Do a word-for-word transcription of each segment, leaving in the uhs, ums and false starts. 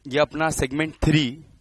ये अपना segment three,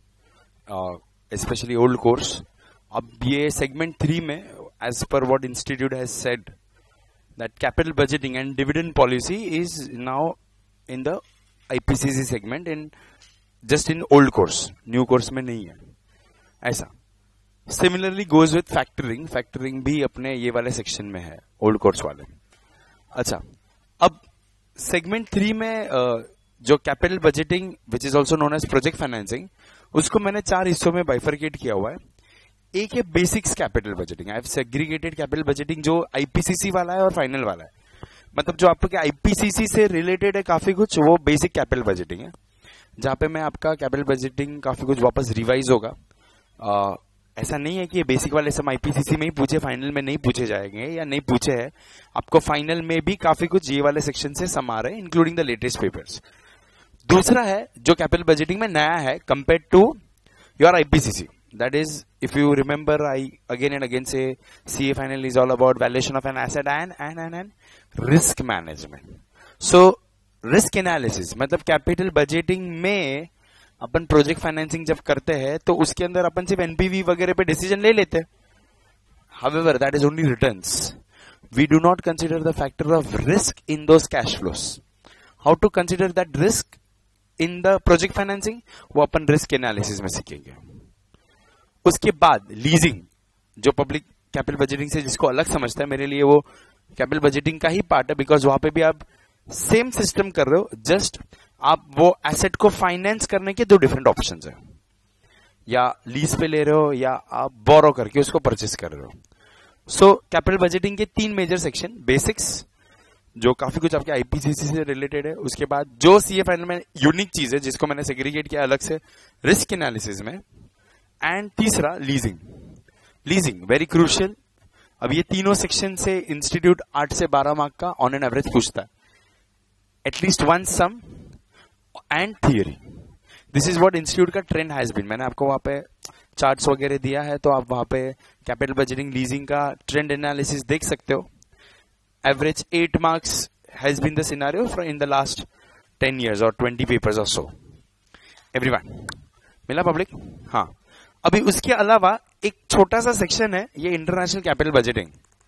specially old course, अब ये सेगमेंट थ्री में एज पर what institute has said that capital budgeting and dividend policy is now in the IPCC segment in just in old course, new course में नहीं है ऐसा। Similarly goes with factoring, factoring भी अपने ये वाले सेक्शन में है ओल्ड कोर्स वाले। अच्छा, अब सेगमेंट थ्री में uh, जो capital budgeting which is also known as project financing, उसको मैंने चार हिस्सों में बाइफरकेट किया हुआ है। एक है basics capital budgeting, I have segregated capital budgeting जो आईपीसीसी वाला है और फाइनल वाला है, मतलब जो आपके आईपीसीसी से रिलेटेड है काफी कुछ, वो बेसिक कैपिटल बजटिंग है, जहां पे मैं आपका कैपिटल बजटिंग काफी कुछ वापस रिवाइज होगा। आ, ऐसा नहीं है कि ये बेसिक वाले सब आईपीसीसी में ही पूछे, फाइनल में नहीं पूछे जाएंगे या नहीं पूछे हैं, आपको फाइनल में भी काफी कुछ ये वाले सेक्शन से सम आ रहे हैं, इंक्लूडिंग द लेटेस्ट पेपर्स। दूसरा है जो कैपिटल बजटिंग में नया है compare to your IPCC, that is if you remember I again and again से CA final is all about valuation of an asset and and and and risk management. So risk analysis मतलब capital budgeting में अपन project financing जब करते हैं तो उसके अंदर अपन सिर्फ एनपीवी वगैरह पे डिसीजन ले लेते हैं, however that is only returns, we do not consider the factor of risk in those cash flows. How to consider that risk in the project financing, वो अपन रिस्क एनालिसिस में सीखेंगे। उसके बाद लीजिंग, जो पब्लिक कैपिटल बजटिंग से जिसको अलग समझता है, मेरे लिए वो कैपिटल बजटिंग का ही पार्ट है, बिकॉज वहां पे भी आप सेम सिस्टम कर रहे हो, जस्ट आप वो एसेट को फाइनेंस करने के दो डिफरेंट ऑप्शंस है, या लीज पे ले रहे हो या आप बोरो करके उसको परचेस कर रहे हो। सो कैपिटल बजटिंग के तीन मेजर सेक्शन, बेसिक्स जो काफी कुछ आपके आईपीसीसी से रिलेटेड है, उसके बाद जो सीए फाइनल में यूनिक चीज है जिसको मैंने सेग्रीगेट किया अलग से रिस्क एनालिसिस में, एंड तीसरा लीजिंग। Leasing very crucial. अब ये तीनों सेक्शन से इंस्टीट्यूट आठ से बारह मार्क का ऑन एन एवरेज पूछता है, at least one sum and theory. This is what institute का ट्रेंड हैज बीन। मैंने आपको वहां पे चार्ट्स वगैरह दिया है, तो आप वहां पे कैपिटल बजटिंग लीजिंग का ट्रेंड एनालिसिस देख सकते हो। Average eight marks has been the scenario for in the last ten years or twenty papers or so. Everyone, मिला पब्लिक? हाँ, अभी उसके अलावा एक छोटा सा सेक्शन है, ये इंटरनेशनल कैपिटल बजटिंग।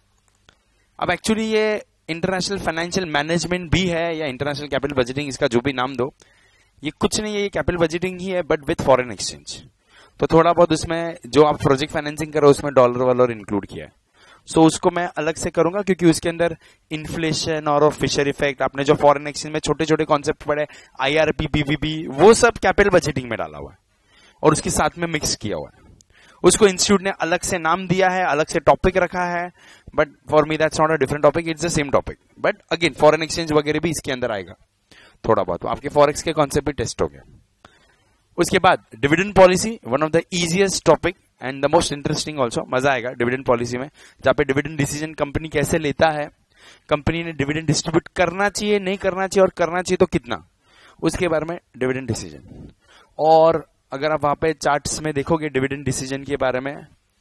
अब एक्चुअली ये इंटरनेशनल फाइनेंशियल मैनेजमेंट भी है या इंटरनेशनल कैपिटल बजटिंग, इसका जो भी नाम दो, ये कुछ नहीं है, ये कैपिटल बजटिंग ही है बट विथ फॉरेन एक्सचेंज। तो थोड़ा बहुत उसमें जो आप प्रोजेक्ट फाइनेंसिंग करो उसमें डॉलर वालर इंक्लूड किया है, सो so, उसको मैं अलग से करूंगा क्योंकि उसके अंदर इन्फ्लेशन और फिशर इफेक्ट, आपने जो फॉरेन एक्सचेंज में छोटे छोटे कॉन्सेप्ट पढ़े, आईआरपी, पीवीपी, वो सब कैपिटल बजटिंग में डाला हुआ है और उसके साथ में मिक्स किया हुआ है। उसको इंस्टीट्यूट ने अलग से नाम दिया है, अलग से टॉपिक रखा है, but for me that's not a different topic, it's the same topic. But again foreign exchange वगैरह भी इसके अंदर आएगा थोड़ा बहुत, तो आपके फॉरेक्स के कॉन्सेप्ट भी टेस्ट हो गए। उसके बाद dividend policy, one of the easiest topic and the most interesting also. मजा आएगा डिविडेंड पॉलिसी में, जहां पे डिविडेंड डिसीजन कंपनी कैसे लेता है, कंपनी ने डिविडेंड डिस्ट्रीब्यूट करना चाहिए, नहीं करना चाहिए, और करना चाहिए तो कितना, उसके बारे में डिविडेंड डिसीजन। और अगर आप वहां पे चार्ट्स में देखोगे डिविडेंड डिसीजन के बारे में,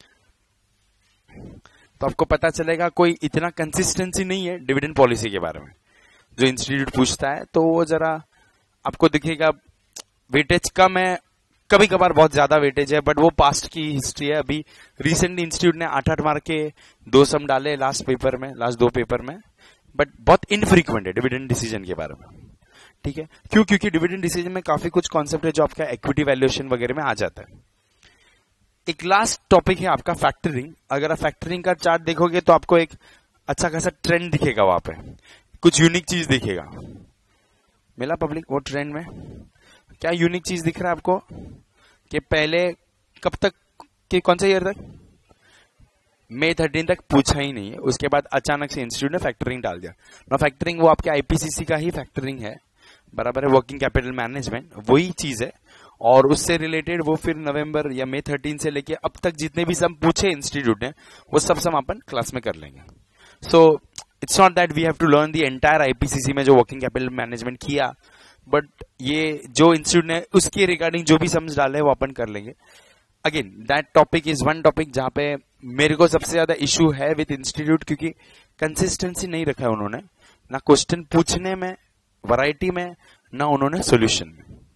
तो आपको पता चलेगा कोई इतना कंसिस्टेंसी नहीं है डिविडेंड पॉलिसी के बारे में जो इंस्टीट्यूट पूछता है, तो वो जरा आपको दिखेगा वेटेज कम है, कभी कभार बहुत ज्यादा वेटेज है, बट वो पास्ट की हिस्ट्री है। अभी रिसेंटली इंस्टीट्यूट ने आठ आठ मार्क के दो सम डाले लास्ट पेपर में, लास्ट दो पेपर में, बट बहुत इनफ्रीक्वेंट है डिविडेंड डिसीजन के बारे में। ठीक है, क्यों? क्योंकि डिविडेंड डिसीजन में काफी कुछ कॉन्सेप्ट है जो आपका इक्विटी वैल्यूएशन वगैरह में आ जाता है। एक लास्ट टॉपिक है आपका फैक्टरिंग। अगर आप फैक्टरिंग का चार्ट देखोगे तो आपको एक अच्छा खासा ट्रेंड दिखेगा, वहां पे कुछ यूनिक चीज दिखेगा। मिला पब्लिक वो ट्रेंड में? क्या यूनिक चीज दिख रहा है आपको कि पहले कब तक के कौन से ईयर तक, मई थर्टीन तक पूछा ही नहीं है, उसके बाद अचानक से इंस्टीट्यूट ने फैक्टरिंग डाल दिया ना। फैक्टरिंग वो आपके आईपीसीसी का ही फैक्टरिंग है, बराबर है, वर्किंग कैपिटल मैनेजमेंट वही चीज है, और उससे रिलेटेड वो फिर नवंबर या मई थर्टीन से लेके अब तक जितने भी सम पूछे इंस्टीट्यूट ने, वो सब सम अपन क्लास में कर लेंगे। So it's not that we have to learn the entire IPCC में जो वर्किंग कैपिटल मैनेजमेंट किया, बट ये जो इंस्टीट्यूट ने उसके रिगार्डिंग जो भी समझ डाले वो अपन कर लेंगे। Again that topic is one topic जहां पे मेरे को सबसे ज्यादा इशू है विद इंस्टीट्यूट, क्योंकि कंसिस्टेंसी नहीं रखा है उन्होंने, ना क्वेश्चन पूछने में, वैरायटी में, ना उन्होंने सोल्यूशन में।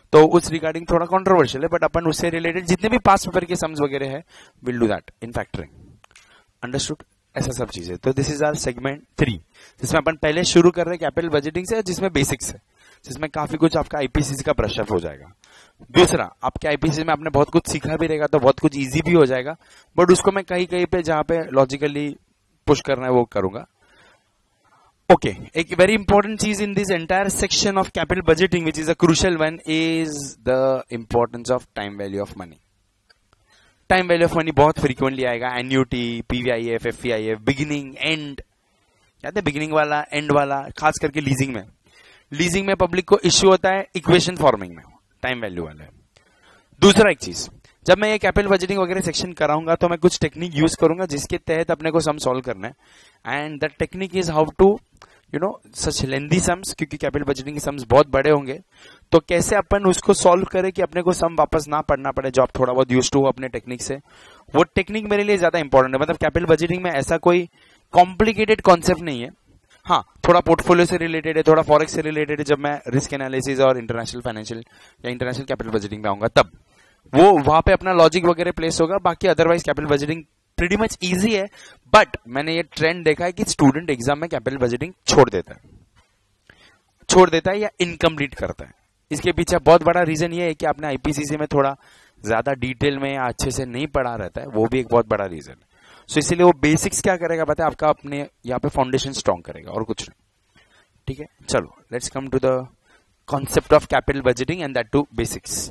तो उस रिगार्डिंग थोड़ा कंट्रोवर्शियल है, बट अपन उससे रिलेटेड जितने भी पास पेपर के सम्स वगैरह है will do that in factoring. Understood? ऐसा सब चीजें। तो this is our segment three, जिसमें अपन पहले शुरू कर रहे हैं कैपिटल बजटिंग से, जिसमें बेसिक्स है, जिसमें काफी कुछ आपका आईपीसीसी का ब्रशअप हो जाएगा। दूसरा, आपके आईपीसीसी में आपने बहुत कुछ सीखा भी रहेगा तो बहुत कुछ इजी भी हो जाएगा, बट उसको मैं कहीं कहीं पे जहां पे लॉजिकली पुश करना है वो करूंगा। ओके okay, एक वेरी इंपॉर्टेंट चीज in this entire section of capital budgeting which is a crucial one is the importance of time value of money. Time value of money बहुत फ्रीक्वेंटली आएगा, annuity, PVIF, FEIF, beginning, end, याद है beginning वाला, and वाला, खास करके leasing में। Leasing में पब्लिक को इश्यू होता है इक्वेशन फॉर्मिंग में, टाइम वैल्यू वाला है। दूसरा एक चीज, जब मैं ये कैपिटल बजटिंग वगैरह सेक्शन कराऊंगा तो मैं कुछ टेक्निक यूज करूंगा जिसके तहत अपने को सम सॉल्व करना है, and that technique is how to you know such lengthy sums, क्योंकि कैपिटल बजटिंग के सम्स बहुत बड़े होंगे, तो कैसे अपन उसको सॉल्व करें कि अपने को सम वापस ना पढ़ना पड़े जो आप थोड़ा बहुत यूज टू हो अपने टेक्निक से। वो टेक्निक मेरे लिए ज्यादा इंपॉर्टेंट है। मतलब कैपिटल बजटिंग में ऐसा कोई कॉम्प्लिकेटेड कॉन्सेप्ट नहीं है, हाँ थोड़ा पोर्टफोलियो से रिलेटेड है, थोड़ा फॉरेक्स से रिलेटेड है। जब मैं रिस्क एनालिसिस और इंटरनेशनल फाइनेंशियल या इंटरनेशनल कैपिटल बजटिंग में आऊंगा तब वो वहां पे अपना लॉजिक वगैरह प्लेस होगा। बाकी otherwise capital budgeting pretty much easy है, बट मैंने ये ट्रेंड देखा है कि स्टूडेंट एग्जाम में कैपिटल बजटिंग छोड़ देता है छोड़ देता है या इनकम्प्लीट करता है। इसके पीछे बहुत बड़ा रीजन ये है कि आपने आईपीसीसी में थोड़ा ज्यादा डिटेल में या अच्छे से नहीं पढ़ा रहता है, वो भी एक बहुत बड़ा रीजन है। सो so, इसीलिए वो बेसिक्स क्या करेगा पता है, आपका अपने यहाँ पे फाउंडेशन स्ट्रॉन्ग करेगा और कुछ नहीं। ठीक है, चलो let's come to the concept of capital budgeting and that too basics.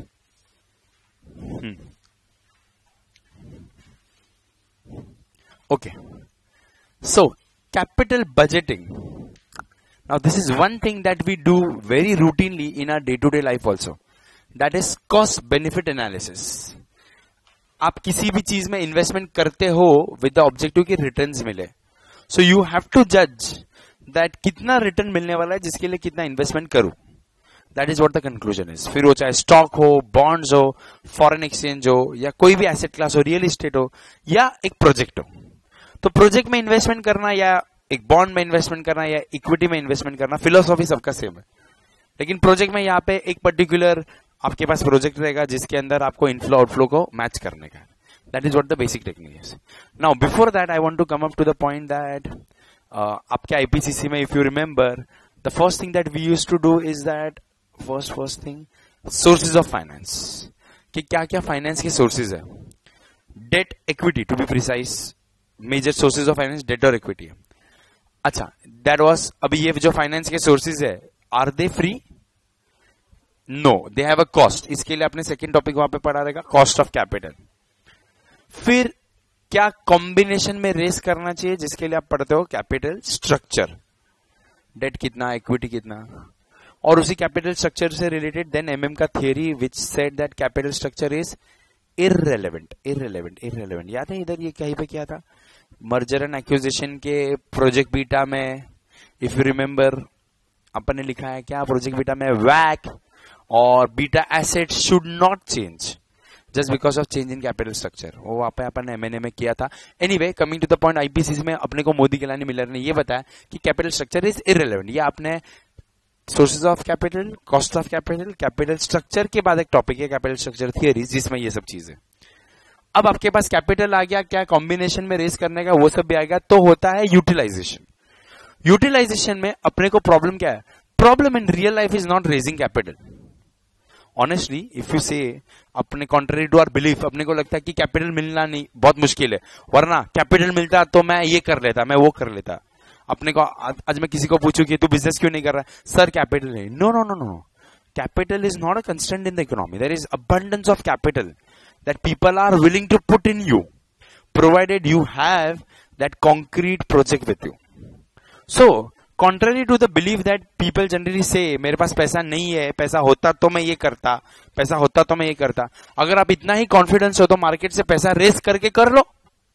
Okay, so capital budgeting, now this is one thing that we do very routinely in our day to day life also, that is cost benefit analysis। आप किसी भी चीज में investment करते हो with the objective की returns मिले, so you have to जज दैट कितना रिटर्न मिलने वाला है जिसके लिए कितना इन्वेस्टमेंट करूं। That is what the conclusion is. फिर वो चाहे स्टॉक हो, बॉन्ड्स हो, फॉरेन एक्सचेंज हो, या कोई भी एसेट क्लास हो, रियल एस्टेट हो, या एक प्रोजेक्ट हो। तो प्रोजेक्ट में इन्वेस्टमेंट करना या एक बॉन्ड में इन्वेस्टमेंट करना या इक्विटी में इन्वेस्टमेंट करना, फिलोसॉफी सबका सेम है, लेकिन प्रोजेक्ट में यहाँ पे एक पर्टिकुलर आपके पास प्रोजेक्ट रहेगा जिसके अंदर आपको इनफ्लो आउटफ्लो को मैच करने का। That is what the basic technique is. Now before that I want to come up to the point that आपके आईपीसीसी में if you remember the first thing that we used to do is that first first thing sources of finance, कि क्या क्या finance के sources है। Debt, equity, to be precise, major sources of finance debt और equity है। अच्छा, that was, अभी ये जो फाइनेंस के सोर्सेज है are they free? No, they have a cost. इसके लिए आपने सेकंड टॉपिक वहां पे पढ़ा रहेगा, कॉस्ट ऑफ कैपिटल। फिर क्या कॉम्बिनेशन में रेस करना चाहिए जिसके लिए आप पढ़ते हो कैपिटल स्ट्रक्चर, डेट कितना, इक्विटी कितना, और उसी कैपिटल स्ट्रक्चर से रिलेटेड देन एमएम का theory which said that capital structure is irrelevant irrelevant irrelevant. याद है इधर ये कहीं पे क्या था, मर्जर एंड एक्विजिशन के प्रोजेक्ट बीटा में, इफ यू रिमेंबर अपन ने लिखा है क्या प्रोजेक्ट बीटा में, वैक और beta asset should not change just because of change in capital structure. वो वहां पे अपन ने एमएनए में किया था। Anyway, coming to the point, IPCC में अपने को मोदी गिलानी मिलर ने ये बताया कि कैपिटल स्ट्रक्चर इज इररेलेवेंट। ये आपने sources of capital, cost of capital, capital structure के बाद एक टॉपिक है कैपिटल स्ट्रक्चर थियरीज, जिसमें ये सब चीजें। अब आपके पास कैपिटल आ गया, क्या कॉम्बिनेशन में रेस करने का वो सब भी आएगा, तो होता है यूटिलाइजेशन। यूटिलाइजेशन में अपने को प्रॉब्लम क्या है, problem in real life is not raising capital. Honestly if you say, अपने कॉन्ट्ररी टू आवर बिलीफ, अपने को लगता है कि कैपिटल मिलना नहीं बहुत मुश्किल है, वरना कैपिटल मिलता तो मैं ये कर लेता, मैं वो कर लेता। अपने को आज मैं किसी को पूछूं कि तू बिजनेस क्यों नहीं कर रहा है, सर कैपिटल नहीं। No no no no, capital is not a constant in the economy. There is abundance of capital that people are willing to put in you, provided you have that concrete project with you. So, contrary to the belief that people generally say, मेरे पास पैसा नहीं है, पैसा होता तो मैं ये करता, पैसा होता तो मैं ये करता। अगर आप इतना ही कॉन्फिडेंस हो तो मार्केट से पैसा रेस करके कर लो।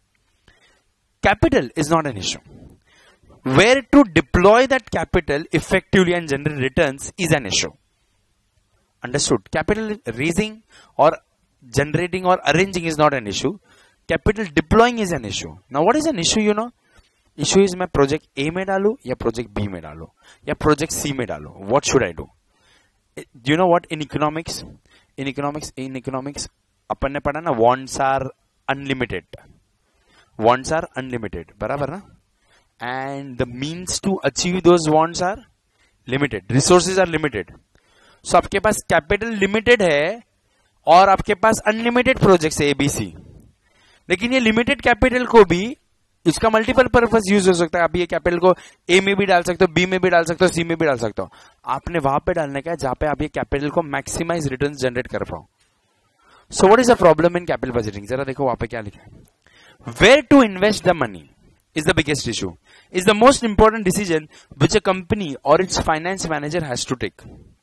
Capital is not an issue. Where to deploy that capital effectively and generate returns is an issue. Understood? Capital raising or generating or arranging is not an issue. Capital deploying is an issue. Now what is an issue, you know? Issue is मैं project A में डालू या project B में डालू या project सी में डालू, what should I do? You know what, in economics in economics in economics अपन ने पढ़ा ना, wants are unlimited, wants are unlimited, बराबर ना, and the means to achieve those wants are limited, resources are limited. So आपके पास capital limited है और आपके पास अनलिमिटेड प्रोजेक्ट्स है एबीसी, लेकिन ये लिमिटेड कैपिटल को भी इसका मल्टीपल पर्पस यूज हो सकता है. आप ये कैपिटल को ए में भी डाल सकते हो, बी में भी डाल सकते हो, सी में भी डाल सकते हो. आपने वहां पे डालने का है जहां पे आप ये कैपिटल को मैक्सिमाइज रिटर्न जनरेट कर पाओ. So what is the problem in capital budgeting? जरा देखो वहां पे क्या लिखा है. Where to invest the money is the biggest issue, is the most important decision which a company or its finance manager has to take.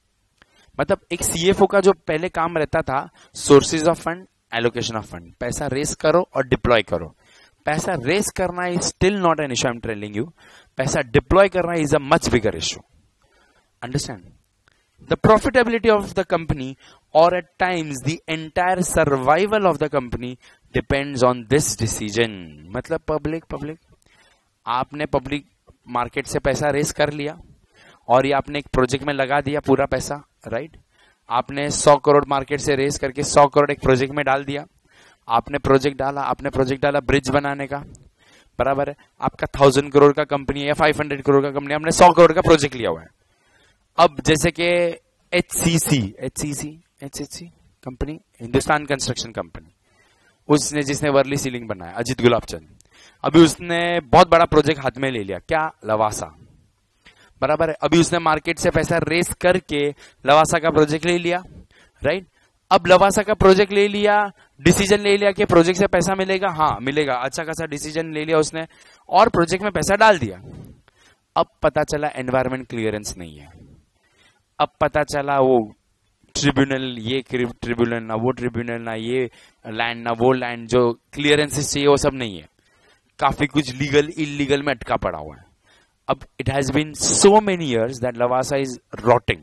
मतलब एक CFO का जो पहले काम रहता था, sources of fund, allocation of fund, पैसा raise करो और डिप्लॉय करो. पैसा रेस करना is still not an issue, I am telling you. पैसा डिप्लॉय करना is a much bigger issue. Understand? The profitability of the company or at times the entire survival of the company depends on this decision. मतलब public public आपने public market से पैसा race कर लिया और ये आपने एक प्रोजेक्ट में लगा दिया पूरा पैसा, राइट? आपने सौ करोड़ मार्केट से रेस करके सौ करोड़ एक प्रोजेक्ट में डाल दिया. आपने प्रोजेक्ट डाला आपने प्रोजेक्ट डाला ब्रिज बनाने का, बराबर है. आपका थाउजेंड करोड़ का कंपनी है या फाइव हंड्रेड करोड़ का कंपनी, हमने सौ करोड़ का प्रोजेक्ट लिया हुआ है. अब जैसे कि HCC HCC HCC company, Hindustan construction company, उसने जिसने वर्ली सीलिंग बनाया, अजीत गुलाबचंद, अभी उसने बहुत बड़ा प्रोजेक्ट हाथ में ले लिया. क्या? लवासा, बराबर है. अभी उसने मार्केट से पैसा रेस करके लवासा का प्रोजेक्ट ले लिया, राइट? अब लवासा का प्रोजेक्ट ले लिया, डिसीजन ले लिया कि प्रोजेक्ट से पैसा मिलेगा, हाँ मिलेगा, अच्छा खासा डिसीजन ले लिया उसने और प्रोजेक्ट में पैसा डाल दिया. अब पता चला एनवायरमेंट क्लियरेंस नहीं है. अब पता चला वो ट्रिब्यूनल, ये ट्रिब्यूनल ना वो ट्रिब्यूनल, ना ये लैंड ना वो लैंड, जो क्लियरेंसेस चाहिए वो सब नहीं है. काफी कुछ लीगल इलीगल में अटका पड़ा हुआ है. अब it has been so many years that Lavasa is rotting.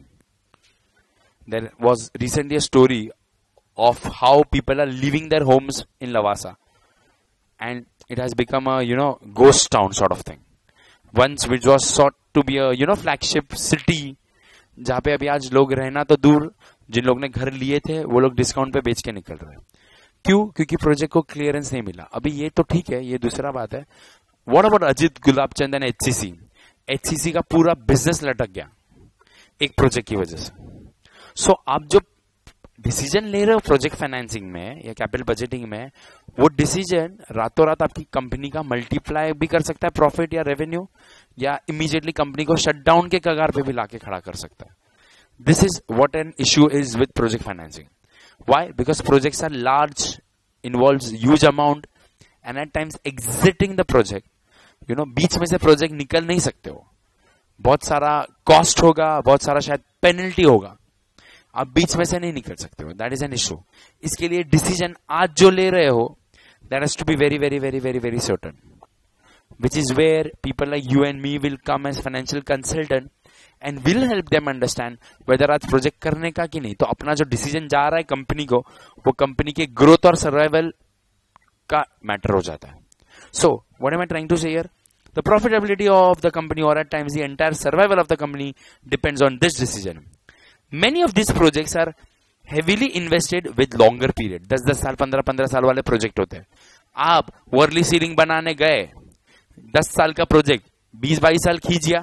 There was recently a story of how people are leaving their homes in Lavasa, and it has become a you know ghost town sort of thing. Once which was sought to be a you know flagship city, जहाँ पे अभी आज लोग रहना तो दूर, जिन लोग ने घर लिए थे वो लोग डिस्काउंट पे बेच के निकल रहे हैं. क्यों? क्योंकि प्रोजेक्ट को क्लियरेंस नहीं मिला. अभी ये तो ठीक है, ये दूसरा बात है. What about Ajit Gulabchand and HCC? HCC का पूरा बिजनेस लटक गया एक प्रोजेक्ट की वजह से. सो so, आप जो डिसीजन ले रहे हो प्रोजेक्ट फाइनेंसिंग में या कैपिटल बजटिंग में, वो डिसीजन रातों रात आपकी कंपनी का मल्टीप्लाई भी कर सकता है प्रॉफिट या रेवेन्यू, या इमीडिएटली कंपनी को शट डाउन के कगार पे भी लाके खड़ा कर सकता है. This is what an issue is with project financing. Why? Because projects are large, involves huge amount, and at times exiting the project, you know बीच में से प्रोजेक्ट निकल नहीं सकते हो. बहुत सारा कॉस्ट होगा, बहुत सारा शायद पेनल्टी होगा, आप बीच में से नहीं निकल सकते हो. That is an issue. इसके लिए डिसीजन आज जो ले रहे हो, that has to be very very very very very certain, which is where people like you and me will come as financial consultant and will help them understand whether आज project करने का कि नहीं. तो अपना जो डिसीजन जा रहा है कंपनी को, वो कंपनी के ग्रोथ और सर्वाइवल का मैटर हो जाता है. So what am I trying to say here? The profitability of the company or at times the entire survival of the company depends on this decision. Many of these projects are heavily invested with longer period. दस दस साल पंद्रह पंद्रह साल वाले project होते हैं. आप वर्ली सीलिंग बनाने गए, दस साल का प्रोजेक्ट बीस बाईस साल खींचिया,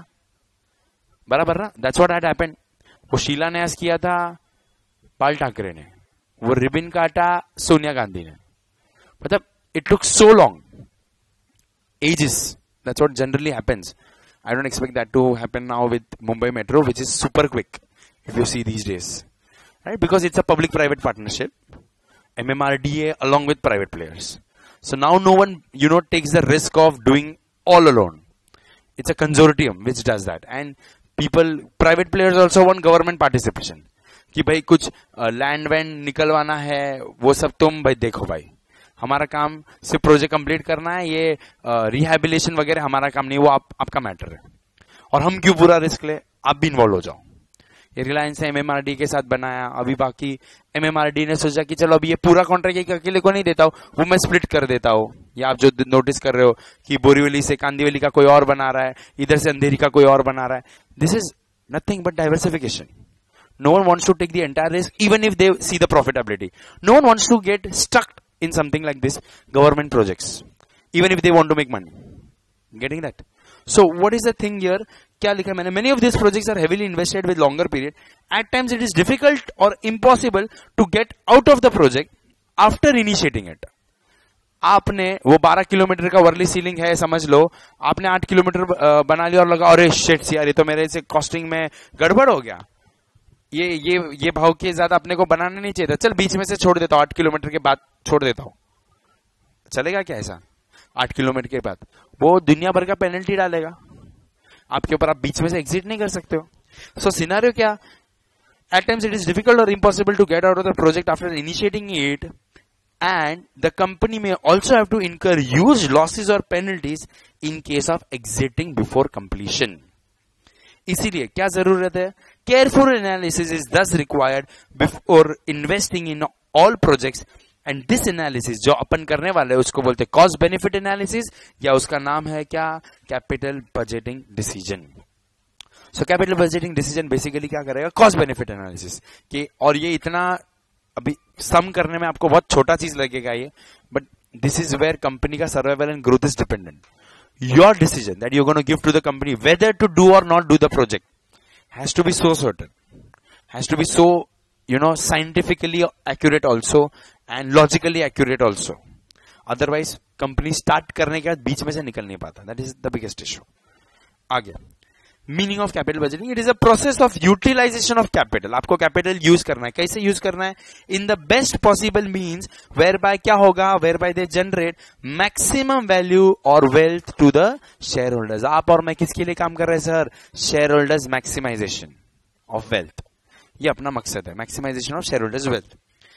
बराबर ना? That's what had happened. वो शिलान्यास किया था बाल ठाकरे ने, वो रिबन काटा सोनिया गांधी ने. मतलब it took so long, ages. That's what generally happens. I don't expect that to happen now with Mumbai Metro, which is super quick if you see these days, right? Because it's a public-private partnership, M M R D A along with private players. So now no one, you know, takes the risk of doing all alone. It's a consortium which does that, and people, private players also want government participation. कि भाई कुछ land wand निकलवाना है, वो सब तुम भाई देखो भाई, हमारा काम सिर्फ प्रोजेक्ट कंप्लीट करना है, ये रिहैबिलिटेशन वगैरह हमारा काम नहीं, वो आप, आपका मैटर है. और हम क्यों पूरा रिस्क ले? आप भी इन्वॉल्व हो जाओ. ये रिलायंस ने एमएमआरडी के साथ बनाया, अभी बाकी एमएमआरडी ने सोचा कि चलो अभी ये पूरा कॉन्ट्रैक्ट एक अकेले को नहीं देता हूं, वो मैं स्प्लिट कर देता हूं. या आप जो नोटिस कर रहे हो कि बोरीवली से कांदीवली का कोई और बना रहा है, इधर से अंधेरी का कोई और बना रहा है. This is nothing but diversification. No one wants to take the entire risk, even if they see the profitability. No one wants to get stuck in something like this government projects, even if they want to make money. Getting that? So what is the thing here? क्या लिखा मैंने? Many of these projects are heavily invested with longer period. At times it is difficult or impossible to get out of the project after initiating it. आपने वो बारह kilometre का Worli ceiling है समझ लो, आपने आठ किलोमीटर बना लिया और लगा अरे शिट यार ये तो मेरे से कॉस्टिंग में गड़बड़ हो गया, ये ये ये भाव के ज्यादा अपने को बनाना नहीं चाहिए था, चल बीच में से छोड़ देता हूं, आठ किलोमीटर के बाद छोड़ देता हूं, चलेगा क्या ऐसा? आठ किलोमीटर के बाद वो दुनिया भर का पेनल्टी डालेगा आपके ऊपर, आप बीच में से एग्जिट नहीं कर सकते हो. सो सिनेरियो क्या? At times it is difficult और impossible to get out of the project after initiating it, and the company may also have to incur huge losses or penalties in case of exiting before completion. इसीलिए क्या जरूरत है? Careful analysis is thus required before investing in all projects, and this analysis जो अपन करने वाले हैं उसको बोलते हैं cost benefit analysis, या उसका नाम है क्या? Capital budgeting decision. So capital budgeting decision basically क्या करेगा? Cost benefit analysis कि, और ये इतना अभी सम करने में आपको बहुत छोटा चीज लगेगा ये, but this is where company का survival and growth is dependent. Your decision that you gonna give to the company whether to do or not do the project has to be so certain, has to be so you know scientifically accurate also and logically accurate also. Otherwise company start करने के बाद बीच में से निकल नहीं पाता. That is the biggest issue. आगे meaning of capital budgeting. It is a process of utilization of capital. आपको कैपिटल यूज करना है. कैसे यूज करना है? In the best possible means whereby क्या होगा? Whereby they generate maximum value और wealth to the share holders. आप और मैं किसके लिए काम कर रहे हैं sir? Share holders maximization of wealth. ये अपना मकसद है, maximization of share holders wealth.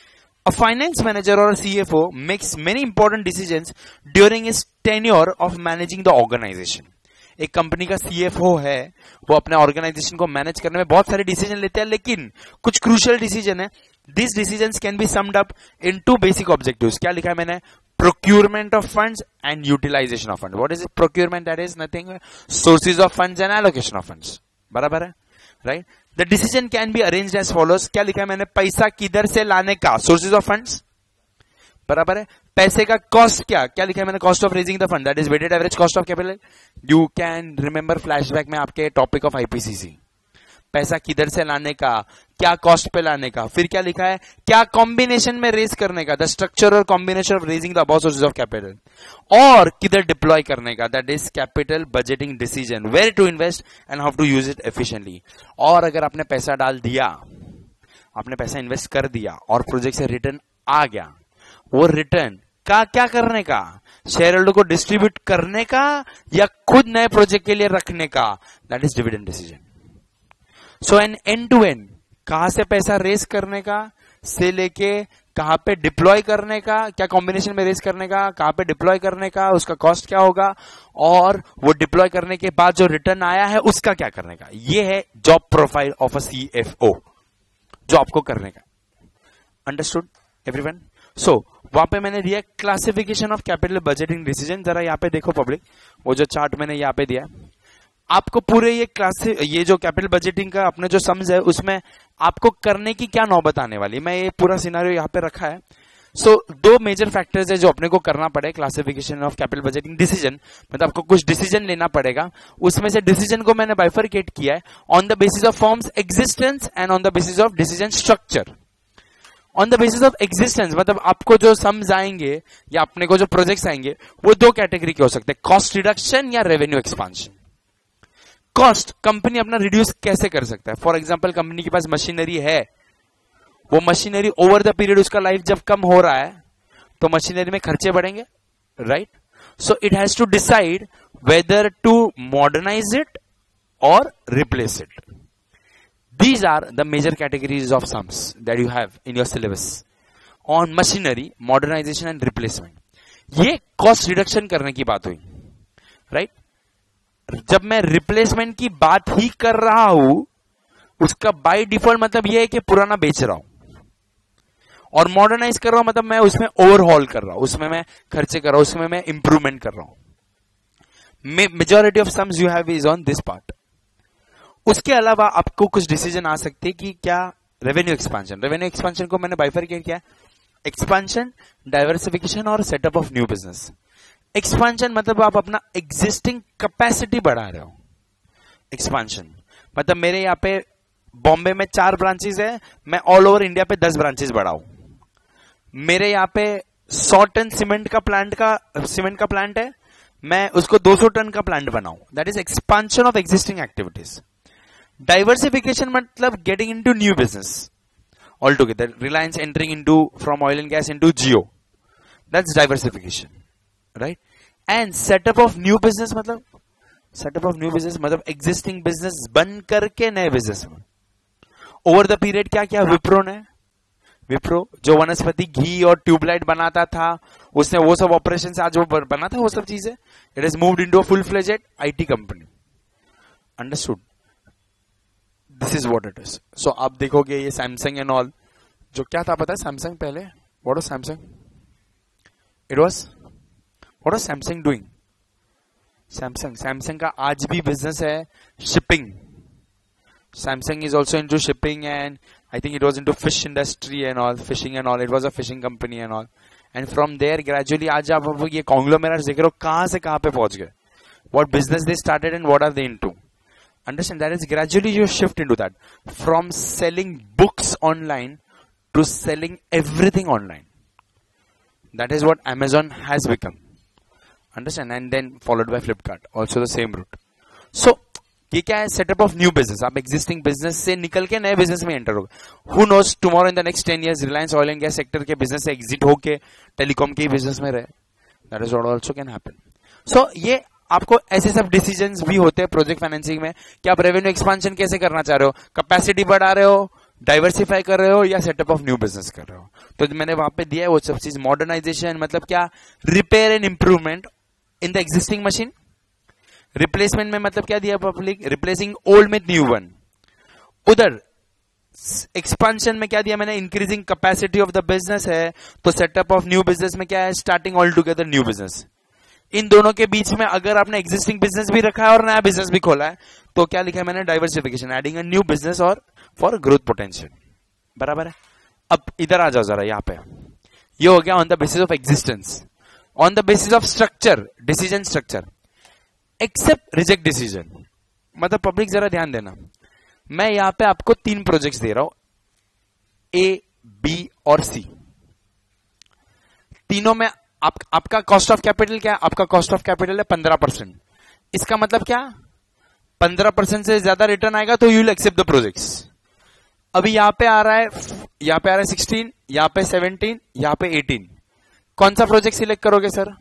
A finance manager or a C F O makes many important decisions during his tenure of managing the organization. एक कंपनी का सीएफओ है, वो अपने ऑर्गेनाइजेशन को मैनेज करने में बहुत सारे डिसीजन लेते हैं, लेकिन कुछ क्रूशियल डिसीजन है. This decisions can be summed up in two basic objectives. क्या लिखा है मैंने? Procurement of funds and utilization of fund. What is procurement? That is nothing sources of funds and allocation of funds. बराबर है, right? The decision can be arranged as follows. क्या लिखा है मैंने? पैसा किधर से लाने का, सोर्सेज ऑफ फंड्स. बराबर है. पैसे का कॉस्ट क्या? क्या लिखा है मैंने? Cost of raising the fund, that is weighted average cost of capital. You can remember flashback में आपके टॉपिक ऑफ आईपीसीसी. पैसा किधर से लाने का, क्या कॉस्ट पे लाने का. फिर क्या लिखा है? क्या कॉम्बिनेशन में रेज करने का, द स्ट्रक्चर और combination of raising the above sources of capital. और किधर डिप्लॉय करने का, that is capital budgeting decision. Where to invest and how to use it efficiently. और अगर आपने पैसा डाल दिया, आपने पैसा इन्वेस्ट कर दिया और प्रोजेक्ट से रिटर्न आ गया, वो रिटर्न का क्या करने का? शेयर होल्डर को डिस्ट्रीब्यूट करने का या खुद नए प्रोजेक्ट के लिए रखने का, that is dividend decision. So and end to end, कहां से पैसा रेस करने का से लेके कहां पे डिप्लॉय करने का, क्या कॉम्बिनेशन में रेस करने का, कहां पे डिप्लॉय करने का, उसका कॉस्ट क्या होगा, और वो डिप्लॉय करने के बाद जो रिटर्न आया है उसका क्या करने का. ये है job profile of a CFO जो आपको करने का. Understood everyone? सो वहां पे मैंने दिया classification of capital budgeting decision. जरा यहाँ पे देखो पब्लिक, वो जो चार्ट मैंने यहाँ पे दिया आपको, पूरे ये क्लास, ये जो कैपिटल बजटिंग का अपने जो सम्स है उसमें आपको करने की क्या नौबत आने वाली, मैं ये पूरा सिनेरियो यहाँ पे रखा है. सो so, दो मेजर फैक्टर्स है जो अपने को करना पड़े classification of capital budgeting decision. मतलब आपको कुछ डिसीजन लेना पड़ेगा. उसमें से डिसीजन को मैंने बाइफरकेट किया है on the basis of forms existence and on the basis of decision structure. On the basis of existence मतलब आपको जो सम्स आएंगे या अपने को जो प्रोजेक्ट्स आएंगे वो दो कैटेगरी के हो सकते हैं, कॉस्ट रिडक्शन या रेवेन्यू एक्सपांशन. कॉस्ट कंपनी अपना रिड्यूस कैसे कर सकता है? फॉर एग्जांपल कंपनी के पास मशीनरी है, वो मशीनरी ओवर द पीरियड उसका लाइफ जब कम हो रहा है तो मशीनरी में खर्चे बढ़ेंगे, right? So it has to decide whether to modernize it or replace it. These are the major categories of sums that you have in your syllabus on machinery, modernization and replacement. ये cost reduction करने की बात हुई, right? जब मैं replacement की बात ही कर रहा हूं, उसका by default मतलब ये है कि पुराना बेच रहा हूं, और modernize कर रहा हूं मतलब मैं उसमें overhaul कर रहा हूं, उसमें मैं खर्चे कर रहा हूं, उसमें मैं improvement कर रहा हूं. Majority of sums you have is on this part. उसके अलावा आपको कुछ डिसीजन आ सकते हैं कि क्या रेवेन्यू एक्सपांशन, रेवेन्यू एक्सपांशन को मैंने बाइफरकेट किया, एक्सपांशन, डाइवर्सिफिकेशन और setup of new business. Expansion मतलब आप अपना एग्जिस्टिंग कैपेसिटी बढ़ा रहे हो। एक्सपांशन मतलब मेरे यहाँ पे बॉम्बे में चार ब्रांचेस है, मैं ऑल ओवर इंडिया पे दस ब्रांचेस बढ़ाऊं। मेरे यहाँ पे सौ टन सीमेंट का प्लांट का सीमेंट का प्लांट है, मैं उसको दो सौ टन का प्लांट बनाऊं। That is expansion of existing activities. Diversification मतलब getting into new business altogether. Reliance entering into from oil and gas into Jio, that's diversification, right. And setup of new business मतलब setup of new business मतलब existing business बंद करके नए business में। Over the period क्या किया विप्रो ने, विप्रो जो वनस्पति घी और ट्यूबलाइट बनाता था, उसने वो सब ऑपरेशन से आज वो बना था वो सब चीजें, it is moved into a full fledged IT company. Understood? This is what it is. So आप देखोगे ये सैमसंग एंड ऑल, जो क्या था पता है सैमसंग पहले, what was Samsung? It was what was Samsung doing? Samsung Samsung का आज भी बिजनेस है shipping. Samsung is also into shipping and I think it was into fish industry and all, fishing and all. It was a fishing company and all. And from there gradually आज आप ये conglomerates देख रहे हो कहाँ से कहाँ पे पहुंच गए. What business they started and what are they into? Understand? That is gradually you shift into that. From selling books online to selling everything online. That is what Amazon has become. Understand? And then followed by Flipkart. Also the same route. So ये क्या है? Setup of new business. आप existing business से निकल के नए business में enter होगा। Who knows tomorrow in the next ten years Reliance oil and gas sector के बिजनेस से एग्जिट होके टेलीकॉम के बिजनेस में रहे। That is what also can happen. So ये आपको ऐसे सब डिसीजंस भी होते हैं प्रोजेक्ट फाइनेंसिंग में कि आप रेवेन्यू एक्सपांशन कैसे करना चाह रहे हो, कैपेसिटी बढ़ा रहे हो, डाइवर्सिफाई कर रहे हो या सेटअप ऑफ न्यू बिजनेस कर रहे हो। तो मैंने वहां पे दिया है वो सब चीज। मॉडर्नाइजेशन मतलब क्या? Repair and improvement in the existing machine. Replacement में मतलब क्या दिया पब्लिक? रिप्लेसिंग ओल्ड में न्यू वन। उधर एक्सपांशन में क्या दिया मैंने? Increasing capacity of the business है। तो सेटअप ऑफ न्यू बिजनेस में क्या है? Starting altogether new business. इन दोनों के बीच में अगर आपने एग्जिस्टिंग बिजनेस भी रखा है और नया बिजनेस भी खोला है तो क्या लिखा है मैंने? Diversification, adding a new business और फॉर ग्रोथ पोटेंशियल। बराबर है। अब इधर आ जाओ जरा, यहाँ पे ये हो गया on the basis of existence. On the basis of structure, decision structure, accept reject decision. मतलब पब्लिक जरा ध्यान देना, मैं यहां पे आपको तीन प्रोजेक्ट्स दे रहा हूं, ए, बी और सी। तीनों में आप, आपका कॉस्ट ऑफ कैपिटल क्या है? आपका कॉस्ट ऑफ कैपिटल है पंद्रह परसेंट। इसका मतलब क्या? पंद्रह परसेंट से ज्यादा रिटर्न आएगा तो you will accept the projects. अभी यहां पे आ रहा है, यहां पे आ रहा है सिक्सटीन, यहां पे सेवनटीन, यहां पे एटीन। कौन सा प्रोजेक्ट सिलेक्ट करोगे सर?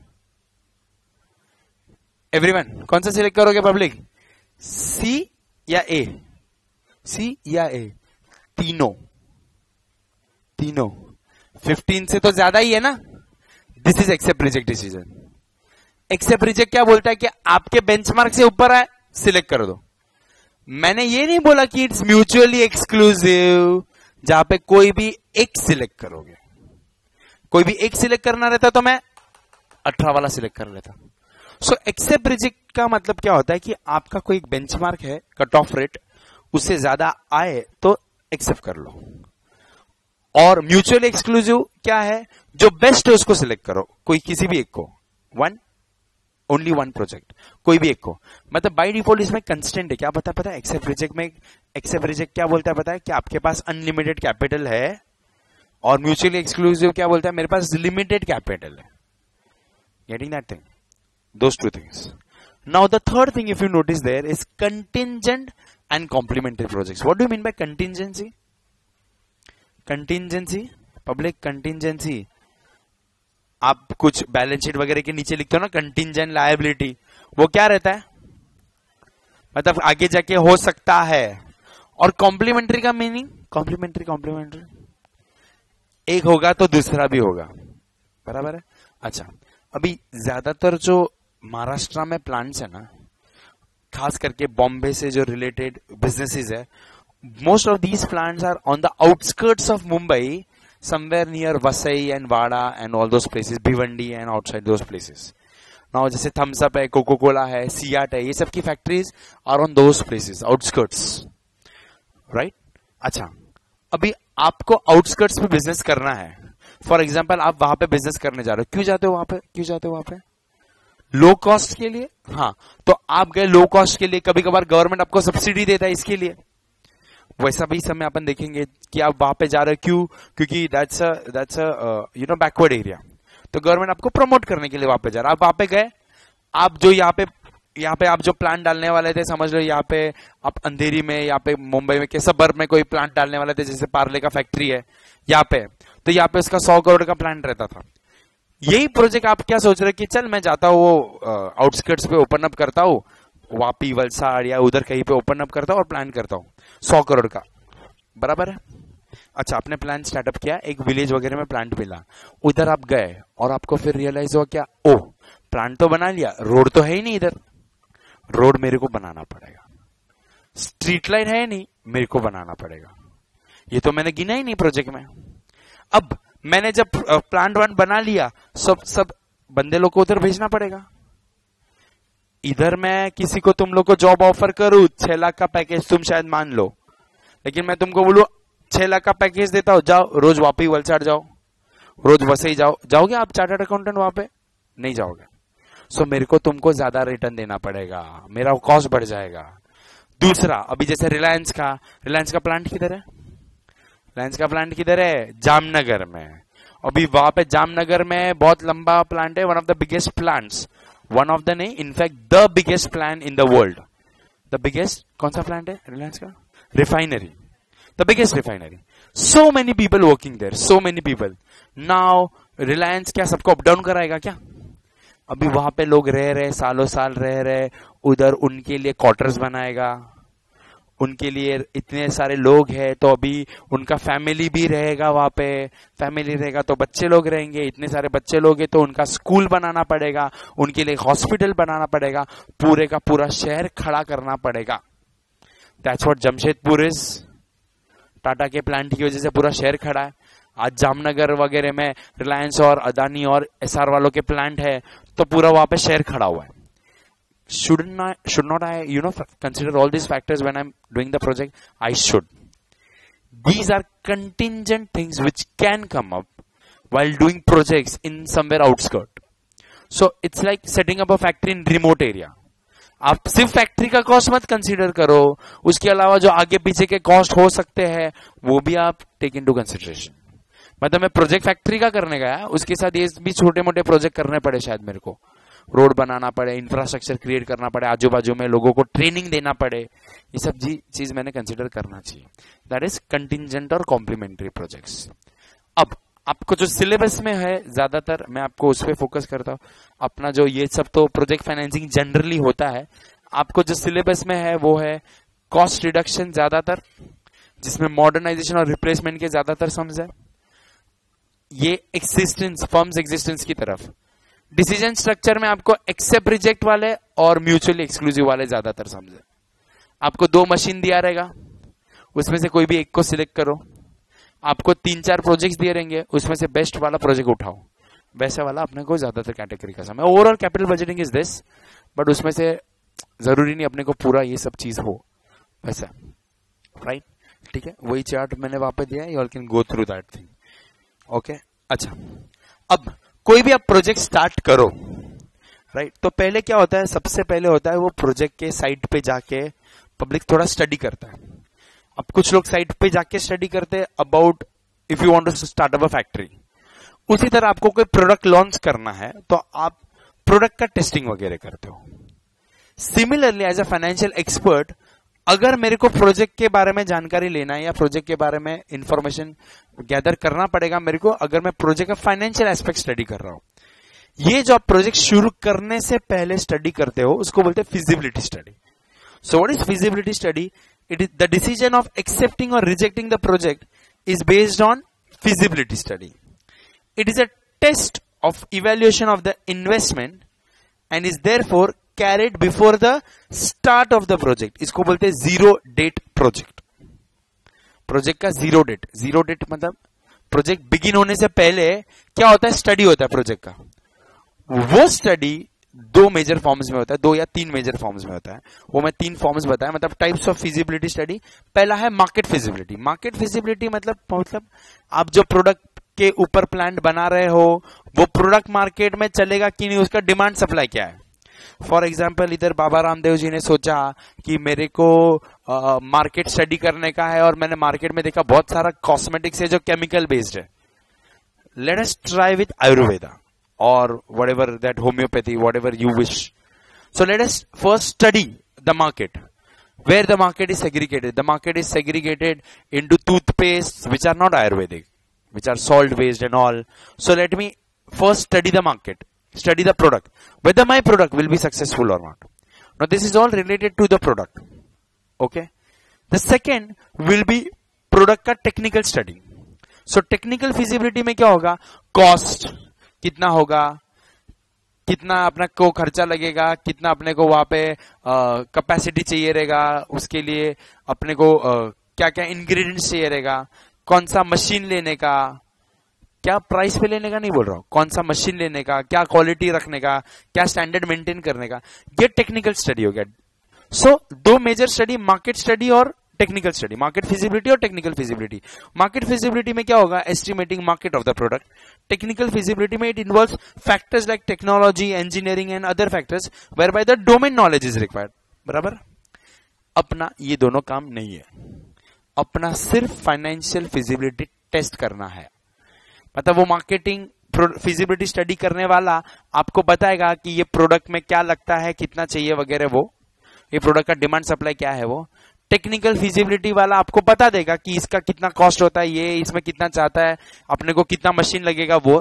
एवरीवन कौन सा सिलेक्ट करोगे पब्लिक? सी या ए? सी या ए? तीनों तीनों फिफ्टीन से तो ज्यादा ही है ना। This is accept reject decision. Accept reject क्या बोलता है कि आपके बेंचमार्क से ऊपर है, सिलेक्ट कर दो। मैंने ये नहीं बोला कि इट्स म्यूचुअली एक्सक्लूसिव, जहां पे कोई भी एक सिलेक्ट करोगे। कोई भी एक सिलेक्ट करना रहता तो मैं अठारह वाला सिलेक्ट कर लेता। सो एक्सेप्ट रिजेक्ट का मतलब क्या होता है कि आपका कोई बेंचमार्क है, कट ऑफ रेट, उससे ज्यादा आए तो एक्सेप्ट कर लो। और म्यूचुअली एक्सक्लूसिव क्या है? जो बेस्ट है उसको सिलेक्ट करो, कोई किसी भी एक को, वन ओनली वन प्रोजेक्ट, कोई भी एक को। मतलब बाय डिफॉल्ट इसमें कंस्टेंट है। क्या पता पता है एक्सेप्ट रिजेक्ट में? एक्सेप्ट रिजेक्ट क्या बोलता है पता है? कि आपके पास अनलिमिटेड कैपिटल है, और म्यूचुअली एक्सक्लूसिव क्या बोलता है? मेरे पास लिमिटेड कैपिटल है। Getting that thing? Those two things. Now the third thing if you notice there is contingent and complementary projects. What do you mean by contingency? Contingency, public contingency. आप कुछ balance sheet वगैरह के नीचे लिखते हो ना contingent liability, वो क्या रहता है? मतलब आगे जाके हो सकता है। और कॉम्प्लीमेंट्री का मीनिंग? कॉम्प्लीमेंट्री कॉम्प्लीमेंट्री एक होगा तो दूसरा भी होगा। बराबर है। अच्छा, अभी ज्यादातर जो महाराष्ट्र में प्लांट्स है ना, खास करके बॉम्बे से जो रिलेटेड बिजनेसेस है, most of these plants are on the outskirts of Mumbai, somewhere near Vasai and Wada and all those places, Bhiwandi and outside those places. Now जैसे थम्स अप है, कोको कोला है, सियाट है, ये सब की factories are on those places, outskirts, right? अच्छा, अभी आपको आउटस्कर्ट्स पे बिजनेस करना है, फॉर एग्जाम्पल आप वहां पे बिजनेस करने जा रहे हो, क्यों जाते हो वहां पे, क्यों जाते हो वहां पे? लो कॉस्ट के लिए। हाँ, तो आप गए लो कॉस्ट के लिए, कभी कभार गवर्नमेंट आपको सब्सिडी देता है इसके लिए। वैसा भी समय अपन देखेंगे कि आप वहां पे जा रहे हो, क्यों? क्योंकि that's a that's a you know backward area, तो गवर्नमेंट आपको प्रमोट करने के लिए वहां पे जा रहा है। आप वहां पे गए, आप जो यहाँ पे यहाँ पे आप जो प्लांट डालने वाले थे, समझ लो यहाँ पे आप अंधेरी में, यहाँ पे मुंबई में के सबर्ब में कोई प्लांट डालने वाले थे, जैसे पार्ले का फैक्ट्री है यहाँ पे, तो यहाँ पे उसका सौ करोड़ का प्लांट रहता था। यही प्रोजेक्ट आप क्या सोच रहे कि चल मैं जाता हूँ वो आउटस्कर्ट्स पे ओपन अप करता हूँ, वापी वलसाड़ या उधर कहीं पे ओपन अप करता हूँ और प्लान करता हूँ सौ करोड़ का, बराबर है। अच्छा, आपने प्लान स्टार्टअप किया, एक विलेज वगैरह में प्लांट मिला, उधर आप गए और आपको फिर रियलाइज हुआ क्या, ओ प्लांट तो बना लिया, रोड तो है ही नहीं इधर, रोड मेरे को बनाना पड़ेगा। स्ट्रीट लाइट है नहीं, मेरे को बनाना पड़ेगा। ये तो मैंने गिना ही नहीं प्रोजेक्ट में। अब मैंने जब प्लांट वन बना लिया, सब सब बंदे लोग को उधर भेजना पड़ेगा। इधर मैं किसी को तुम लोग को जॉब ऑफर करूं, छह लाख का पैकेज तुम शायद मान लो, लेकिन मैं तुमको बोलूं छह लाख का पैकेज देता हूं, जाओ रोज वापी वलसाड़ जाओ, रोज वसई जाओ, जाओगे आप चार्टर्ड अकाउंटेंट वहां पे? नहीं जाओगे। सो मेरे को तुमको ज्यादा रिटर्न देना पड़ेगा, मेरा कॉस्ट बढ़ जाएगा। दूसरा, अभी जैसे रिलायंस का रिलायंस का प्लांट किधर है? रिलायंस का प्लांट किधर है? जामनगर में। अभी वहां पे जामनगर में बहुत लंबा प्लांट है, one of the biggest plants, one of the नहीं, in fact the biggest plant in the world. The biggest कौन सा प्लांट है रिलायंस का? Refinery, the biggest refinery. So many people working there, so many people. Now Reliance क्या सबको up down कराएगा क्या? अभी वहां पे लोग रह रहे, सालों साल रह रहे, उधर उनके लिए क्वार्टर्स बनाएगा, उनके लिए इतने सारे लोग हैं, तो अभी उनका फैमिली भी रहेगा वहां पे, फैमिली रहेगा तो बच्चे लोग रहेंगे, इतने सारे बच्चे लोग हैं तो उनका स्कूल बनाना पड़ेगा, उनके लिए हॉस्पिटल बनाना पड़ेगा, पूरे का पूरा शहर खड़ा करना पड़ेगा। That's what Jamshedpur is. Tata के प्लांट की वजह से पूरा शहर खड़ा है। आज जामनगर वगैरह में रिलायंस और अदानी और एसआर वालों के प्लांट है, तो पूरा वहां पे शहर खड़ा हुआ है। Should not, should not I, you know, consider all these factors when I'm doing the project? I should. These are contingent things which can come up while doing projects in somewhere outskirt. So it's like setting up a factory in remote area. आप सिर्फ factory का cost मत consider करो, उसके अलावा जो आगे पीछे के कॉस्ट हो सकते हैं वो भी आप टेक इनटू कंसिडरेशन। मतलब मैं प्रोजेक्ट फैक्ट्री का करने गया, उसके साथ ये भी छोटे मोटे प्रोजेक्ट करने पड़े, शायद मेरे को रोड बनाना पड़े, इंफ्रास्ट्रक्चर क्रिएट करना पड़े, आजू बाजू में लोगों को ट्रेनिंग देना पड़े, ये सब जी चीज मैंने कंसिडर करना चाहिए। दैट इज कंटिंजेंट और कॉम्प्लीमेंट्री प्रोजेक्ट्स। अब आपको जो सिलेबस में है ज्यादातर मैं आपको उस पर फोकस करता हूँ। अपना जो ये सब तो प्रोजेक्ट फाइनेंसिंग जनरली होता है, आपको जो सिलेबस में है वो है कॉस्ट रिडक्शन ज्यादातर, जिसमें मॉडर्नाइजेशन और रिप्लेसमेंट के ज्यादातर सम्स है। ये एक्सिस्टेंस, फर्म्स एक्सिस्टेंस की तरफ। डिसीजन स्ट्रक्चर में आपको एक्सेप्ट रिजेक्ट वाले और म्यूचुअली एक्सक्लूसिव वाले ज्यादातर समझे। आपको दो मशीन दिया रहेगा, उसमें से कोई भी एक को सिलेक्ट करो। आपको तीन चार प्रोजेक्ट्स दिए रहेंगे, उसमें से बेस्ट वाला प्रोजेक्ट उठाओ, वैसा वाला अपने को ज्यादातर कैटेगरी का समय। Overall capital budgeting is this, but उसमें से जरूरी नहीं अपने को पूरा ये सब चीज हो वैसा, राइट? ठीक है, वही चार्ट मैंने वहां पे दिया है, you all can go through that thing. Okay, अच्छा, अब कोई भी आप प्रोजेक्ट स्टार्ट करो, राइट, तो पहले क्या होता है? सबसे पहले होता है वो प्रोजेक्ट के साइट पे जाके पब्लिक थोड़ा स्टडी करता है। अब कुछ लोग साइट पे जाके स्टडी करते हैं about if you want to start up a factory. उसी तरह आपको कोई प्रोडक्ट लॉन्च करना है तो आप प्रोडक्ट का टेस्टिंग वगैरह करते हो। Similarly as a financial expert, अगर मेरे को प्रोजेक्ट के बारे में जानकारी लेना है या प्रोजेक्ट के बारे में इंफॉर्मेशन गैदर करना पड़ेगा मेरे को, अगर मैं प्रोजेक्ट का फाइनेंशियल एस्पेक्ट स्टडी कर रहा हूं। ये जो आप प्रोजेक्ट शुरू करने से पहले स्टडी करते हो उसको बोलते हैं feasibility study. So what is feasibility study? It is the decision of accepting or rejecting the project is based on feasibility study. It is a test of evaluation of the investment and is therefore carried before the start of the project. इसको बोलते हैं zero date project. Project का zero date, zero date मतलब project begin होने से पहले क्या होता है? स्टडी होता है प्रोजेक्ट का। वो स्टडी दो मेजर फॉर्म्स में होता है, दो या तीन मेजर फॉर्म्स में होता है। वो मैं तीन फॉर्म्स बताया, मतलब टाइप्स ऑफ फिजिबिलिटी स्टडी। पहला है मार्केट फिजिबिलिटी। मार्केट फिजिबिलिटी मतलब मतलब आप जो प्रोडक्ट के ऊपर प्लांट बना रहे हो वो प्रोडक्ट मार्केट में चलेगा कि नहीं, उसका डिमांड सप्लाई क्या है। फॉर एग्जाम्पल इधर बाबा रामदेव जी ने सोचा कि मेरे को मार्केट uh, स्टडी करने का है, और मैंने मार्केट में देखा बहुत सारा कॉस्मेटिक्स है जो केमिकल बेस्ड है। Let us try with Ayurveda or whatever that homeopathy, whatever you wish. So let us first study the market, where the market is segregated. The market is segregated into toothpastes which are not Ayurvedic, which are salt based and all. So let me first study the market, study the product, whether my product will be successful or not. Now this is all related to the product. Okay. The second will be product का technical study. So technical feasibility में क्या होगा, cost कितना होगा, कितना अपना को खर्चा लगेगा, कितना अपने को वहां पे कैपेसिटी चाहिए रहेगा, उसके लिए अपने को आ, क्या क्या इंग्रेडिएंट्स चाहिए रहेगा, कौन सा मशीन लेने का, क्या प्राइस पे लेने का नहीं बोल रहा हूं, कौन सा मशीन लेने का, क्या क्वालिटी रखने का, क्या स्टैंडर्ड मेंटेन करने का, ये टेक्निकल स्टडी हो गया। सो so, दो मेजर स्टडी, मार्केट स्टडी और टेक्निकल स्टडी, मार्केट फिजिबिलिटी और टेक्निकल फिजिबिलिटी। मार्केट फिजिबिलिटी में क्या होगा, estimating market of the product. Technical feasibility में it involves factors like technology, engineering and other factors whereby the domain knowledge is required. बराबर। अपना ये दोनों काम नहीं है, अपना सिर्फ फाइनेंशियल फिजिबिलिटी टेस्ट करना है। मतलब वो मार्केटिंग फिजिबिलिटी स्टडी करने वाला आपको बताएगा कि ये प्रोडक्ट में क्या लगता है, कितना चाहिए वगैरह, वो ये प्रोडक्ट का डिमांड सप्लाई क्या है। वो टेक्निकल फिजिबिलिटी वाला आपको बता देगा कि इसका कितना कॉस्ट होता है, ये इसमें कितना चाहता है, अपने को कितना मशीन लगेगा वो,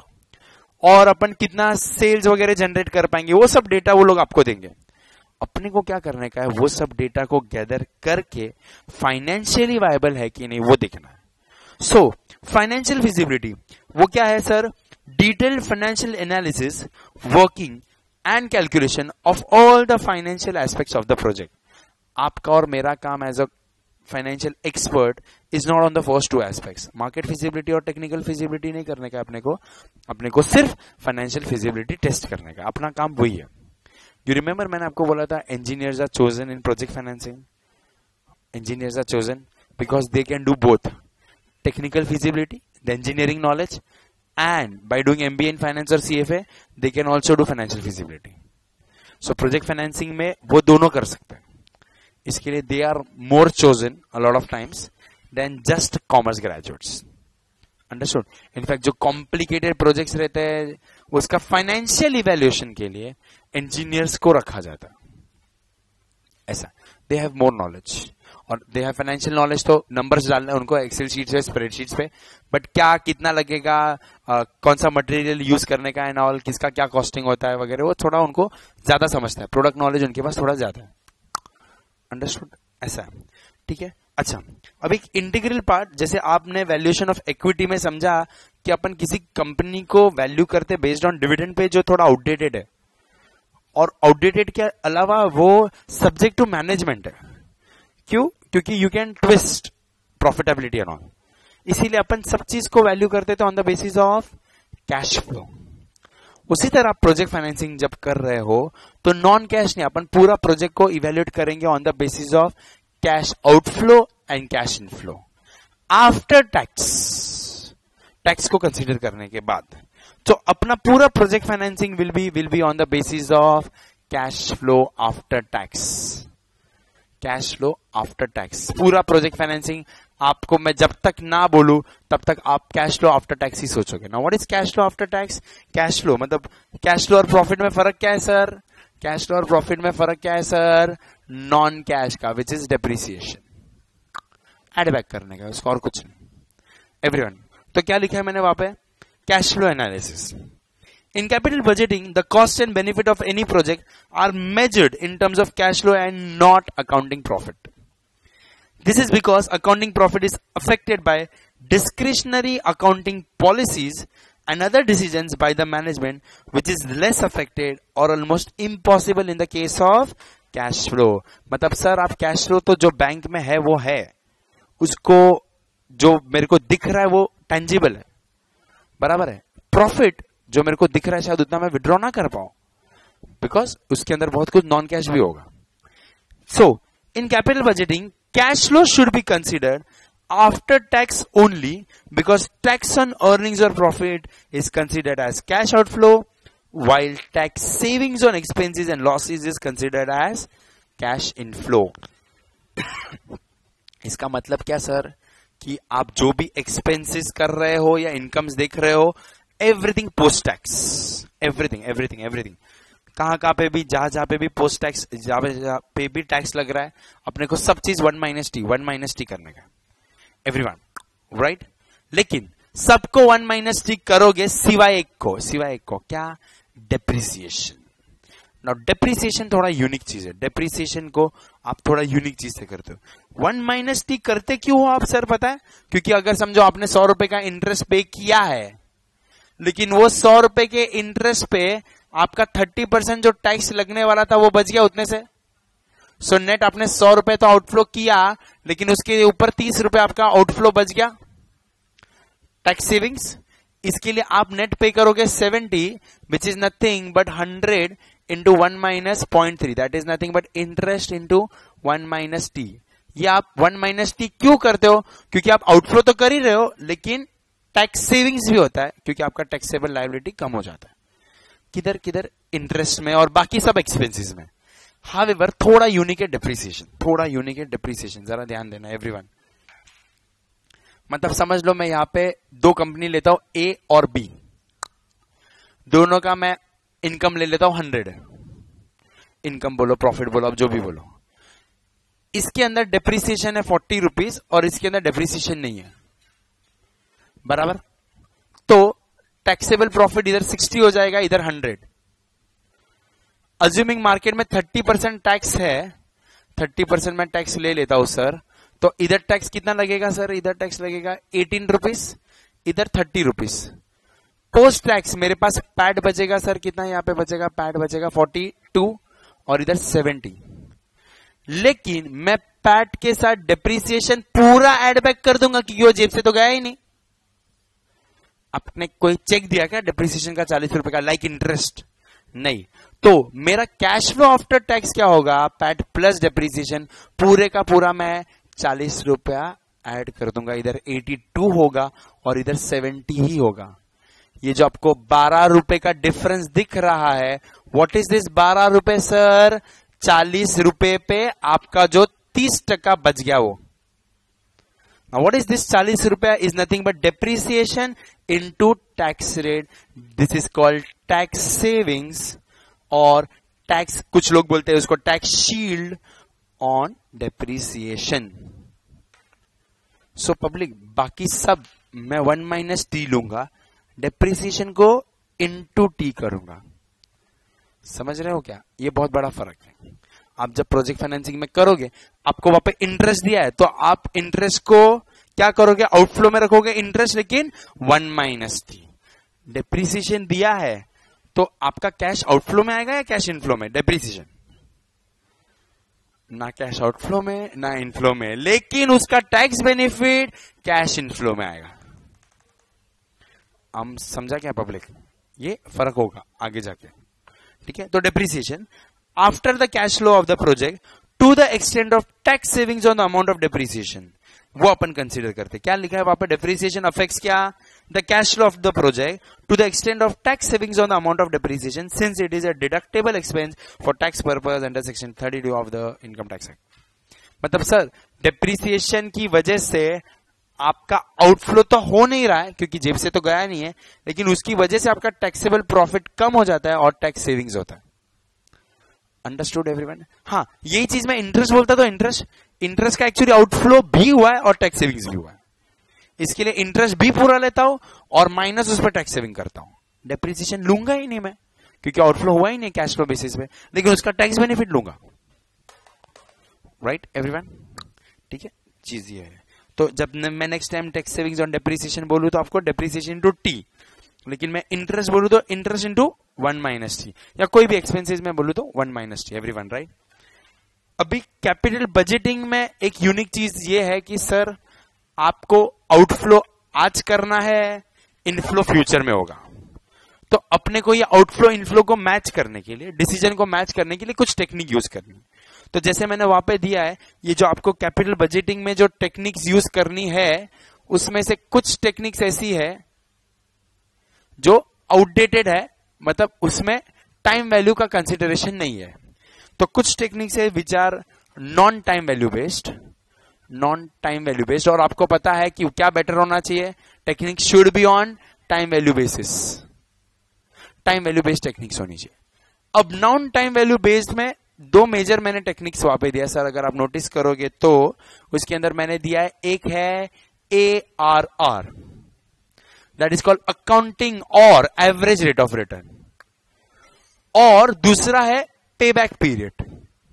और अपन कितना सेल्स वगैरह जनरेट कर पाएंगे, वो सब डेटा वो लोग आपको देंगे। अपने को क्या करने का है, वो सब डेटा को गैदर करके फाइनेंशियली वायबल है कि नहीं वो देखना है। सो फाइनेंशियल फिजिबिलिटी वो क्या है sir, detailed financial analysis, working and calculation of all the financial aspects of the project. आपका और मेरा काम as a financial expert is not on the first two aspects. Market feasibility और technical feasibility नहीं करने का अपने को, अपने को सिर्फ फाइनेंशियल फिजिबिलिटी टेस्ट करने का, अपना काम वही है। यू रिमेंबर मैंने आपको बोला था engineers are chosen in project financing. Engineers are chosen because they can do both technical feasibility, the engineering knowledge, and by doing MBA in finance और CFA they can also do financial feasibility. So project financing में वो दोनों कर सकते हैं। इसके लिए they are more chosen a lot of times than just commerce graduates. Understood. In fact जो कॉम्प्लिकेटेड प्रोजेक्ट्स रहते हैं उसका फाइनेंशियल इवैल्यूएशन के लिए इंजीनियर्स को रखा जाता है। ऐसा दे हैव मोर नॉलेज और दे हैव फाइनेंशियल नॉलेज, तो नंबर्स डालने उनको एक्सेल शीट्स पे, स्प्रेडशीट्स पे, बट क्या कितना लगेगा, आ, कौन सा मटेरियल यूज करने का एंड ऑल, किसका क्या कॉस्टिंग होता है वगैरह, वो थोड़ा उनको ज्यादा समझता है। प्रोडक्ट नॉलेज उनके पास थोड़ा ज्यादा है। अंडरस्टूड। ऐसा है, ठीक है। अच्छा, अब एक इंटीग्रल पार्ट, जैसे आपने वैल्यूएशन ऑफ इक्विटी में समझा कि अपन किसी कंपनी को वैल्यू करते बेस्ड ऑन डिविडेंड पे, जो थोड़ा आउटडेटेड है, और आउटडेटेड के अलावा वो सब्जेक्ट टू मैनेजमेंट है। क्यों? क्योंकि you can twist profitability and all, इसीलिए अपन सब चीज को वैल्यू करते थे on the basis of cash flow. उसी तरह प्रोजेक्ट फाइनेंसिंग जब कर रहे हो तो नॉन कैश नहीं, अपन पूरा प्रोजेक्ट को इवेल्युएट करेंगे on the basis of cash outflow and cash inflow after tax, tax को कंसीडर करने के बाद। तो अपना पूरा project financing will be will be on the basis of cash flow after tax, cash flow after tax. पूरा project financing आपको मैं जब तक ना बोलूं तब तक आप कैश फ्लो आफ्टर टैक्स ही सोचोगे ना। What is cash flow after tax? Cash flow मतलब कैश फ्लो और प्रॉफिट में फर्क क्या है सर? कैश फ्लो और प्रॉफिट में फर्क क्या है सर? नॉन कैश का, which is depreciation, add back करने का, उसका और कुछ नहीं। एवरीवन, तो क्या लिखा है मैंने वहां पे? Cash flow analysis. In capital budgeting, the cost and benefit of any project are measured in terms of cash flow and not accounting profit. This is because accounting profit is affected by discretionary accounting policies and other decisions by the management, which is less affected or almost impossible in the case of cash flow. मतलब sir आप cash flow तो जो bank में है वो है, उसको जो मेरे को दिख रहा है वो टेंजिबल है, बराबर है। प्रॉफिट जो मेरे को दिख रहा है शायद उतना मैं विड्रॉ ना कर पाऊं, बिकॉज उसके अंदर बहुत कुछ नॉन कैश भी होगा. So in capital budgeting cash flow should be considered after tax only because tax on earnings or profit is considered as cash outflow while tax savings on expenses and losses is considered as cash inflow. इसका मतलब क्या sir कि आप जो भी expenses कर रहे हो या इनकम्स देख रहे हो everything post tax, everything everything everything कहां कहां पे भी जहां जहां पे भी पोस्ट टैक्स जहां पे भी टैक्स लग रहा है अपने को सब चीज one minus T one minus T करने का एवरीवन, राइट. लेकिन सबको वन माइनस टी करोगे सिवाय एक को, सिवाय एक को क्या, डेप्रिसिएशन. नाउ डेप्रिसिएशन थोड़ा यूनिक चीज है. डेप्रिसिएशन को आप थोड़ा यूनिक चीज से करते हो. वन माइनस टी करते क्यों हो आप सर पता है? क्योंकि अगर समझो आपने सौ रुपए का इंटरेस्ट पे किया है लेकिन वो सौ रुपए के इंटरेस्ट पे आपका थर्टी परसेंट जो टैक्स लगने वाला था वो बच गया उतने से. सो so, नेट आपने सौ रुपए तो आउटफ्लो किया लेकिन उसके ऊपर तीस रुपए आपका आउटफ्लो बच गया टैक्स सेविंग्स. इसके लिए आप नेट पे करोगे seventy which is nothing but hundred into one minus point three that is nothing but interest into one minus T. ये आप वन माइनस टी क्यों करते हो? क्योंकि आप आउटफ्लो तो कर ही रहे हो लेकिन टैक्स सेविंग्स भी होता है क्योंकि आपका टैक्सेबल लायबिलिटी कम हो जाता है. किधर किधर? इंटरेस्ट में और बाकी सब एक्सपेंसेस में. However, थोड़ा यूनिक है डेप्रिसिएशन, थोड़ा यूनिक है डेप्रिसिएशन. जरा ध्यान देना एवरीवन. मतलब समझ लो मैं यहां पे दो कंपनी लेता हूं ए और बी, दोनों का मैं इनकम ले लेता हूं हंड्रेड. इनकम बोलो प्रॉफिट बोलो आप जो भी बोलो. इसके अंदर डेप्रिसिएशन है फोर्टी रुपीज और इसके अंदर डेप्रिसिएशन नहीं है, बराबर. तो टैक्सेबल प्रॉफिट इधर सिक्सटी हो जाएगा इधर हंड्रेड. अज्यूमिंग मार्केट में थर्टी परसेंट टैक्स है, थर्टी परसेंट में टैक्स ले लेता हूं सर, तो इधर टैक्स कितना लगेगा सर? इधर टैक्स लगेगा एटीन रुपीज, इधर थर्टी रुपीज. पोस्ट टैक्स मेरे पास पैड बचेगा सर, कितना यहां पे बचेगा? पैड बचेगा फोर्टी टू और इधर सेवेंटी. लेकिन मैं पैड के साथ डेप्रिसिएशन पूरा एड बैक कर दूंगा क्योंकि वो जेब से तो गया ही नहीं. आपने कोई चेक दिया क्या डेप्रिसिएशन का चालीस रुपए का लाइक इंटरेस्ट? नहीं. तो मेरा कैश फ्लो आफ्टर टैक्स क्या होगा? पैट प्लस डेप्रिसिएशन पूरे का पूरा मैं चालीस रुपया ऐड कर दूंगा. इधर एटी टू होगा और इधर सेवेंटी ही होगा. ये जो आपको बारह रुपए का डिफरेंस दिख रहा है, व्हाट इज दिस बारह रुपए सर? चालीस रुपए पे आपका जो तीस टका बच गया वो. Now what is this चालीस रुपया? is nothing but depreciation into tax rate. This is called tax savings और tax, कुछ लोग बोलते हैं उसको tax shield on depreciation. So public बाकी सब मैं वन माइनस टी लूंगा, depreciation को into t करूंगा. समझ रहे हो क्या? ये बहुत बड़ा फर्क है. आप जब प्रोजेक्ट फाइनेंसिंग में करोगे आपको वहां पे इंटरेस्ट दिया है तो आप इंटरेस्ट को क्या करोगे? आउटफ्लो में रखोगे इंटरेस्ट, लेकिन वन माइनस थी. डेप्रिसिएशन दिया है तो आपका कैश आउटफ्लो में आएगा या कैश इनफ्लो में? डेप्रिसिएशन ना कैश आउटफ्लो में ना इनफ्लो में, लेकिन उसका टैक्स बेनिफिट कैश इनफ्लो में आएगा. हम समझा क्या पब्लिक? ये फर्क होगा आगे जाके, ठीक है. तो depreciation after the cash flow of the project to the extent of tax savings on the amount of depreciation, वो अपन कंसीडर करते. क्या लिखा है वहां पर? डेप्रिसिएशन अफेक्ट्स क्या? The cash flow of the project to the extent of tax savings on the amount of depreciation since it is a deductible expense for tax purpose under section thirty two of the income tax act. मतलब sir depreciation की वजह से आपका outflow तो हो नहीं रहा है क्योंकि जेब से तो गया नहीं है, लेकिन उसकी वजह से आपका टैक्सेबल प्रॉफिट कम हो जाता है और टैक्स सेविंग्स होता है. Understood everyone? हाँ, यही चीज मैं इंटरेस्ट बोलता तो इंटरेस्ट इंटरेस्ट का एक्चुअली आउटफ्लो भी हुआ है और टैक्स सेविंग्स भी हुआ है. इसके लिए इंटरेस्ट भी पूरा लेता हूं और माइनस उस पर टैक्स सेविंग करता हूं. डेप्रिसिएशन लूंगा ही नहीं मैं क्योंकि आउटफ्लो हुआ ही नहीं कैश फ्लो बेसिस पे, लेकिन उसका टैक्स बेनिफिट लूंगा. Right everyone? ठीक है, चीज ये है. तो जब मैं next time tax savings on depreciation बोलूं तो आपको डेप्रिसिएशन इनटू टी, लेकिन मैं इंटरेस्ट बोलूं तो interest into one minus T, या कोई भी एक्सपेंसेस में बोलूं तो one minus T. Everyone right? अभी कैपिटल बजटिंग में एक यूनिक चीज ये है कि सर आपको आउटफ्लो आज करना है, इनफ्लो फ्यूचर में होगा. तो अपने को ये आउटफ्लो इनफ्लो को मैच करने के लिए, डिसीजन को मैच करने के लिए कुछ टेक्निक यूज करनी है। तो जैसे मैंने वहां पे दिया है, ये जो आपको कैपिटल बजटिंग में जो टेक्निक्स यूज करनी है, उसमें से कुछ टेक्निक्स ऐसी है जो आउटडेटेड है, मतलब उसमें टाइम वैल्यू का कंसिडरेशन नहीं है। तो कुछ टेक्निक्स है which are non time value based, non time value based, और आपको पता है कि क्या बेटर होना चाहिए, technique should be on time value basis, time value based techniques होनी चाहिए। अब नॉन टाइम वैल्यू बेस्ड में दो मेजर मैंने टेक्निक्स वहां पे दिया सर, अगर आप नोटिस करोगे तो उसके अंदर मैंने दिया है, एक है A R R, that is called accounting और एवरेज रेट ऑफ रिटर्न, और दूसरा है पे बैक पीरियड।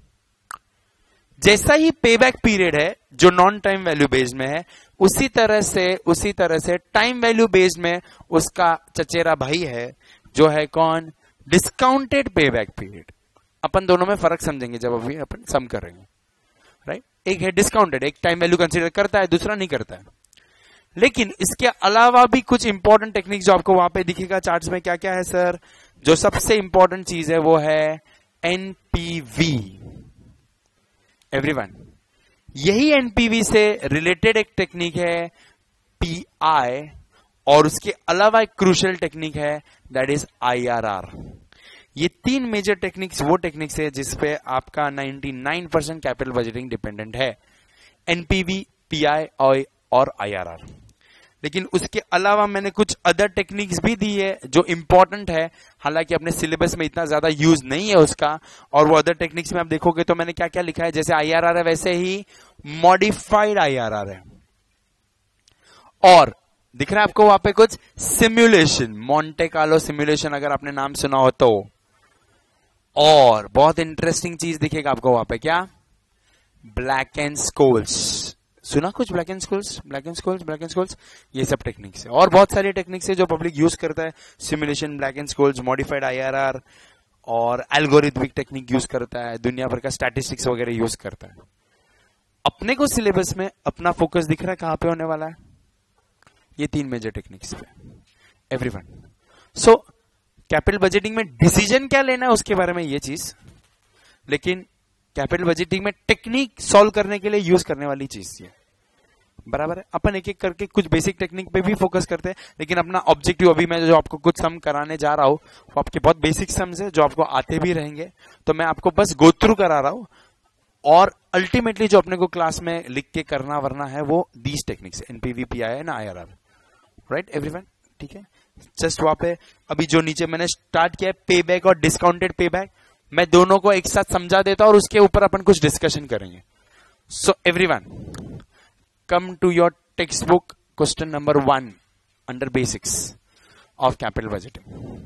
जैसा ही पे बैक पीरियड है जो नॉन टाइम वैल्यू बेस्ड में है, उसी तरह से उसी तरह से टाइम वैल्यू बेस्ड में उसका चचेरा भाई है जो है कौन, डिस्काउंटेड पे बैक पीरियड। अपन दोनों में फर्क समझेंगे जब अभी अपन सम करेंगे, राइट। एक है डिस्काउंटेड, एक टाइम वैल्यू कंसीडर करता है, दूसरा नहीं करता है। लेकिन इसके अलावा भी कुछ इंपॉर्टेंट टेक्निक जो आपको वहां पे दिखेगा चार्ट्स में, क्या क्या है सर, जो सबसे इंपॉर्टेंट चीज है वो है एनपीवी। एवरीवन, यही एनपीवी से रिलेटेड एक टेक्निक है पीआई, और उसके अलावा एक क्रूशियल टेक्निक है दैट इज आईआरआर। ये तीन मेजर टेक्निक्स वो टेक्निक्स है जिसपे आपका निन्यानवे परसेंट कैपिटल बजटिंग डिपेंडेंट है, एनपीवी, पीआई और आईआरआर। लेकिन उसके अलावा मैंने कुछ अदर टेक्निक्स भी दी है जो इंपॉर्टेंट है, हालांकि अपने सिलेबस में इतना ज्यादा यूज नहीं है उसका, और वो अदर टेक्निक्स में आप देखोगे तो मैंने क्या क्या लिखा है, जैसे आईआरआर है वैसे ही मॉडिफाइड आईआरआर है, और दिख रहा है आपको वहां पे कुछ सिमुलेशन, मोंटे कार्लो सिमुलेशन अगर आपने नाम सुना हो तो, और बहुत इंटरेस्टिंग चीज दिखेगा आपको वहां पे, क्या, ब्लैक एंड स्कोल्स, सुना कुछ, Black and Scholes, Black and Scholes, Black and Scholes, ये सब टेक्निक्स है। और बहुत सारी टेक्निक्स है जो पब्लिक यूज करता है, simulation, Black and Scholes, modified IRR, और एल्गोरिथमिक टेक्निक यूज करता है, दुनिया भर का स्टैटिस्टिक्स वगैरह यूज करता है। अपने को सिलेबस में अपना फोकस दिख रहा है कहां पे होने वाला है, ये तीन मेजर टेक्निक्स पे। एवरीवन, सो कैपिटल बजटिंग में डिसीजन क्या लेना है उसके बारे में ये चीज, लेकिन कैपिटल बजटिंग में टेक्निक सॉल्व करने के लिए यूज करने वाली चीज ये, बराबर है। अपन एक एक करके कुछ बेसिक टेक्निक पे भी फोकस करते हैं, लेकिन अपना ऑब्जेक्टिव अभी मैं जो आपको कुछ सम कराने जा रहा हूं वो आपके बहुत बेसिक सम्स है जो आपको आते भी रहेंगे, तो मैं आपको बस गो थ्रू करा रहा हूं, और अल्टीमेटली जो अपने को क्लास में लिख के करना वरना है वो these techniques, NPV, PI and IRR, right everyone, ठीक है। जस्ट वहां पे अभी जो नीचे मैंने स्टार्ट किया है पे बैक और डिस्काउंटेड पे बैक, मैं दोनों को एक साथ समझा देता हूं और उसके ऊपर अपन कुछ डिस्कशन करेंगे। So everyone, come to your text book, question number one under basics of capital budgeting.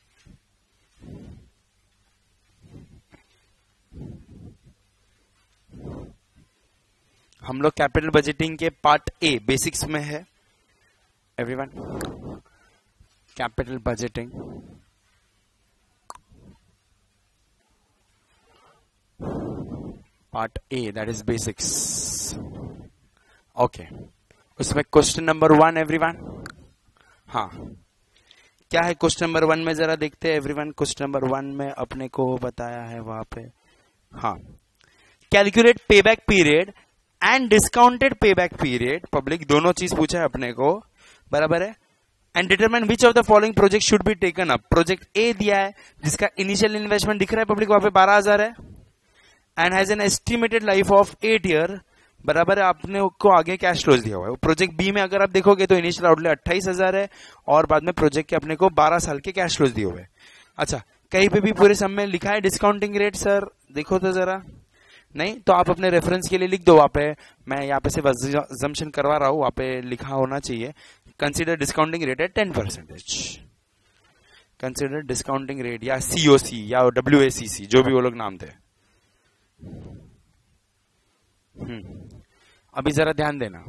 हम लोग कैपिटल बजटिंग के पार्ट ए बेसिक्स में है everyone, capital budgeting part A that is basics, okay. उसमें क्वेश्चन नंबर वन एवरीवन, हाँ क्या है question number one में, जरा देखते हैं एवरीवन। क्वेश्चन नंबर वन में अपने को बताया है वहां पे, हाँ, calculate pay back period and discounted पे बैक पीरियड, पब्लिक दोनों चीज पूछा है अपने को, बराबर है। And determine which of the following project should be taken up, project A दिया है जिसका इनिशियल इन्वेस्टमेंट दिख रहा है पब्लिक वहां पे बारह हजार है, and has an estimated life of eight year, बराबर है। आपने को आगे कैश फ्लोज दिया हुआ है। प्रोजेक्ट बी में अगर आप देखोगे तो इनिशियल आउटले अट्ठाईस हजार है, और बाद में प्रोजेक्ट के अपने को बारह साल के कैश फ्लोज दिए हुए हैं। अच्छा, कहीं पे भी पूरे सम में लिखा है डिस्काउंटिंग रेट सर, देखो तो जरा, नहीं तो आप अपने रेफरेंस के लिए लिख दो वहां पे, मैं यहाँ पे सिर्फ अजम्पशन करवा रहा हूं, वहां पे लिखा होना चाहिए consider discounting rate at ten percentage, consider discounting rate, या सीओसी या डब्ल्यूएसीसी, जो भी वो लोग नाम थे। हम्म अभी जरा ध्यान देना,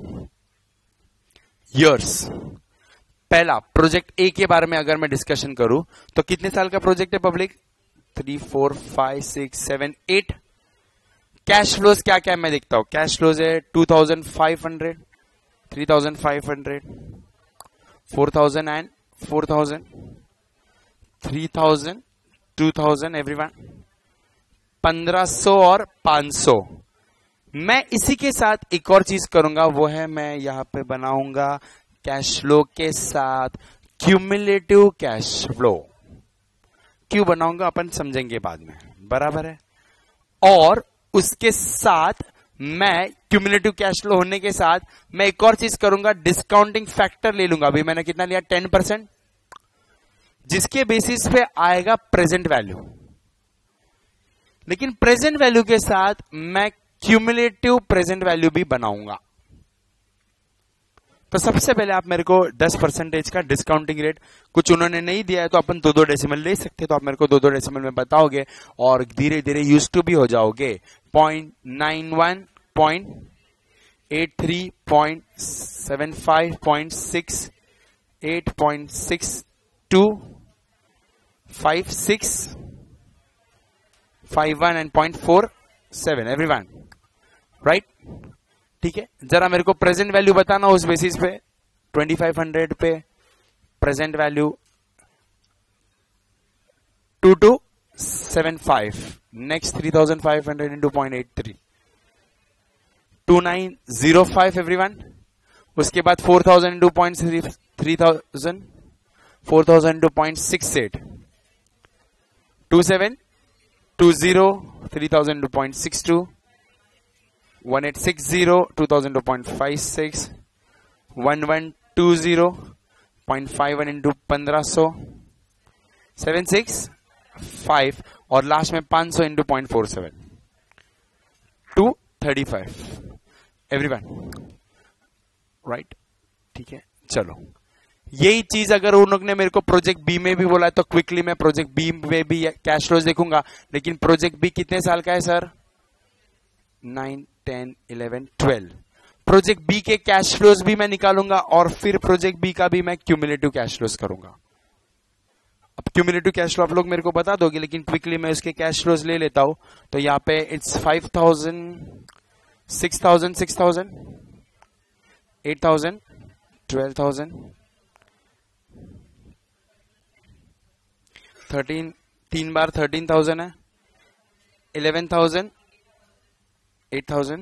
ईयर्स, पहला प्रोजेक्ट ए के बारे में अगर मैं डिस्कशन करूं तो कितने साल का प्रोजेक्ट है public, three four five six seven eight. Cash flows क्या क्या है मैं देखता हूं, कैश फ्लोज है two thousand five hundred, three thousand five hundred, four thousand and four thousand, three thousand, two thousand everyone, पंद्रह सौ और पांच सौ। मैं इसी के साथ एक और चीज करूंगा, वो है मैं यहां पे बनाऊंगा कैश फ्लो के साथ क्यूमुलेटिव कैश फ्लो। क्यों बनाऊंगा अपन समझेंगे बाद में, बराबर है। और उसके साथ मैं क्यूमुलेटिव कैश फ्लो होने के साथ मैं एक और चीज करूंगा, डिस्काउंटिंग फैक्टर ले लूंगा। अभी मैंने कितना लिया, टेन परसेंट, जिसके बेसिस पे आएगा प्रेजेंट वैल्यू। लेकिन प्रेजेंट वैल्यू के साथ मैं क्यूमुलेटिव प्रेजेंट वैल्यू भी बनाऊंगा। तो सबसे पहले आप मेरे को दस परसेंटेज का डिस्काउंटिंग रेट, कुछ उन्होंने नहीं दिया है तो अपन दो दो डेसिमल ले सकते, तो आप मेरे को दो दो डेसिमल में बताओगे और धीरे धीरे यूज टू भी हो जाओगे। Point nine one, point eight three, point seven five, point six eight, point six two, five six, five one and point four seven everyone, right. ठीक है, जरा मेरे को प्रेजेंट वैल्यू बताना उस बेसिस पे। ट्वेंटी फाइव हंड्रेड पे present value two two seven five, next three thousand five hundred into point eight three, two nine zero five everyone. उसके बाद four thousand into point three thousand, four thousand into point six eight, two seven two zero, three thousand into point six two, one eight six zero, two thousand two point five six, one one two zero, point five one into पंद्रह सौ, seven six five, और last में पांच सौ into point four seven, two thirty five everyone, right. ठीक है, चलो यही चीज अगर उन लोग ने मेरे को प्रोजेक्ट बी में भी बोला है तो क्विकली मैं प्रोजेक्ट बी में भी कैश फ्लोज देखूंगा। लेकिन प्रोजेक्ट बी कितने साल का है sir? Nine, ten, eleven, twelve. Project B के कैश फ्लोज भी मैं निकालूंगा और फिर प्रोजेक्ट बी का भी मैं क्यूमुलेटिव कैश फ्लोज करूंगा। अब क्यूमुलेटिव कैश फ्लो आप लोग मेरे को बता दोगे, लेकिन क्विकली मैं उसके कैश फ्लोज ले लेता हूं। तो यहां पे it's five thousand, six thousand, six thousand, eight thousand, twelve thousand, thirteen, तीन बार थर्टीन थाउजेंड है, eleven thousand, eight thousand,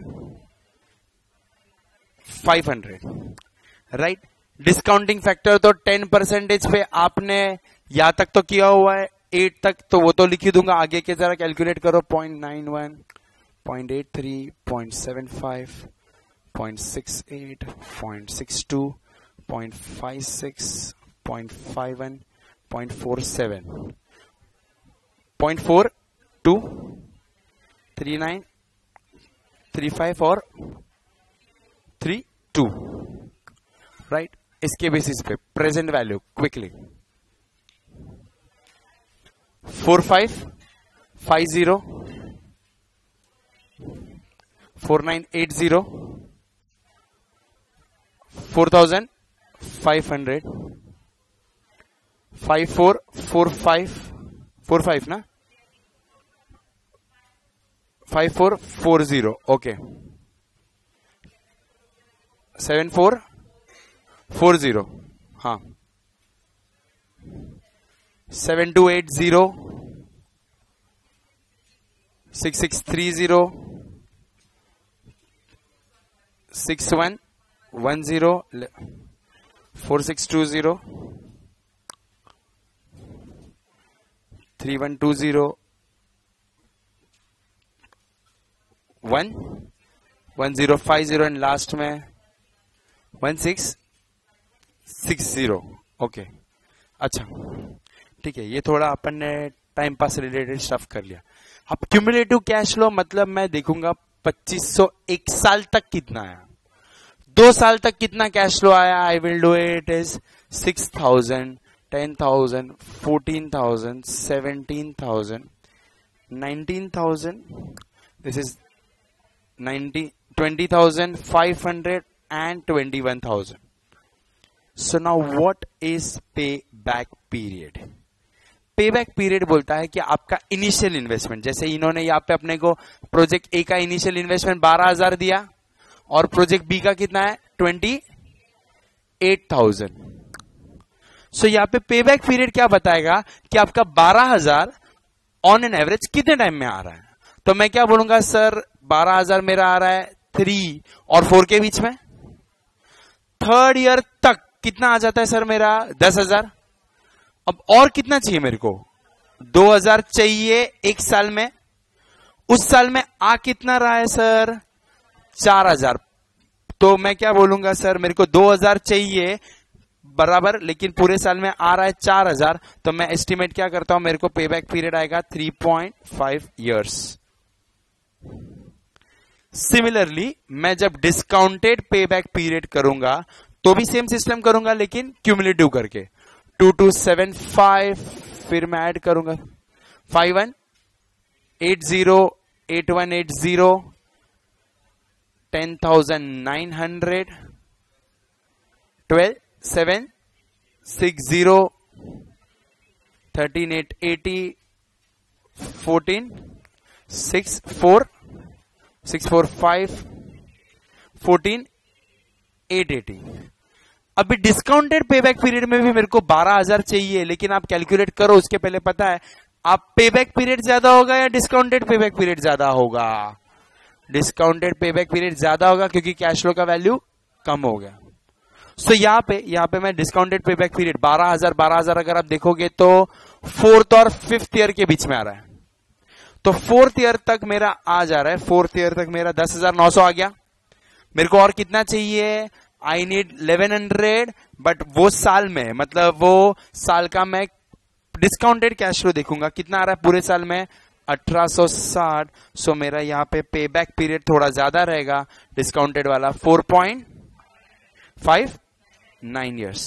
five hundred, right. Discounting factor तो टेन परसेंटेज पे आपने यहां तक तो किया हुआ है, एट तक तो वो तो लिख ही दूंगा, आगे के जरा कैलकुलेट करो। Point nine one, point eight three, point seven five, point six eight, point six two, point five six, point five one, point four seven, point four two, three nine, three five और three two, right. इसके basis पे present value quickly four five five zero, four nine eight zero, four thousand five hundred, five four four five, four five ना, five four four zero, okay, seven four four zero, हाँ, seven two eight zero, six six three zero, six one one zero, four six two zero, three one two zero, one one zero five zero, and last में one six six zero, okay. अच्छा ठीक है, ये थोड़ा अपन ने time pass related stuff कर लिया। अब क्यूमुलेटिव कैश फ्लो मतलब मैं देखूंगा पच्चीस सौ एक साल तक कितना आया, दो साल तक कितना कैश फ्लो आया। I will do it is six thousand, ten thousand, fourteen thousand, seventeen thousand, nineteen thousand, this is ninety, twenty thousand five hundred and twenty one thousand. So now what is pay back period? Pay back period बोलता है कि आपका initial investment, जैसे इन्होंने यहाँ पे अपने को प्रोजेक्ट ए का इनिशियल इन्वेस्टमेंट बारह हजार दिया और प्रोजेक्ट बी का कितना है ट्वेंटी एट थाउजेंड। सो यहाँ पे पे बैक पीरियड क्या बताएगा कि आपका बारह हजार ऑन एन एवरेज कितने टाइम में आ रहा है। तो मैं क्या बोलूंगा सर, बारह हजार मेरा आ रहा है थ्री और फोर के बीच में, थर्ड ईयर तक कितना आ जाता है सर मेरा दस हजार। अब और कितना चाहिए मेरे को, दो हजार चाहिए एक साल में। उस साल में आ कितना रहा है सर, चार हजार। तो मैं क्या बोलूंगा सर, मेरे को दो हजार चाहिए बराबर, लेकिन पूरे साल में आ रहा है चार हजार। तो मैं एस्टिमेट क्या करता हूं, मेरे को पे बैक पीरियड आएगा three point five years. Similarly मैं जब डिस्काउंटेड पे बैक पीरियड करूंगा तो भी सेम सिस्टम करूंगा, लेकिन क्यूमुलेटिव करके टू टू सेवन फाइव, फिर मैं ऐड करूंगा five one eight zero eight one eight zero ten thousand nine hundred twelve seven six zero thirteen eight eighty fourteen six four six four five fourteen eight eighty. अभी discounted पे back period में भी मेरे को बारह हजार चाहिए, लेकिन आप कैलकुलेट करो उसके पहले पता है आप पे बैक पीरियड ज्यादा होगा या डिस्काउंटेड पे बैक पीरियड ज्यादा होगा। डिस्काउंटेड पे बैक पीरियड ज्यादा होगा क्योंकि कैश फ्लो का वैल्यू कम हो गया। सो so, यहां पे यहां पे मैं डिस्काउंटेड पे बैक पीरियड बारह हजार बारह हजार अगर आप देखोगे तो फोर्थ और फिफ्थ ईयर के बीच में आ रहा है। तो फोर्थ ईयर तक मेरा आ जा रहा है, फोर्थ ईयर तक मेरा दस हजार नौ सौ आ गया। मेरे को और कितना चाहिए, I need eleven hundred, but वो साल में, मतलब वो साल का मैं डिस्काउंटेड कैश फ्लो देखूंगा कितना आ रहा है पूरे साल में अठारह सौ साठ। सो मेरा यहाँ पे पे बैक पीरियड थोड़ा ज्यादा रहेगा डिस्काउंटेड वाला, four point five nine years.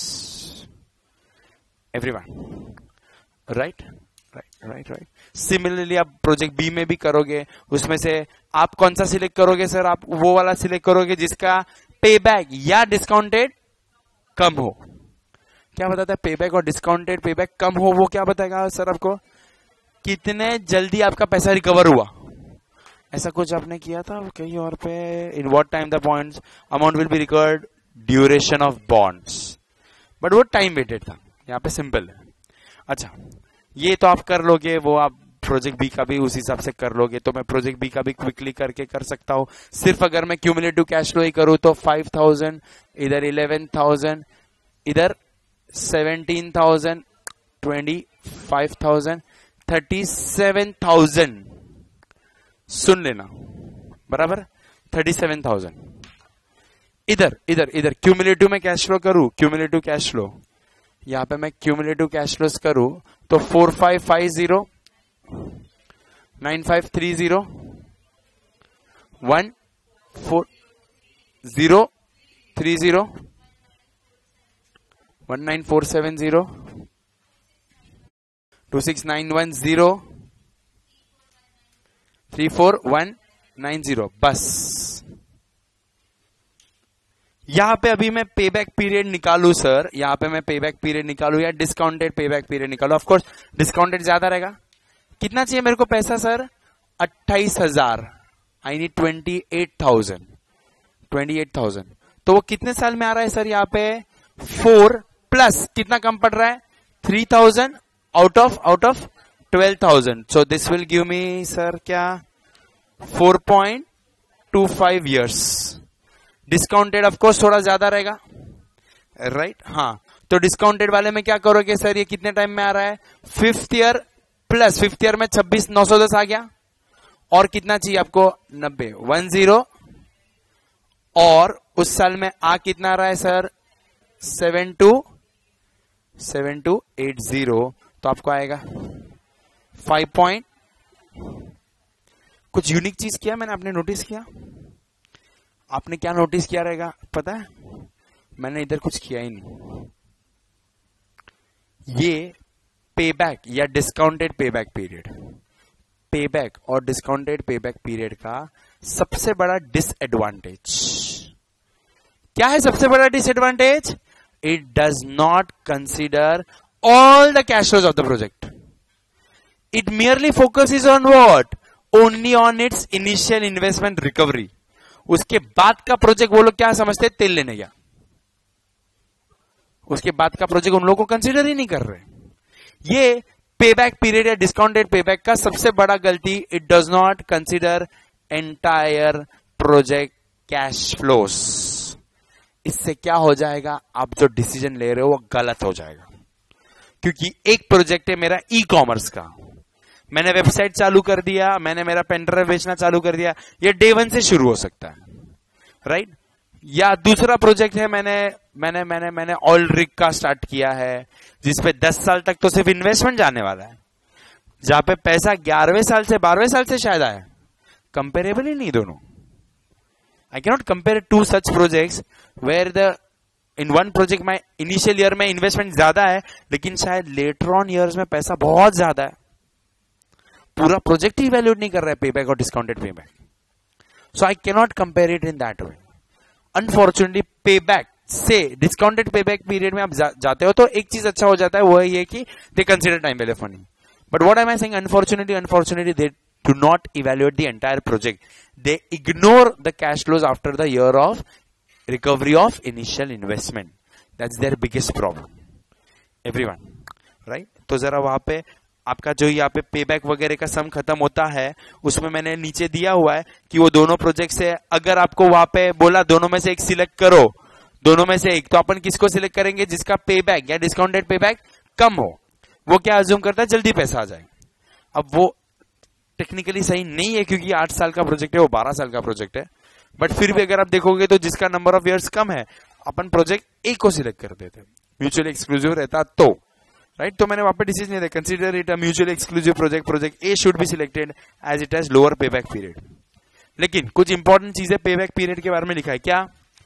Everyone right right right right. Similarly आप प्रोजेक्ट बी में भी करोगे, उसमें से आप कौन सा सिलेक्ट करोगे सर, आप वो वाला सिलेक्ट करोगे जिसका पे बैक या डिस्काउंटेड कम हो। क्या बताता है पे बैक और डिस्काउंटेड पे बैक कम हो, वो क्या बताएगा सर आपको, कितने जल्दी आपका पैसा रिकवर हुआ। ऐसा कुछ आपने किया था कहीं और पे, in what time the bonds amount will be recovered, duration of bonds, but वो टाइम वेटेड था, यहाँ पे सिंपल है। अच्छा ये तो आप कर लोगे, वो आप प्रोजेक्ट बी का भी उस हिसाब से कर लोगे। तो मैं प्रोजेक्ट बी का भी क्विकली करके कर सकता हूं। सिर्फ अगर मैं क्यूमुलेटिव कैश फ्लो ही करूं तो फाइव थाउजेंड, इधर इलेवन थाउजेंड, इधर seventeen thousand, twenty five thousand, thirty seven thousand, सुन लेना बराबर, थर्टी सेवन थाउजेंड। इधर इधर इधर क्यूमुलेटिव में कैश फ्लो करूं, क्यूमुलेटिव कैश फ्लो यहां पे मैं क्यूमुलेटिव कैश फ्लोस करूं तो four five five zero nine five three zero one four zero three zero one nine four seven zero two six nine one zero three four one nine zero. बस यहां पे अभी मैं पे back period निकालू sir, यहां पे मैं पे बैक पीरियड निकालू या डिस्काउंटेड पे बैक पीरियड निकालू, ऑफ कोर्स डिस्काउंटेड ज्यादा रहेगा। कितना चाहिए मेरे को पैसा सर, अट्ठाईस हजार, I need twenty eight thousand, twenty eight thousand. तो वो कितने साल में आ रहा है सर, यहाँ पे फोर प्लस कितना कम पड़ रहा है, three thousand out of out of twelve thousand. So this will give me sir क्या, four point two five years. Discounted of course थोड़ा ज्यादा रहेगा राइट right? हाँ, तो डिस्काउंटेड वाले में क्या करोगे सर, ये कितने टाइम में आ रहा है, fifth year plus fifth year में छब्बीस नौ सौ दस आ गया, और कितना चाहिए आपको, नब्बे, वन जीरो, और उस साल में आ कितना आ रहा है sir, seven two seven two eight zero. तो आपको आएगा फाइव पॉइंट। कुछ यूनिक चीज किया मैंने, आपने नोटिस किया, आपने क्या नोटिस किया रहेगा पता है, मैंने इधर कुछ किया ही नहीं। ये पेबैक या डिस्काउंटेड पेबैक पीरियड, पेबैक और डिस्काउंटेड पेबैक पीरियड का सबसे बड़ा डिसएडवांटेज क्या है, सबसे बड़ा disadvantage, it does not consider all the cash flows of the project. It merely focuses on what, only on its initial investment recovery. उसके बाद का प्रोजेक्ट वो लोग क्या समझते हैं, तेल लेने गया, उसके बाद का प्रोजेक्ट उन लोगों को कंसिडर ही नहीं कर रहे। ये पेबैक पीरियड या डिस्काउंटेड पेबैक का सबसे बड़ा गलती, it does not consider entire project cash flows. इससे क्या हो जाएगा, आप जो डिसीजन ले रहे हो वो गलत हो जाएगा। क्योंकि एक प्रोजेक्ट है मेरा ई कॉमर्स का, मैंने वेबसाइट चालू कर दिया, मैंने मेरा पेनड्राइव बेचना चालू कर दिया, ये डे वन से शुरू हो सकता है, राइट। या दूसरा प्रोजेक्ट है, मैंने मैंने मैंने मैंने ऑयल रिग का स्टार्ट किया है, जिसपे दस साल तक तो सिर्फ इन्वेस्टमेंट जाने वाला है, जहां पे पैसा ग्यारहवें साल से बारहवें साल से शायद आया। कंपेरेबल ही नहीं दोनों। I cannot compare to such projects where the in one project में इनिशियल ईयर में इन्वेस्टमेंट ज्यादा है, लेकिन शायद लेटर ऑन ईयर्स में पैसा बहुत ज्यादा है। पूरा प्रोजेक्ट ही वैल्यूड नहीं कर रहा है पेबैक और discounted payback. So I cannot compare it in that way. Unfortunately payback से डिस्काउंटेड पेबैक पीरियड में आप जा, जाते हो तो एक चीज अच्छा हो जाता है, वो है ये कि they consider time value of money. But what am I saying, unfortunately unfortunately they do not evaluate the entire project, they ignore the cash flows after the year of recovery of initial investment. That's their biggest problem everyone, right. तो जरा वहां पे आपका जो यहाँ पे payback वगैरह का सम खत्म होता है, उसमें मैंने नीचे दिया हुआ है कि वो दोनों प्रोजेक्ट से अगर आपको वहां पे बोला दोनों में से एक सिलेक्ट करो, दोनों में से एक, तो अपन किसको सिलेक्ट करेंगे, जिसका पेबैक या डिस्काउंटेड पेबैक कम हो। वो क्या अज्यूम करता है, जल्दी पैसा आ जाए। अब वो टेक्निकली सही नहीं है, क्योंकि आठ साल का प्रोजेक्ट है, वो बारह साल का प्रोजेक्ट है। बट फिर भी अगर आप देखोगे तो जिसका नंबर ऑफ ईयर्स कम है, अपन प्रोजेक्ट ए को सिलेक्ट कर देते, म्यूचुअली एक्सक्लूसिव रहता तो, राइट। तो मैंने वहां पे डिसीजन नहीं दिया, consider it a mutually exclusive project, project A should be selected as it has lower payback period. लेकिन कुछ इंपॉर्टेंट चीजें पेबैक पीरियड के बारे में लिखा है। क्या?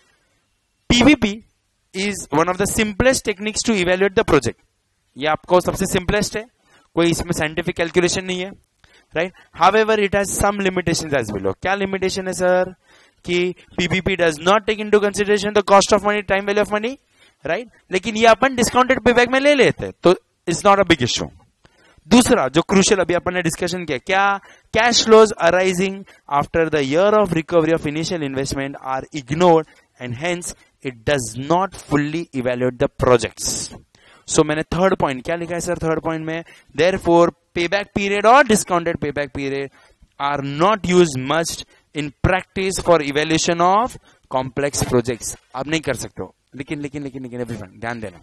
PVP is one of the simplest techniques to evaluate the project. ये आपको सबसे सिंपलेस्ट है, कोई इसमें साइंटिफिक कैलकुलेशन नहीं है, right. However it has some limitations as below. क्या लिमिटेशन है सर? कि PVP does not take into consideration the cost of money, time value of money, right. लेकिन ये अपन डिस्काउंटेड पेबैक में ले लेते हैं, तो it's not a big issue. दूसरा जो क्रूशियल अभी अपन ने डिस्कशन किया, क्या? Cash flows arising after the year of recovery of initial investment are ignored and hence it does not fully evaluate the projects. So मैंने थर्ड पॉइंट क्या लिखा है सर? थर्ड पॉइंट में देयरफॉर पेबैक पीरियड और discounted payback period are not used much in practice for evaluation of complex projects. आप नहीं कर सकते हो, लेकिन लेकिन लेकिन लेकिन एवरीवन ध्यान देना,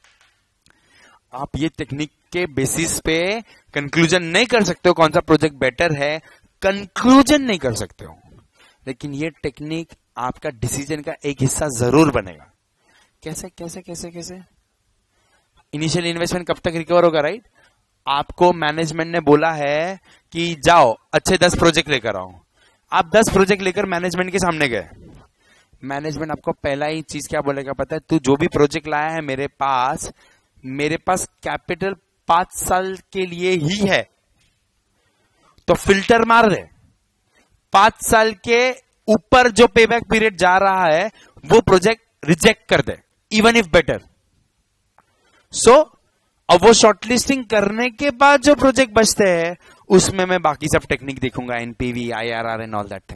आप ये टेक्निक के बेसिस पे कंक्लूजन नहीं कर सकते हो कौन सा प्रोजेक्ट बेटर है, कंक्लूजन नहीं कर सकते हो, लेकिन ये टेक्निक आपका डिसीजन का एक हिस्सा जरूर बनेगा। कैसे कैसे कैसे कैसे? इनिशियल इन्वेस्टमेंट कब तक रिकवर होगा, राइट? आपको मैनेजमेंट ने बोला है कि जाओ अच्छे दस प्रोजेक्ट लेकर आओ। आप दस प्रोजेक्ट लेकर मैनेजमेंट के सामने गए, मैनेजमेंट आपको पहला ही चीज क्या बोलेगा पता है? तू जो भी प्रोजेक्ट लाया है मेरे पास, मेरे पास कैपिटल पांच साल के लिए ही है, तो फिल्टर मार दे। पांच साल के ऊपर जो पेबैक पीरियड जा रहा है वो प्रोजेक्ट रिजेक्ट कर दे, इवन इफ बेटर। सो अब वो शॉर्टलिस्टिंग करने के बाद जो प्रोजेक्ट बचते हैं उसमें मैं बाकी सब टेक्निक देखूंगा, NPV, IRR and all that thing.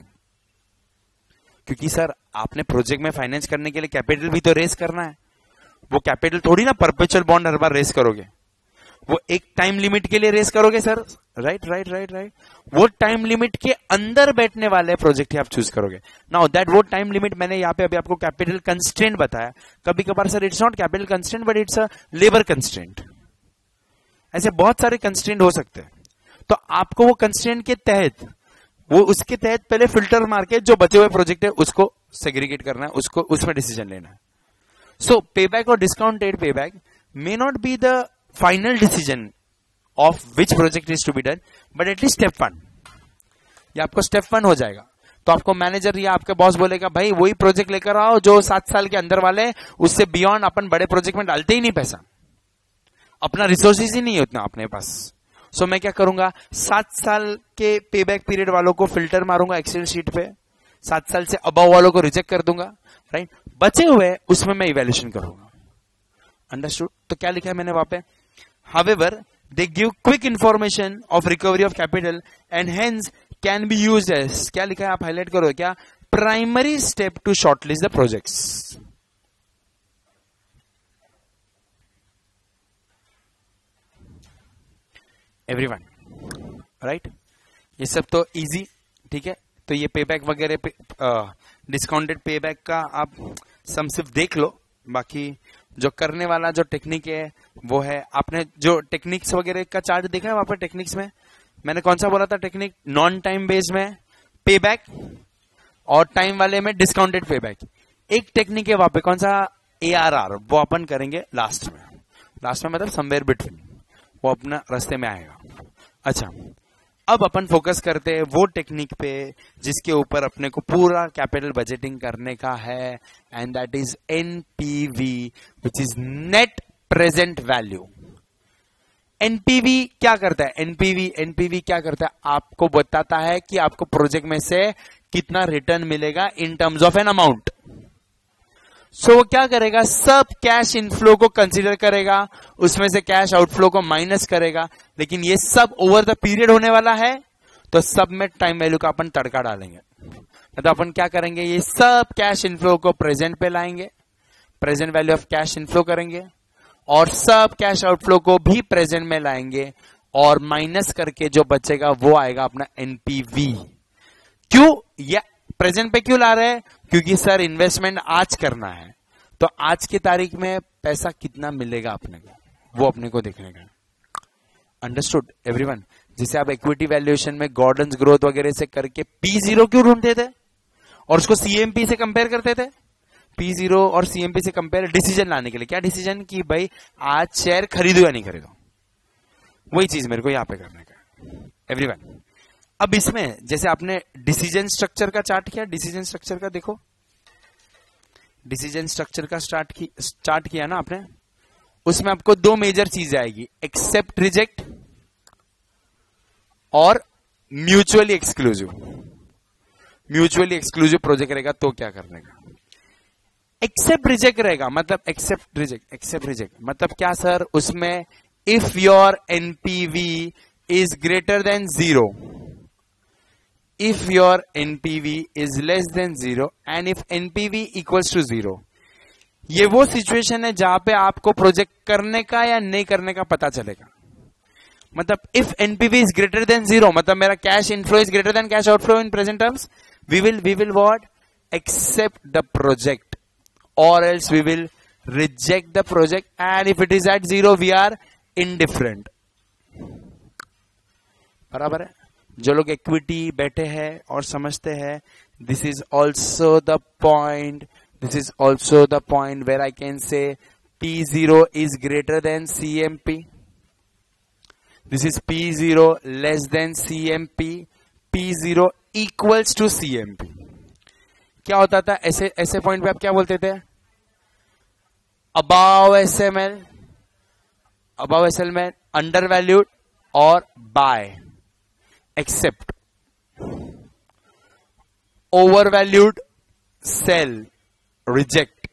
क्योंकि सर आपने प्रोजेक्ट में फाइनेंस करने के लिए कैपिटल भी तो रेस करना है। वो कैपिटल थोड़ी ना परपेचुअल बॉन्ड हर बार रेस करोगे, वो एक टाइम लिमिट के लिए रेस करोगे sir, right right right right. वो टाइम लिमिट के अंदर बैठने वाले प्रोजेक्ट ही आप चूज करोगे। नाउ दैट वो टाइम लिमिट मैंने यहाँ पे अभी आपको कैपिटल कंस्ट्रेंट बताया। कभी कभार sir it's not capital constraint but it's a labour constraint. ऐसे बहुत सारे कंस्ट्रेंट हो सकते हैं, तो आपको वो कंस्ट्रेंट के तहत, वो उसके तहत पहले फिल्टर मार के जो बचे हुए प्रोजेक्ट है उसको सेग्रीगेट करना है, उसको उसमें डिसीजन लेना है। सो पेबैक और discounted payback may not be the final decision of which project is to be done, but at least step one, ये आपको स्टेप वन हो जाएगा। तो आपको मैनेजर या आपके बॉस बोलेगा भाई वही प्रोजेक्ट लेकर आओ जो सात साल के अंदर वाले, उससे बियॉन्ड अपन बड़े प्रोजेक्ट में डालते ही नहीं पैसा, अपना रिसोर्सेज ही नहीं है उतना अपने पास। सो so, मैं क्या करूंगा, सात साल के पेबैक पीरियड वालों को फिल्टर मारूंगा एक्सेल शीट पे, सात साल से अबव वालों को रिजेक्ट कर दूंगा, राइट। बचे हुए उसमें मैं इवैल्यूएशन करूंगा। अंडरस्टूड? तो क्या लिखा है मैंने वहां पे? However they give quick information of recovery of capital and hence can be used as, क्या लिखा है आप हाईलाइट करो, क्या? Primary step to shortlist the projects. Everyone, right? ये सब तो इजी, ठीक है? तो ये पेबैक वगैरह पे, डिस्काउंटेड पेबैक का आप सम सिर्फ देख लो, बाकी जो करने वाला जो टेक्निक है वो है, आपने जो टेक्निक्स वगैरह का चार्ट देखा है वहां पर टेक्निक्स में मैंने कौन सा बोला था टेक्निक? नॉन टाइम बेस्ड में पेबैक और टाइम वाले में डिस्काउंटेड पेबैक। एक टेक्निक है वहां पे, कौन सा? ए आर आर, वो अपन करेंगे लास्ट में। लास्ट में मतलब समवेयर बिटवीन, वो अपना रास्ते में आएगा। अच्छा, अब अपन फोकस करते हैं वो टेक्निक पे जिसके ऊपर अपने को पूरा कैपिटल बजटिंग करने का है, and that is NPV, which is net present value. NPV क्या करता है? एनपीवी एनपीवी क्या करता है? आपको बताता है कि आपको प्रोजेक्ट में से कितना रिटर्न मिलेगा in terms of an amount. So वो क्या करेगा? सब कैश इनफ्लो को कंसीडर करेगा, उसमें से कैश आउटफ्लो को माइनस करेगा, लेकिन ये सब ओवर द पीरियड होने वाला है, तो सब में टाइम वैल्यू का अपन तड़का डालेंगे। तो अपन क्या करेंगे? ये सब कैश इनफ्लो को प्रेजेंट पे लाएंगे, present value of cash inflow करेंगे, और सब कैश आउटफ्लो को भी प्रेजेंट में लाएंगे, और माइनस करके जो बचेगा वो आएगा अपना एनपीवी। क्यों? या प्रेजेंट पे क्यों ला रहे हैं? क्योंकि सर इन्वेस्टमेंट आज करना है, तो आज की तारीख में पैसा कितना मिलेगा अपने को, वो अपने को देखने का। Understood everyone? जिसे आप इक्विटी वैल्यूएशन में गॉर्डन्स ग्रोथ वगैरह से करके पी जीरो क्यों ढूंढते थे और उसको सीएमपी से कंपेयर करते थे? पी जीरो और सीएमपी से कंपेयर डिसीजन लाने के लिए। क्या डिसीजन? कि भाई आज शेयर खरीदो या नहीं खरीदो। वही चीज मेरे को यहां पे करने का एवरीवन। अब इसमें जैसे आपने डिसीजन स्ट्रक्चर का चार्ट किया, डिसीजन स्ट्रक्चर का देखो, डिसीजन स्ट्रक्चर का स्टार्ट की चार्ट किया ना आपने, उसमें आपको दो मेजर चीजें आएगी, एक्सेप्ट रिजेक्ट और mutually exclusive. Mutually exclusive project रहेगा तो क्या करने का? एक्सेप्ट रिजेक्ट रहेगा, मतलब एक्सेप्ट रिजेक्ट एक्सेप्ट रिजेक्ट मतलब क्या सर? उसमें if your NPV is greater than zero, if your N P V is less than zero and if N P V equals to zero, ये वो situation है जहां पे आपको प्रोजेक्ट करने का या नहीं करने का पता चलेगा। मतलब if N P V is greater than zero, मतलब मेरा cash inflow is greater than cash outflow in present terms, we will we will what? Accept the project, or else we will reject the project, and if it is at zero we are indifferent। बराबर है? जो लोग equity बैठे हैं और समझते हैं, this is also the point, this is also the point where I can say P zero is greater than CMP, this is P zero less than CMP, P zero equals to CMP. क्या होता था ऐसे ऐसे point पे? आप क्या बोलते थे? Above SML, above SML, under valued और buy, accept, overvalued, sell, reject,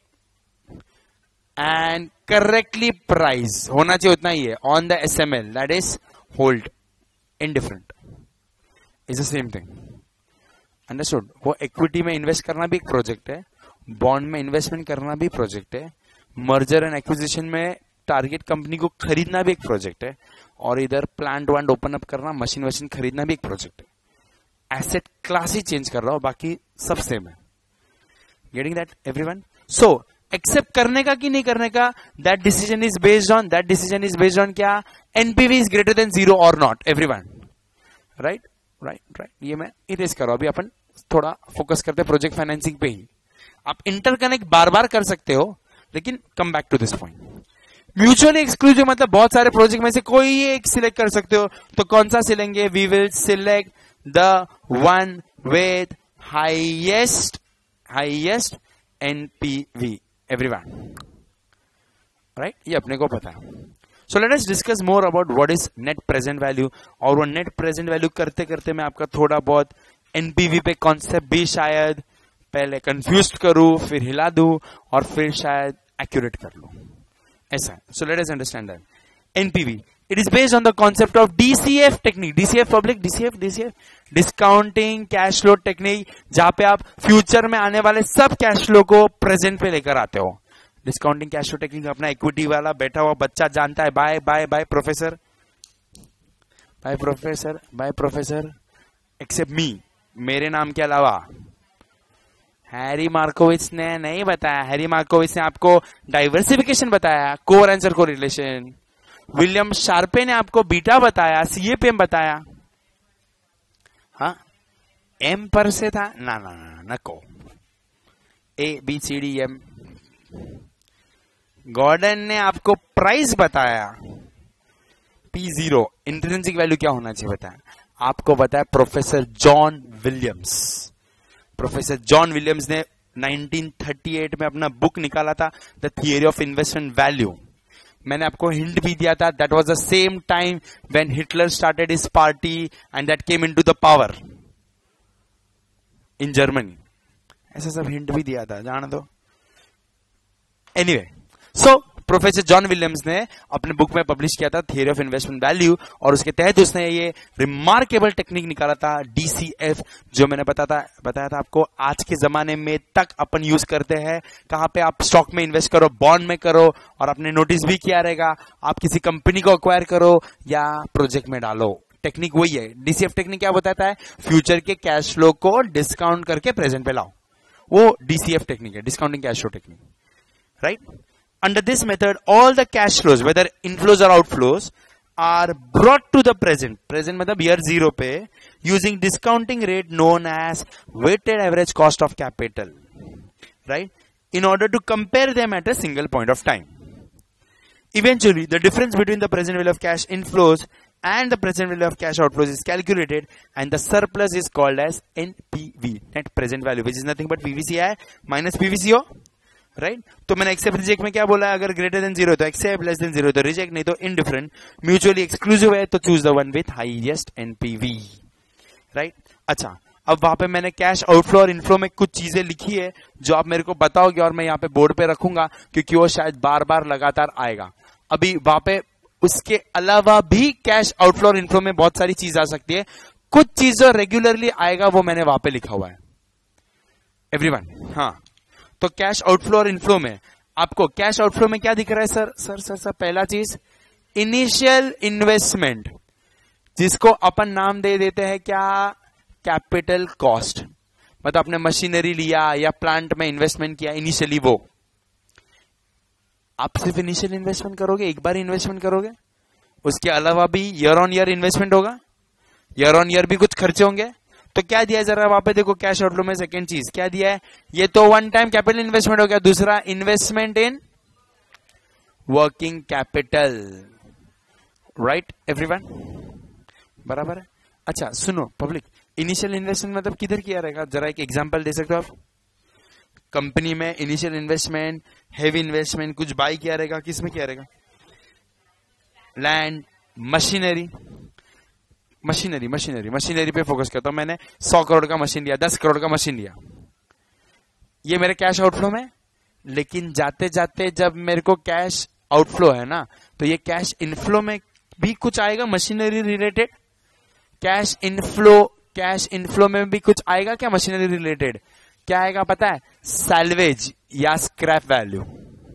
and correctly price होना चाहिए उतना ही है on the SML, that is hold, indifferent, is the same thing. Understood? वो इक्विटी में इन्वेस्ट करना भी एक प्रोजेक्ट है, बॉन्ड में इन्वेस्टमेंट करना भी प्रोजेक्ट है, मर्जर एंड एक्विजिशन में टारगेट कंपनी को खरीदना भी एक प्रोजेक्ट है, और इधर प्लांट वांट ओपन अप करना, मशीन वशीन खरीदना भी एक प्रोजेक्ट है। एसेट क्लास ही चेंज कर रहा हो, बाकी सब सेम है। Getting that everyone? So accept करने का कि नहीं करने का, that decision is based on, that decision is based on क्या? NPV is greater than zero और not everyone. Right right right ये मैं इरेज कर रहा हूं। अभी अपन थोड़ा फोकस करते हैं प्रोजेक्ट फाइनेंसिंग पे ही। आप इंटरकनेक्ट बार बार कर सकते हो, लेकिन come back to this point. Mutually exclusive मतलब बहुत सारे प्रोजेक्ट में से कोई एक सिलेक्ट कर सकते हो, तो कौन सा सिलेंगे? We will select the one with highest highest NPV everyone. Right? ये अपने को पता है। So let us discuss more about what is net present value. और वो नेट प्रेजेंट वैल्यू करते करते मैं आपका थोड़ा बहुत एनपीवी पे कॉन्सेप्ट भी शायद पहले कंफ्यूज करूं, फिर हिला दूं, और फिर शायद एक्यूरेट कर लूं, ऐसा। So let us understand that NPV, it is based on the concept of DCF technique. DCF public, DCF DCF discounting cash flow technique, जहां पे आप फ्यूचर में आने वाले सब कैश फ्लो को प्रेजेंट पे लेकर आते हो। डिस्काउंटिंग कैश फ्लो टेक्निक अपना इक्विटी वाला बैठा हुआ बच्चा जानता है। By by by professor, by professor, by professor except me, मेरे नाम के अलावा। हैरी मार्कोविच ने नहीं बताया, हैरी मार्कोविच ने आपको डाइवर्सिफिकेशन बताया, कोर आंसर को रिलेशन। विलियम शार्पे ने आपको बीटा बताया, सीएपीएम बताया। हाँ, एम पर से था ना ना ना नको, A B C D M. Gordon ने आपको प्राइस बताया, पी जीरो इंट्रिंसिक वैल्यू क्या होना चाहिए बताया। आपको बताया professor John Williams. Professor John Williams ने नाइनटीन थर्टी एट में अपना बुक निकाला था, the theory of investment value. मैंने आपको हिंट भी दिया था, that was the same time when Hitler started his party and that came into the power in Germany. ऐसा सब हिंट भी दिया था, जान दो। Anyway, so professor John Williams ने अपने बुक में पब्लिश किया था थियरी ऑफ इन्वेस्टमेंट वैल्यू, और उसके तहत उसने ये रिमार्केबल टेक्निक निकाला था डीसीएफ, जो मैंने बताया था बताया था आपको आज के जमाने में तक अपन यूज करते हैं। कहां पे आप स्टॉक में इन्वेस्ट करो, बॉन्ड में करो, और आपने नोटिस भी किया रहेगा, आप किसी कंपनी को अक्वायर करो या प्रोजेक्ट में डालो, टेक्निक वही है। डीसीएफ टेक्निक क्या बताता है, फ्यूचर के कैश फ्लो को डिस्काउंट करके प्रेजेंट पे लाओ, वो डीसीएफ टेक्निक है, discounting cash flow technique, right. Under this method, all the cash flows, whether inflows or outflows, are brought to the present. Present मतलब year zero पे, using discounting rate known as weighted average cost of capital, right? In order to compare them at a single point of time. Eventually, the difference between the present value of cash inflows and the present value of cash outflows is calculated, and the surplus is called as N P V, net present value, which is nothing but P V C I minus P V C O. Right right? तो मैंने accept reject में क्या बोला है, अगर greater than zero तो accept, less than zero तो reject, नहीं तो इनडिफरेंट। म्यूचुअली एक्सक्लूसिव है तो choose the one with highest NPV, right. अच्छा, अब वहां पे मैंने कैश आउटफ्लो और इनफ्लो में कुछ चीजें लिखी है जो आप मेरे को बताओगे, और मैं यहाँ पे बोर्ड पे रखूंगा क्योंकि वो शायद बार बार लगातार आएगा। अभी वहां पे उसके अलावा भी कैश आउटफ्लो और इनफ्लो में बहुत सारी चीज आ सकती है, कुछ चीज जो रेगुलरली आएगा वो मैंने वहां पे लिखा हुआ है एवरीवन। हाँ, तो कैश आउटफ्लो और इनफ्लो में आपको कैश आउटफ्लो में क्या दिख रहा है सर सर सर सर पहला चीज इनिशियल इन्वेस्टमेंट, जिसको अपन नाम दे देते हैं क्या, कैपिटल कॉस्ट। मतलब आपने मशीनरी लिया या प्लांट में इन्वेस्टमेंट किया इनिशियली, वो आप सिर्फ इनिशियल इन्वेस्टमेंट करोगे, एक बार इन्वेस्टमेंट करोगे, उसके अलावा भी ईयर ऑन ईयर इन्वेस्टमेंट होगा, ईयर ऑन ईयर भी कुछ खर्चे होंगे। तो क्या दिया है जरा वहां पे देखो, कैश आउटफ्लो में सेकंड चीज क्या दिया है, ये तो वन टाइम कैपिटल इन्वेस्टमेंट हो गया, दूसरा investment in working capital, right everyone, बराबर है। अच्छा सुनो पब्लिक, इनिशियल इन्वेस्टमेंट मतलब किधर किया रहेगा, जरा एक एग्जांपल दे सकते हो आप। कंपनी में इनिशियल इन्वेस्टमेंट, हेवी इन्वेस्टमेंट कुछ बाई किया रहेगा, किस में किया रहेगा, land, machinery, machinery machinery machinery पे फोकस करता हूं। मैंने सौ करोड़ का मशीन लिया, दस करोड़ का मशीन लिया, ये मेरे कैश आउटफ्लो में। लेकिन जाते जाते जब मेरे को कैश आउटफ्लो है ना, तो ये कैश इनफ्लो में भी कुछ आएगा machinery related. Cash inflow cash inflow में भी कुछ आएगा क्या मशीनरी रिलेटेड, क्या आएगा पता है, सैल्वेज या स्क्रैप वैल्यू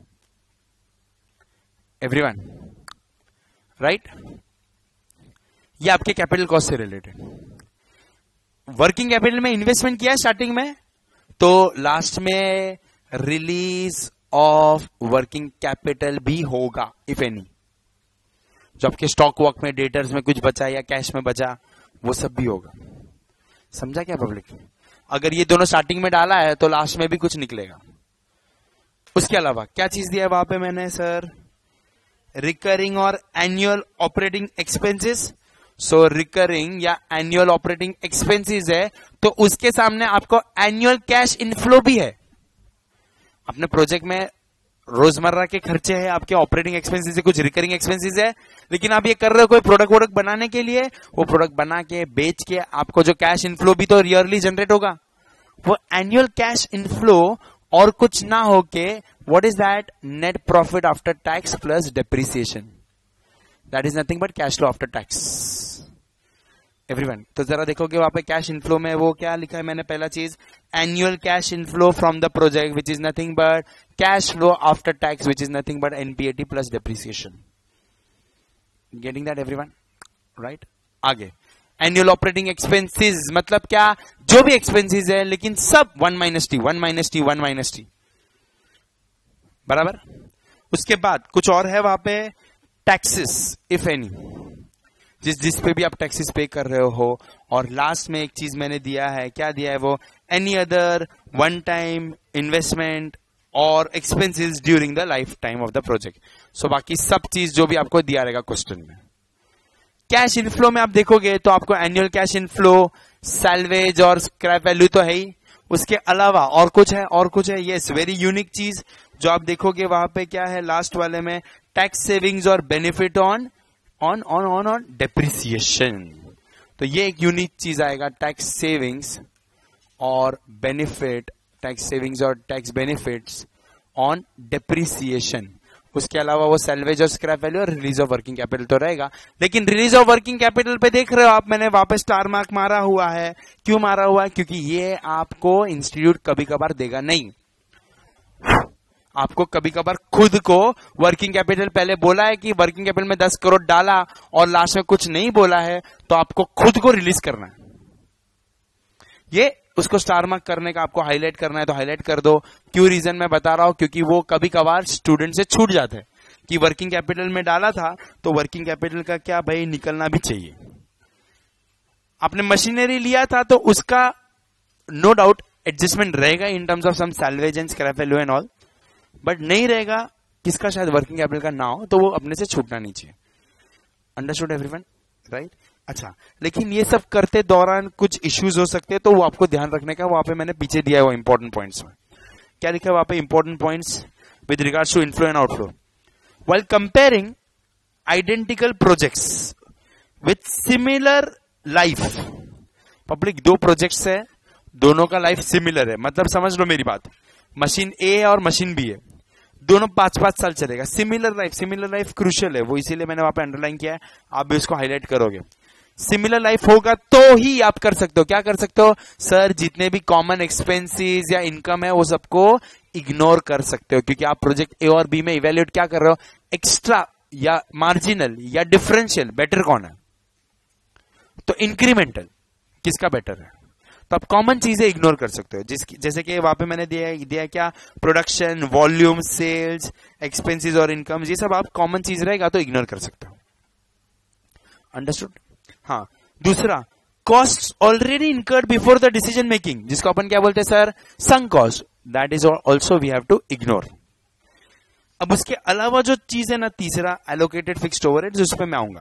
एवरीवन, राइट। ये आपके कैपिटल कॉस्ट से रिलेटेड। वर्किंग कैपिटल में इन्वेस्टमेंट किया स्टार्टिंग में, तो लास्ट में रिलीज ऑफ वर्किंग कैपिटल भी होगा इफ एनी। जो आपके स्टॉक वॉक में डेटर्स में कुछ बचा या कैश में बचा, वो सब भी होगा। समझा क्या पब्लिक? अगर ये दोनों स्टार्टिंग में डाला है तो लास्ट में भी कुछ निकलेगा। उसके अलावा क्या चीज दिया है वहां पे मैंने सर, रिकरिंग और annual operating expenses. So recurring या एनुअल ऑपरेटिंग एक्सपेंसेस है तो उसके सामने आपको एनुअल कैश इनफ्लो भी है। अपने प्रोजेक्ट में रोजमर्रा के खर्चे हैं, आपके ऑपरेटिंग एक्सपेंसेस है, कुछ रिकरिंग एक्सपेंसेस है, लेकिन आप ये कर रहे हो कोई प्रोडक्ट वोडक्ट बनाने के लिए, वो प्रोडक्ट बना के बेच के आपको जो कैश इनफ्लो भी तो ईयरली जनरेट होगा, वो एनुअल कैश इनफ्लो और कुछ ना होके what is that, net profit after tax plus depreciation, that is nothing but cash flow after tax everyone. तो जरा देखोगे वहां पे कैश इनफ्लो में वो क्या लिखा है मैंने, पहला चीज annual cash inflow from the project which is nothing but cash flow after tax which is nothing but NPAT plus depreciation. Getting that everyone, right? आगे एनुअल ऑपरेटिंग एक्सपेंसेस मतलब क्या, जो भी एक्सपेंसेस है लेकिन सब one minus T one minus T one minus T बराबर। उसके बाद कुछ और है वहां पे, टैक्सेस इफ एनी, जिस जिस पे भी आप टैक्सेस पे कर रहे हो। और लास्ट में एक चीज मैंने दिया है, क्या दिया है वो, any other one time investment और expenses during the life time of the project. So बाकी सब चीज जो भी आपको दिया रहेगा क्वेश्चन में। कैश इनफ्लो में आप देखोगे तो आपको एनुअल कैश इनफ्लो, सैल्वेज और स्क्रैप वैल्यू तो है ही, उसके अलावा और कुछ है, और कुछ है, यस वेरी यूनिक चीज जो आप देखोगे वहां पे क्या है लास्ट वाले में, टैक्स सेविंग्स और benefit on on on on on depreciation. तो ये एक यूनिक चीज आएगा, टैक्स सेविंग्स और बेनिफिट, टैक्स सेविंग्स और टैक्स बेनिफिट्स ऑन डेप्रिसिएशन। उसके अलावा वो सैल्वेज और स्क्रैप वैल्यू और रिलीज ऑफ वर्किंग कैपिटल तो रहेगा। लेकिन रिलीज ऑफ वर्किंग कैपिटल पे देख रहे हो आप, मैंने वापस स्टार मार्क मारा हुआ है। क्यों मारा हुआ है? क्योंकि ये आपको इंस्टीट्यूट कभी कभार देगा नहीं। आपको कभी कभार खुद को वर्किंग कैपिटल पहले बोला है कि वर्किंग कैपिटल में दस करोड़ डाला और लास्ट में कुछ नहीं बोला है, तो आपको खुद को रिलीज करना है। ये उसको स्टार मार्क करने का आपको हाईलाइट करना है तो हाईलाइट कर दो। क्यों रीजन मैं बता रहा हूं, क्योंकि वो कभी कभार स्टूडेंट से छूट जाता है कि वर्किंग कैपिटल में डाला था तो वर्किंग कैपिटल का क्या भाई निकलना भी चाहिए। आपने मशीनरी लिया था तो उसका नो डाउट एडजस्टमेंट रहेगा in terms of some salvage and scrap value and all, but नहीं रहेगा किसका शायद वर्किंग कैपिटल का ना हो, तो वो अपने से छूटना नहीं चाहिए। Understood everyone, right? अच्छा, लेकिन ये सब करते दौरान कुछ इश्यूज हो सकते हैं, तो वो आपको ध्यान रखने का, वहां पे मैंने पीछे दिया है वो इंपॉर्टेंट पॉइंट्स में। क्या लिखा है वहां पे important points with regards to inflow and outflow while comparing identical projects with similar life. Public दो प्रोजेक्ट्स है, दोनों का लाइफ सिमिलर है, मतलब समझ लो मेरी बात, मशीन ए है और मशीन बी है, दोनों पांच पांच साल चलेगा। Similar life, similar life crucial है, वो इसीलिए मैंने वहां पे अंडरलाइन किया है, आप भी उसको हाईलाइट करोगे। सिमिलर लाइफ होगा तो ही आप कर सकते हो। क्या कर सकते हो सर? जितने भी कॉमन एक्सपेंसेस या इनकम है वो सबको इग्नोर कर सकते हो, क्योंकि आप प्रोजेक्ट ए और बी में इवेल्युएट क्या कर रहे हो, एक्स्ट्रा या मार्जिनल या डिफरेंशियल, बेटर कौन है? तो इंक्रीमेंटल किसका बेटर है? तो आप कॉमन चीजें इग्नोर कर सकते हो, जिसकी जैसे कि वहां पे मैंने दिया है दिया है क्या, प्रोडक्शन, वॉल्यूम, सेल्स, एक्सपेंसेस और इनकम, ये सब आप कॉमन चीज रहेगा तो इग्नोर कर सकते हो। अंडरस्टूड? हाँ। दूसरा, cost already incurred before the decision making, जिसको अपन क्या बोलते हैं sir, sunk cost, that is also we have to ignore. अब उसके अलावा जो चीज है ना, तीसरा एलोकेटेड फिक्स्ड ओवरहेड्स, उस पर मैं आऊंगा,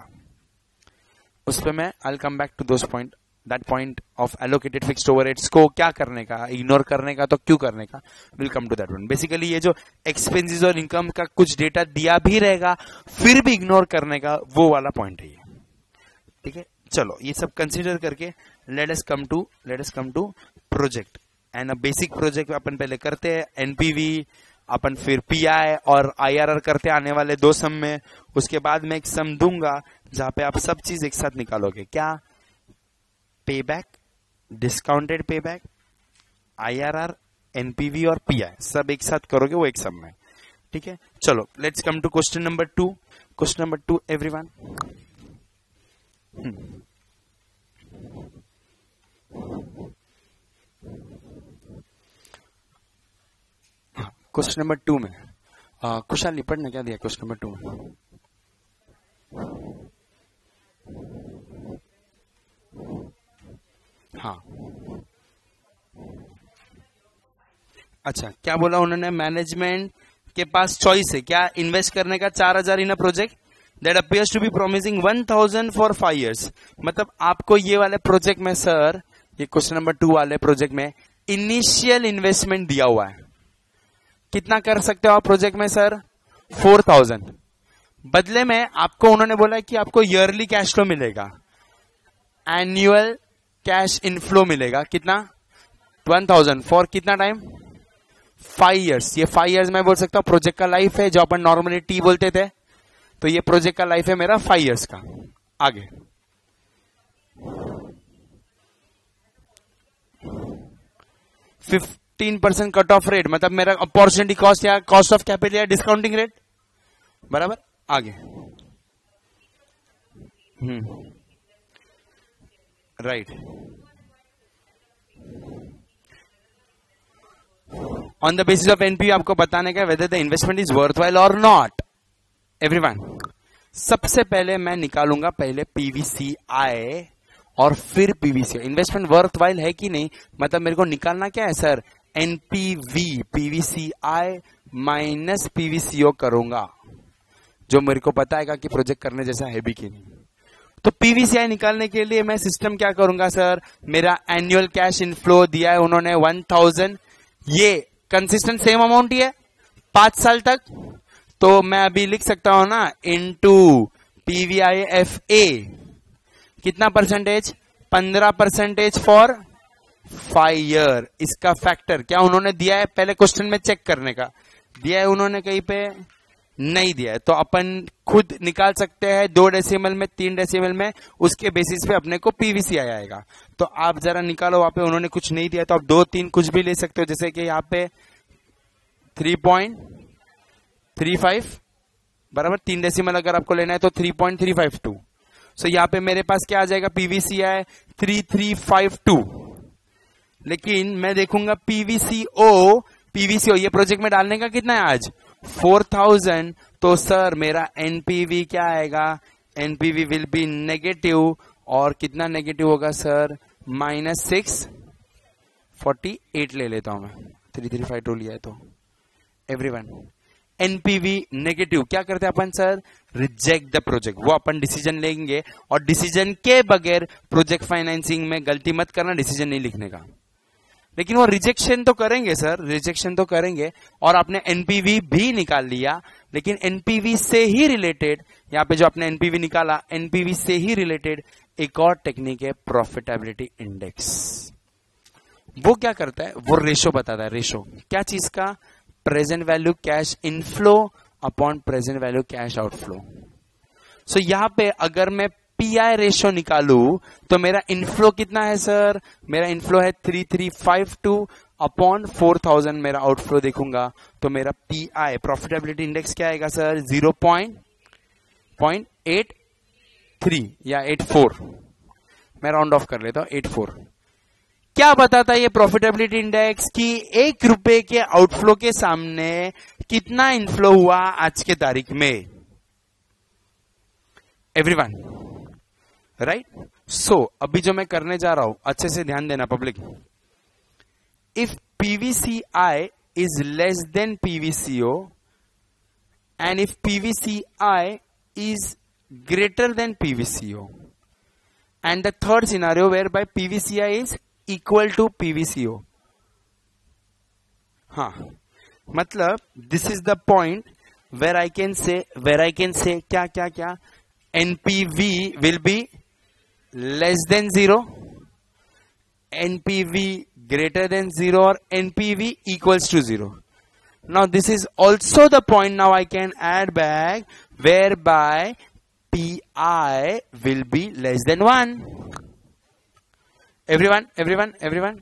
उस पर मैं I will come back to those point, that point of allocated fixed overheads को क्या करने का, इग्नोर करने का, तो क्यों करने का, will come to that one. Basically ये जो एक्सपेंसेस और इनकम का कुछ डेटा दिया भी रहेगा फिर भी इग्नोर करने का, वो वाला पॉइंट है ये। ठीक है, चलो ये सब कंसीडर करके let us come to let us come to project and a basic project अपन पहले करते हैं, एनपीवी, अपन फिर पीआई और आईआरआर करते हैं आने वाले दो सम में। उसके बाद मैं एक सम दूंगा जहां पे आप सब चीज एक साथ निकालोगे, क्या, payback, discounted payback, IRR, NPV और पीआई सब एक साथ करोगे वो एक सम में। ठीक है, चलो let's come to question number two. Question number two everyone, question number two में कुशाल लिपट ने क्या दिया क्वेश्चन नंबर टू में? हाँ, अच्छा, क्या बोला उन्होंने, मैनेजमेंट के पास चॉइस है क्या, इन्वेस्ट करने का चार हजार in a project that appears to be promising one thousand for five years. मतलब आपको ये वाले प्रोजेक्ट में सर, ये क्वेश्चन नंबर टू वाले प्रोजेक्ट में इनिशियल इन्वेस्टमेंट दिया हुआ है, कितना कर सकते हो आप प्रोजेक्ट में सर, फोर थाउजेंड। बदले में आपको उन्होंने बोला कि आपको ईयरली कैश फ्लो मिलेगा, एनुअल कैश इनफ्लो मिलेगा, कितना, वन थाउजेंड फॉर कितना टाइम, फाइव इयर्स। ये फाइव इयर्स मैं बोल सकता हूं प्रोजेक्ट का लाइफ है, जो अपन नॉर्मली टी बोलते थे, तो ये प्रोजेक्ट का लाइफ है मेरा फाइव इयर्स का। आगे fifteen percent cut off rate, मतलब मेरा अपॉर्चुनिटी कॉस्ट या कॉस्ट ऑफ कैपिटल या डिस्काउंटिंग रेट, बराबर। आगे hmm right, on the basis of NPV आपको बताने का whether the investment is worthwhile और नॉट। एवरीवन, सबसे पहले मैं निकालूंगा पहले पीवीसीआई और फिर पीवीसीओ। इन्वेस्टमेंट वर्थवाइल है कि नहीं, मतलब मेरे को निकालना क्या है sir, NPV, PVCI minus PVCO करूंगा, जो मेरे को पता है कि प्रोजेक्ट करने जैसा है भी कि नहीं। तो पीवीसीआई निकालने के लिए मैं सिस्टम क्या करूंगा सर, मेरा एनुअल कैश इनफ्लो दिया है उन्होंने वन थाउजेंड, ये कंसिस्टेंट सेम अमाउंट ही है पांच साल तक, तो मैं अभी लिख सकता हूं ना इनटू पीवीआईएफए कितना परसेंटेज, पंद्रह परसेंटेज फॉर फाइव ईयर। इसका फैक्टर क्या उन्होंने दिया है, पहले क्वेश्चन में चेक करने का, दिया है उन्होंने कहीं पे, नहीं दिया है, तो अपन खुद निकाल सकते हैं दो डेसिमल में, तीन डेसिमल में, उसके बेसिस पे अपने को पीवीसीआई आएगा। तो आप जरा निकालो, वहां पे उन्होंने कुछ नहीं दिया तो आप दो तीन कुछ भी ले सकते हो, जैसे कि यहाँ पे थ्री पॉइंट थ्री फाइव बराबर, तीन डेसिमल अगर आपको लेना है तो three point three five two. So यहाँ पे मेरे पास क्या आ जाएगा, PVCI three three five two, लेकिन मैं देखूंगा पीवीसीओ, पीवीसीओ ये प्रोजेक्ट में डालने का कितना है आज, फोर थाउजेंड, तो सर मेरा एनपीवी क्या आएगा, एनपीवी विल बी नेगेटिव, और कितना नेगेटिव होगा sir, minus six forty eight ले लेता हूं मैं, थ्री थ्री फाइव टू लिया है तो। एवरीवन, एनपीवी नेगेटिव, क्या करते हैं अपन सर, रिजेक्ट द प्रोजेक्ट, वो अपन डिसीजन लेंगे, और डिसीजन के बगैर प्रोजेक्ट फाइनेंसिंग में गलती मत करना, डिसीजन नहीं लिखने का, लेकिन वो रिजेक्शन तो करेंगे सर, रिजेक्शन तो करेंगे। और आपने एनपीवी भी निकाल लिया, लेकिन एनपीवी से ही रिलेटेड, यहां पे जो आपने एनपीवी निकाला, एनपीवी से ही रिलेटेड एक और टेक्निक है प्रॉफिटेबिलिटी इंडेक्स। वो क्या करता है, वो रेशो बताता है, रेशो क्या चीज का, present value cash inflow upon present value cash outflow. So यहां पे अगर मैं पीआई रेशो निकालू तो मेरा इनफ्लो कितना है सर, मेरा इनफ्लो है three three five two upon four thousand, मेरा आउटफ्लो देखूंगा तो मेरा पीआई प्रॉफिटेबिलिटी इंडेक्स क्या आएगा sir, zero point point eight three या एट फोर, मैं राउंड ऑफ कर लेता हूं, एट फोर। क्या बताता है ये प्रॉफिटेबिलिटी इंडेक्स कि एक रुपए के आउटफ्लो के सामने कितना इनफ्लो हुआ आज के तारीख में। एवरीवन, राइट, सो अभी जो मैं करने जा रहा हूं अच्छे से ध्यान देना public, if PVCI is less than PVCO and if PVCI is greater than P V C O, and the third scenario whereby P V C I is equal to P V C O. हाँ, मतलब this is the point where I can say, where I can say क्या क्या क्या, N P V will be less than zero, N P V greater than zero, or N P V equals to zero. Now this is also the point now I can add back whereby P I will be less than one. Everyone, everyone, everyone.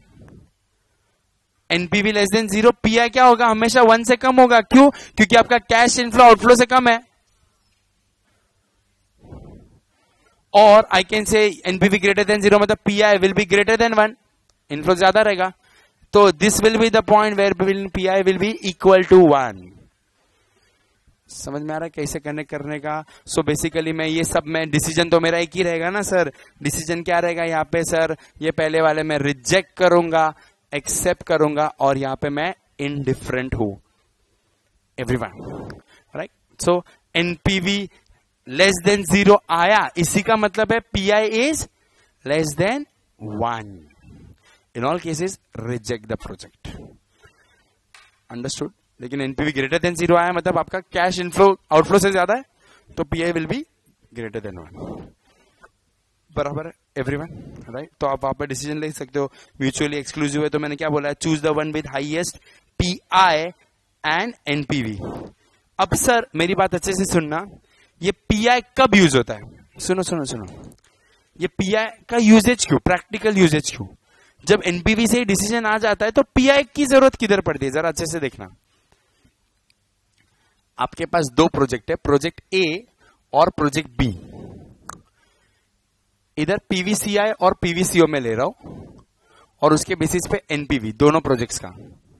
N P V less than zero, P I क्या होगा, हमेशा one से कम होगा, क्यों, क्योंकि आपका cash inflow outflow से कम है। और I can say N P V greater than zero, मतलब P I will be greater than one, inflow ज्यादा रहेगा, तो this will be the point where P I will be equal to one. समझ में आ रहा है कैसे कनेक्ट करने का। सो so बेसिकली मैं ये सब में डिसीजन तो मेरा एक ही रहेगा ना सर, डिसीजन क्या रहेगा यहाँ पे सर, ये पहले वाले में रिजेक्ट करूंगा, एक्सेप्ट करूंगा, और यहाँ पे मैं इनडिफरेंट हूं। Everyone, right, so NPV less than zero आया, इसी का मतलब है PI is less than one, in all cases reject the project. Understood, लेकिन एनपीवी ग्रेटर देन जीरो आया मतलब आपका कैश इनफ्लो आउटफ्लो से ज्यादा है, तो PI will be greater than one, बराबर है एवरीवन, राइट। तो आप वहां पर डिसीजन ले सकते हो, म्यूचुअली एक्सक्लूसिव है तो मैंने क्या बोला है, choose the one with highest PI and NPV. अब सर मेरी बात अच्छे से सुनना, ये पीआई कब यूज होता है, सुनो सुनो सुनो, ये पीआई का यूजेज क्यों, प्रैक्टिकल यूजेज क्यों, जब एनपीवी से डिसीजन आ जाता है तो पीआई की जरूरत किधर पड़ती है, जरा अच्छे से देखना। आपके पास दो प्रोजेक्ट है, प्रोजेक्ट ए और प्रोजेक्ट बी। इधर पीवीसीआई और पीवीसीओ में ले रहा हूं और उसके बेसिस पे एनपीवी दोनों प्रोजेक्ट्स का।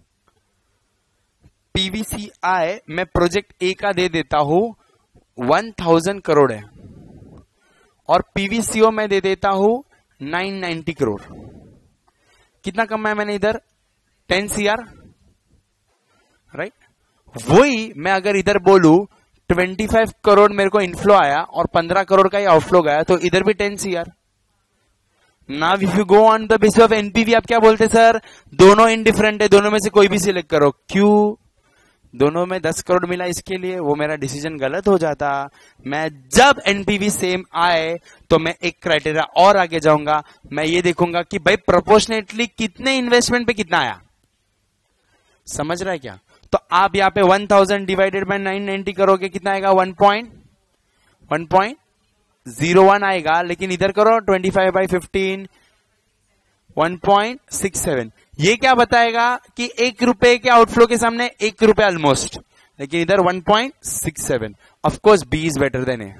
पीवीसीआई मैं प्रोजेक्ट ए का दे देता हूं वन थाउजेंड करोड़ है और पीवीसीओ में दे देता हूं नाइन नाइंटी करोड़। कितना कमाया मैंने इधर? Ten CR, right. वही मैं अगर इधर बोलूं ट्वेंटी फाइव करोड़ मेरे को इनफ्लो आया और पंद्रह करोड़ का ही आउटफ्लो गया, तो इधर भी ten CR. Now if you go on the basis of NPV, आप क्या बोलते सर? दोनों इनडिफरेंट है, दोनों में से कोई भी सिलेक्ट करो। क्यों? दोनों में दस करोड़ मिला, इसके लिए वो मेरा डिसीजन गलत हो जाता। मैं जब एनपीवी सेम आए तो मैं एक क्राइटेरिया और आगे जाऊंगा, मैं ये देखूंगा कि भाई प्रोपोर्शनेटली कितने इन्वेस्टमेंट पे कितना आया। समझ रहा है क्या? तो आप यहाँ पे one thousand divided by nine ninety करोगे, कितना आएगा? One point one point zero one आएगा। लेकिन इधर करो twenty five by fifteen, one point six seven. ये क्या बताएगा कि एक रुपए के आउटफ्लो के सामने एक रुपए ऑलमोस्ट, लेकिन इधर one point six seven. Of course B is better than A.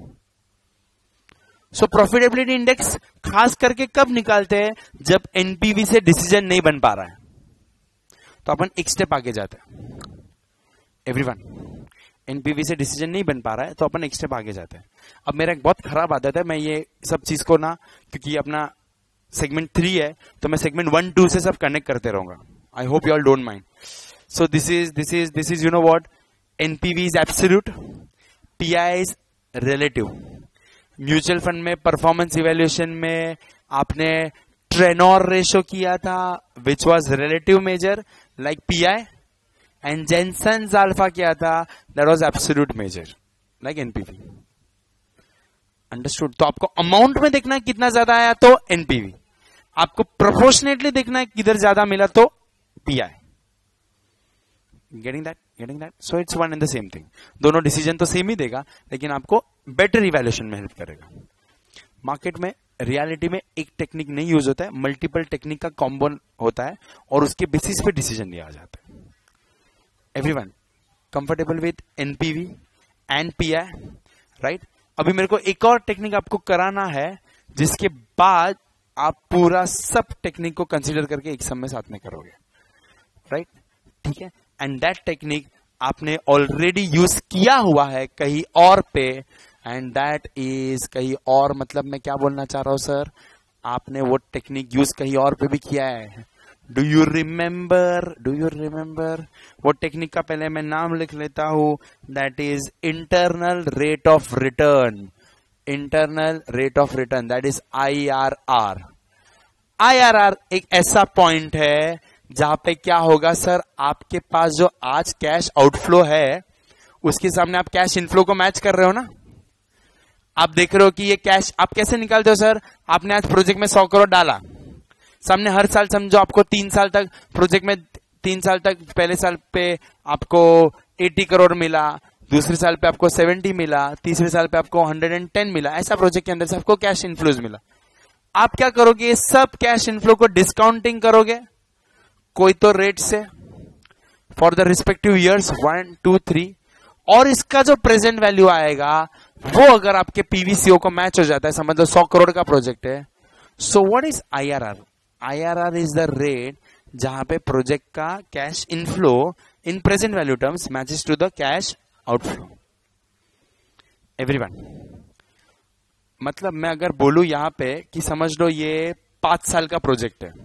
So profitability index खास करके कब निकालते हैं? जब एनपीवी से डिसीजन नहीं बन पा रहा है, तो अपन एक स्टेप आगे जाते हैं। एवरीवन, एनपीवी से डिसीजन नहीं बन पा रहा है तो अपन एक स्टेप आगे जाते हैं। अब मेरा एक बहुत खराब आदत है, मैं ये सब चीज को ना, क्योंकि अपना सेगमेंट थ्री है तो मैं सेगमेंट वन टू से सब कनेक्ट करते रहूंगा। I hope you all don't mind. So this is this is this is you know what, NPV is absolute, PI is relative. Mutual fund में परफॉर्मेंस इवेल्युएशन में आपने ट्रेनोर रेशो किया था, which was relative measure like PI, and Jensen's alpha किया था, that was absolute measure like NPV. Understood? तो आपको amount में देखना है कितना ज्यादा आया तो एनपीवी, आपको प्रोपोर्शनेटली देखना है किधर ज्यादा मिला तो PI. Getting that? Getting that? So it's one and the same thing. दोनों डिसीजन तो सेम ही देगा, लेकिन आपको बेटर इवैल्यूएशन में हेल्प करेगा। मार्केट में रियलिटी में एक टेक्निक नहीं यूज होता है, मल्टीपल टेक्निक का कॉम्बो होता है और उसके बेसिस पे डिसीजन लिया जाता है। Everyone comfortable with NPV and PI, right? अभी मेरे को एक और टेक्निक आपको कराना है, जिसके बाद आप पूरा सब टेक्निक को कंसीडर करके एक समय साथ में करोगे, राइट? ठीक है? एंड दैट टेक्निक आपने ऑलरेडी यूज किया हुआ है कहीं और पे, एंड दैट इज कहीं और, मतलब मैं क्या बोलना चाह रहा हूं सर, आपने वो टेक्निक यूज कहीं और पे भी किया है। Do you remember? Do you remember? वो टेक्निक का पहले मैं नाम लिख लेता हूं, that is internal rate of return. Internal rate of return, that is I R R. I R R एक ऐसा पॉइंट है जहां पे क्या होगा सर, आपके पास जो आज कैश आउटफ्लो है उसके सामने आप कैश इनफ्लो को मैच कर रहे हो ना। आप देख रहे हो कि ये कैश आप कैसे निकालते हो सर? आपने आज प्रोजेक्ट में सौ करोड़ डाला, सामने हर साल समझो आपको तीन साल तक प्रोजेक्ट में, तीन साल तक पहले साल पे आपको अस्सी करोड़ मिला, दूसरे साल पे आपको सत्तर मिला, तीसरे साल पे आपको एक सौ दस मिला। ऐसा प्रोजेक्ट के अंदर से आपको कैश इनफ्लोज मिला। आप क्या करोगे? सब कैश इनफ्लो को डिस्काउंटिंग करोगे कोई तो रेट से for the respective years one two three, और इसका जो प्रेजेंट वैल्यू आएगा वो अगर आपके पीवीसीओ को मैच हो जाता है, समझ लो सौ करोड़ का प्रोजेक्ट है, so what is IRR? IRR is the rate जहां पे प्रोजेक्ट का cash inflow in present value terms matches to the cash outflow. Everyone, मतलब मैं अगर बोलूं यहां पे कि समझ लो ये पांच साल का प्रोजेक्ट है,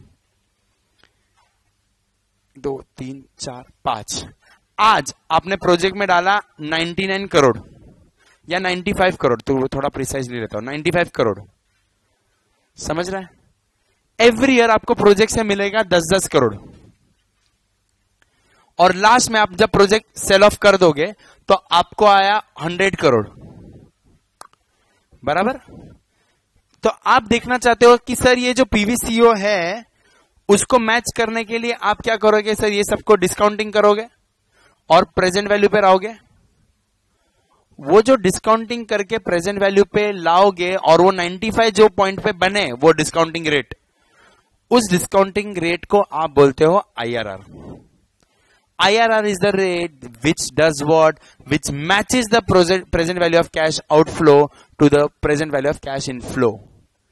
दो तीन चार पांच, आज आपने प्रोजेक्ट में डाला निन्यानवे करोड़ या पचानवे करोड़, तो थोड़ा प्रिसाइजली लेता हूं, पचानवे करोड़, समझ रहा है? एवरी ईयर आपको प्रोजेक्ट से मिलेगा दस दस करोड़, और लास्ट में आप जब प्रोजेक्ट सेल ऑफ कर दोगे तो आपको आया हंड्रेड करोड़, बराबर? तो आप देखना चाहते हो कि सर ये जो पीवीसीओ है उसको मैच करने के लिए आप क्या करोगे सर? ये सबको डिस्काउंटिंग करोगे और प्रेजेंट वैल्यू पे लाओगे। वो जो डिस्काउंटिंग करके प्रेजेंट वैल्यू पे लाओगे और वो पचानवे जो पॉइंट पे बने वो डिस्काउंटिंग रेट, उस डिस्काउंटिंग रेट को आप बोलते हो IRR. IRR is the rate which does what? Which matches the present value of cash outflow to the present value of cash inflow.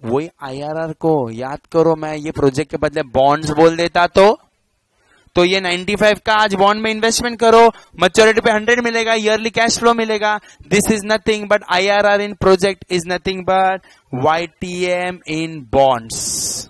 वही आईआरआर को याद करो, मैं ये प्रोजेक्ट के बदले बॉन्ड्स बोल देता तो तो ये पचानवे का आज बॉन्ड में इन्वेस्टमेंट करो, मैच्योरिटी पे हंड्रेड मिलेगा, ईयरली कैश फ्लो मिलेगा. This is nothing but IRR in project is nothing but YTM in bonds.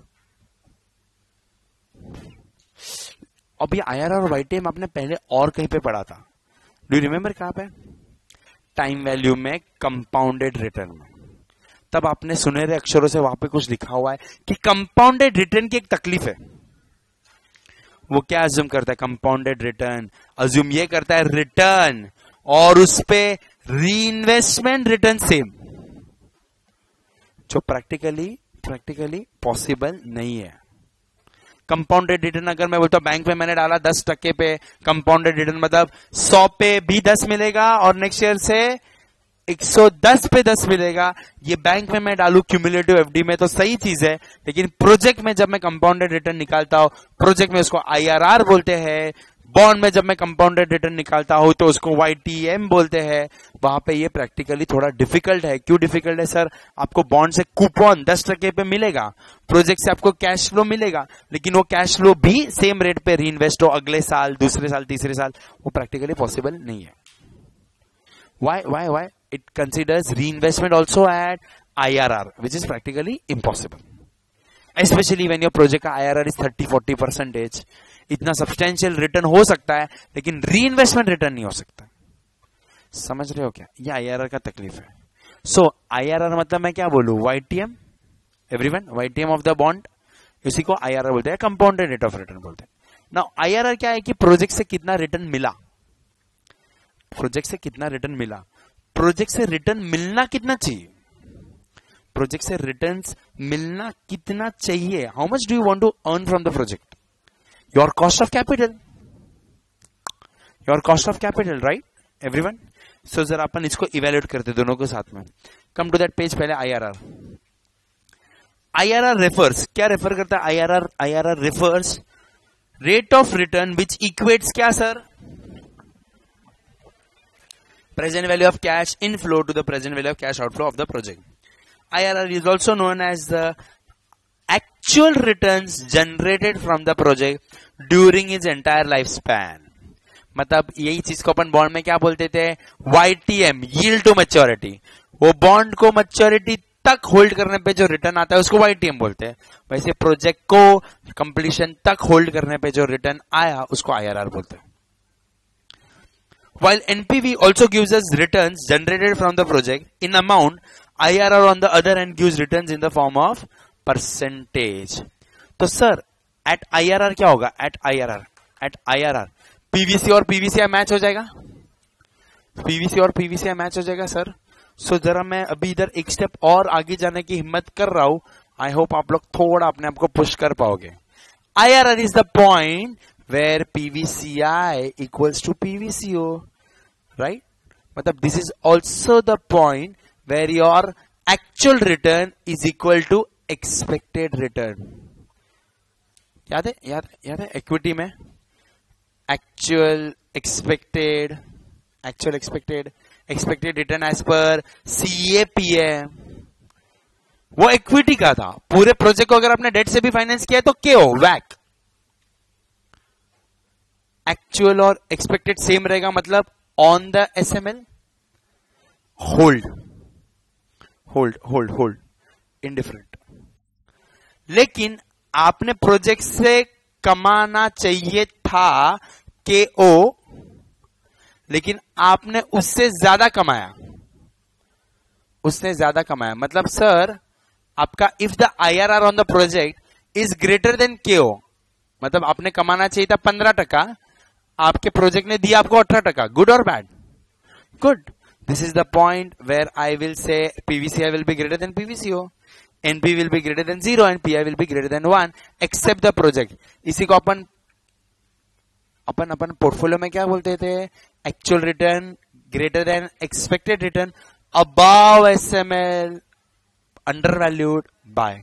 अब ये आईआरआर और वाईटीएम आपने पहले और कहीं पे पढ़ा था. डू यू रिमेंबर कहां पे? टाइम वैल्यू में, कंपाउंडेड रिटर्न में. तब आपने सुनहरे अक्षरों से वहां पे कुछ लिखा हुआ है कि कंपाउंडेड रिटर्न की एक तकलीफ है. वो क्या अज्यूम करता है? कंपाउंडेड रिटर्न अज्यूम ये करता है रिटर्न और उस पे रीइन्वेस्टमेंट रिटर्न सेम, जो प्रैक्टिकली प्रैक्टिकली पॉसिबल नहीं है. कंपाउंडेड रिटर्न अगर मैं बोलता हूं बैंक में मैंने डाला दस टक्के पे, कंपाउंडेड रिटर्न मतलब सौ पे भी दस मिलेगा और नेक्स्ट ईयर से एक सौ दस पे दस मिलेगा. ये बैंक में मैं डालू क्यूमुलेटिव एफडी में तो सही चीज है, लेकिन प्रोजेक्ट में जब मैं कंपाउंडेड रिटर्न निकालता हूं, प्रोजेक्ट में उसको आईआरआर बोलते हैं. बॉन्ड में जब मैं कंपाउंडेड रिटर्न निकालता हूं तो उसको वाईटीएम बोलते हैं. वहां पे ये प्रैक्टिकली थोड़ा डिफिकल्ट है. क्यों डिफिकल्ट है सर? आपको बॉन्ड से कूपन दस टके पे मिलेगा, प्रोजेक्ट से आपको कैश फ्लो मिलेगा, लेकिन वो कैश फ्लो भी सेम रेट पे रीइन्वेस्ट हो अगले साल, दूसरे साल, तीसरे साल, वो प्रैक्टिकली पॉसिबल नहीं है. Why why why it considers reinvestment also at I R R, which is practically impossible. Especially when your project का I R R is thirty forty percentage. इतना substantial return हो सकता है, लेकिन reinvestment return नहीं हो सकता. समझ रहे हो क्या? ये I R R का तकलीफ है. So I R R मतलब मैं क्या बोलूं? Y T M, everyone, Y T M of the bond, इसी को I R R बोलते हैं, compounded rate of return बोलते हैं. Now I R R क्या है कि प्रोजेक्ट से कितना रिटर्न मिला, प्रोजेक्ट से कितना रिटर्न मिला, प्रोजेक्ट से रिटर्न मिलना कितना चाहिए, प्रोजेक्ट से रिटर्न्स मिलना कितना चाहिए. How much do you want to earn from the project? Your cost of capital, your cost of capital, right everyone. So जरा अपन इसको इवेल्युएट करते दोनों के साथ में. Come to that page. पहले आईआरआर. आईआरआर रेफर्स, क्या रेफर करता है IRR? IRR refers rate of return which equates क्या sir? Present value of cash inflow to the present value of cash outflow of the project. I R R is also known as the actual returns generated from the project during its entire lifespan. मतलब यही चीज को अपन bond में क्या बोलते थे? Y T M, yield to maturity. वो bond को मैच्योरिटी तक होल्ड करने पे जो रिटर्न आता है उसको Y T M बोलते हैं. वैसे प्रोजेक्ट को कंप्लीशन तक होल्ड करने पे जो रिटर्न आया उसको I R R बोलते हैं. While N P V also gives us returns generated from the project in amount, I R R on the other hand gives returns in the form of percentage. तो sir at I R R क्या होगा? At I R R, at I R R P V C और P V C I match हो जाएगा, P V C और P V C I match हो जाएगा sir. सो so, जरा मैं अभी इधर एक स्टेप और आगे जाने की हिम्मत कर रहा हूं. आई होप आप लोग थोड़ा अपने आप को पुश कर पाओगे. I R R is the point where P V C I equals to P V C O. Right? मतलब this is also the point where your actual return is equal to expected return. याद है? याद याद है? Equity में actual expected actual expected expected return as per C A P M. वो equity का था. पूरे प्रोजेक्ट को अगर आपने डेट से भी फाइनेंस किया है तो क्या हो? वैक. एक्चुअल और एक्सपेक्टेड सेम रहेगा, मतलब on the S M L hold hold hold hold indifferent. लेकिन आपने प्रोजेक्ट से कमाना चाहिए था K O, लेकिन आपने उससे ज्यादा कमाया, उसने ज्यादा कमाया. मतलब सर आपका if the I R R on the project is greater than K O, मतलब आपने कमाना चाहिए था पंद्रह टका, आपके प्रोजेक्ट ने दिया आपको अठारह टका. गुड और bad? Good. This is the point where I will say P V C I will be greater than P V C O, N P will be greater than zero and P I will be greater than one except the project. इसी को अपन अपन अपन portfolio में क्या बोलते थे? Actual return greater than expected return above S M L undervalued buy.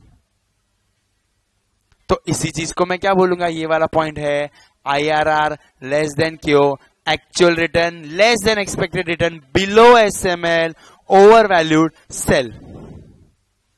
तो इसी चीज को मैं क्या बोलूंगा? ये वाला पॉइंट है I R R less than Q O, actual return less than expected return, below S M L, overvalued, sell.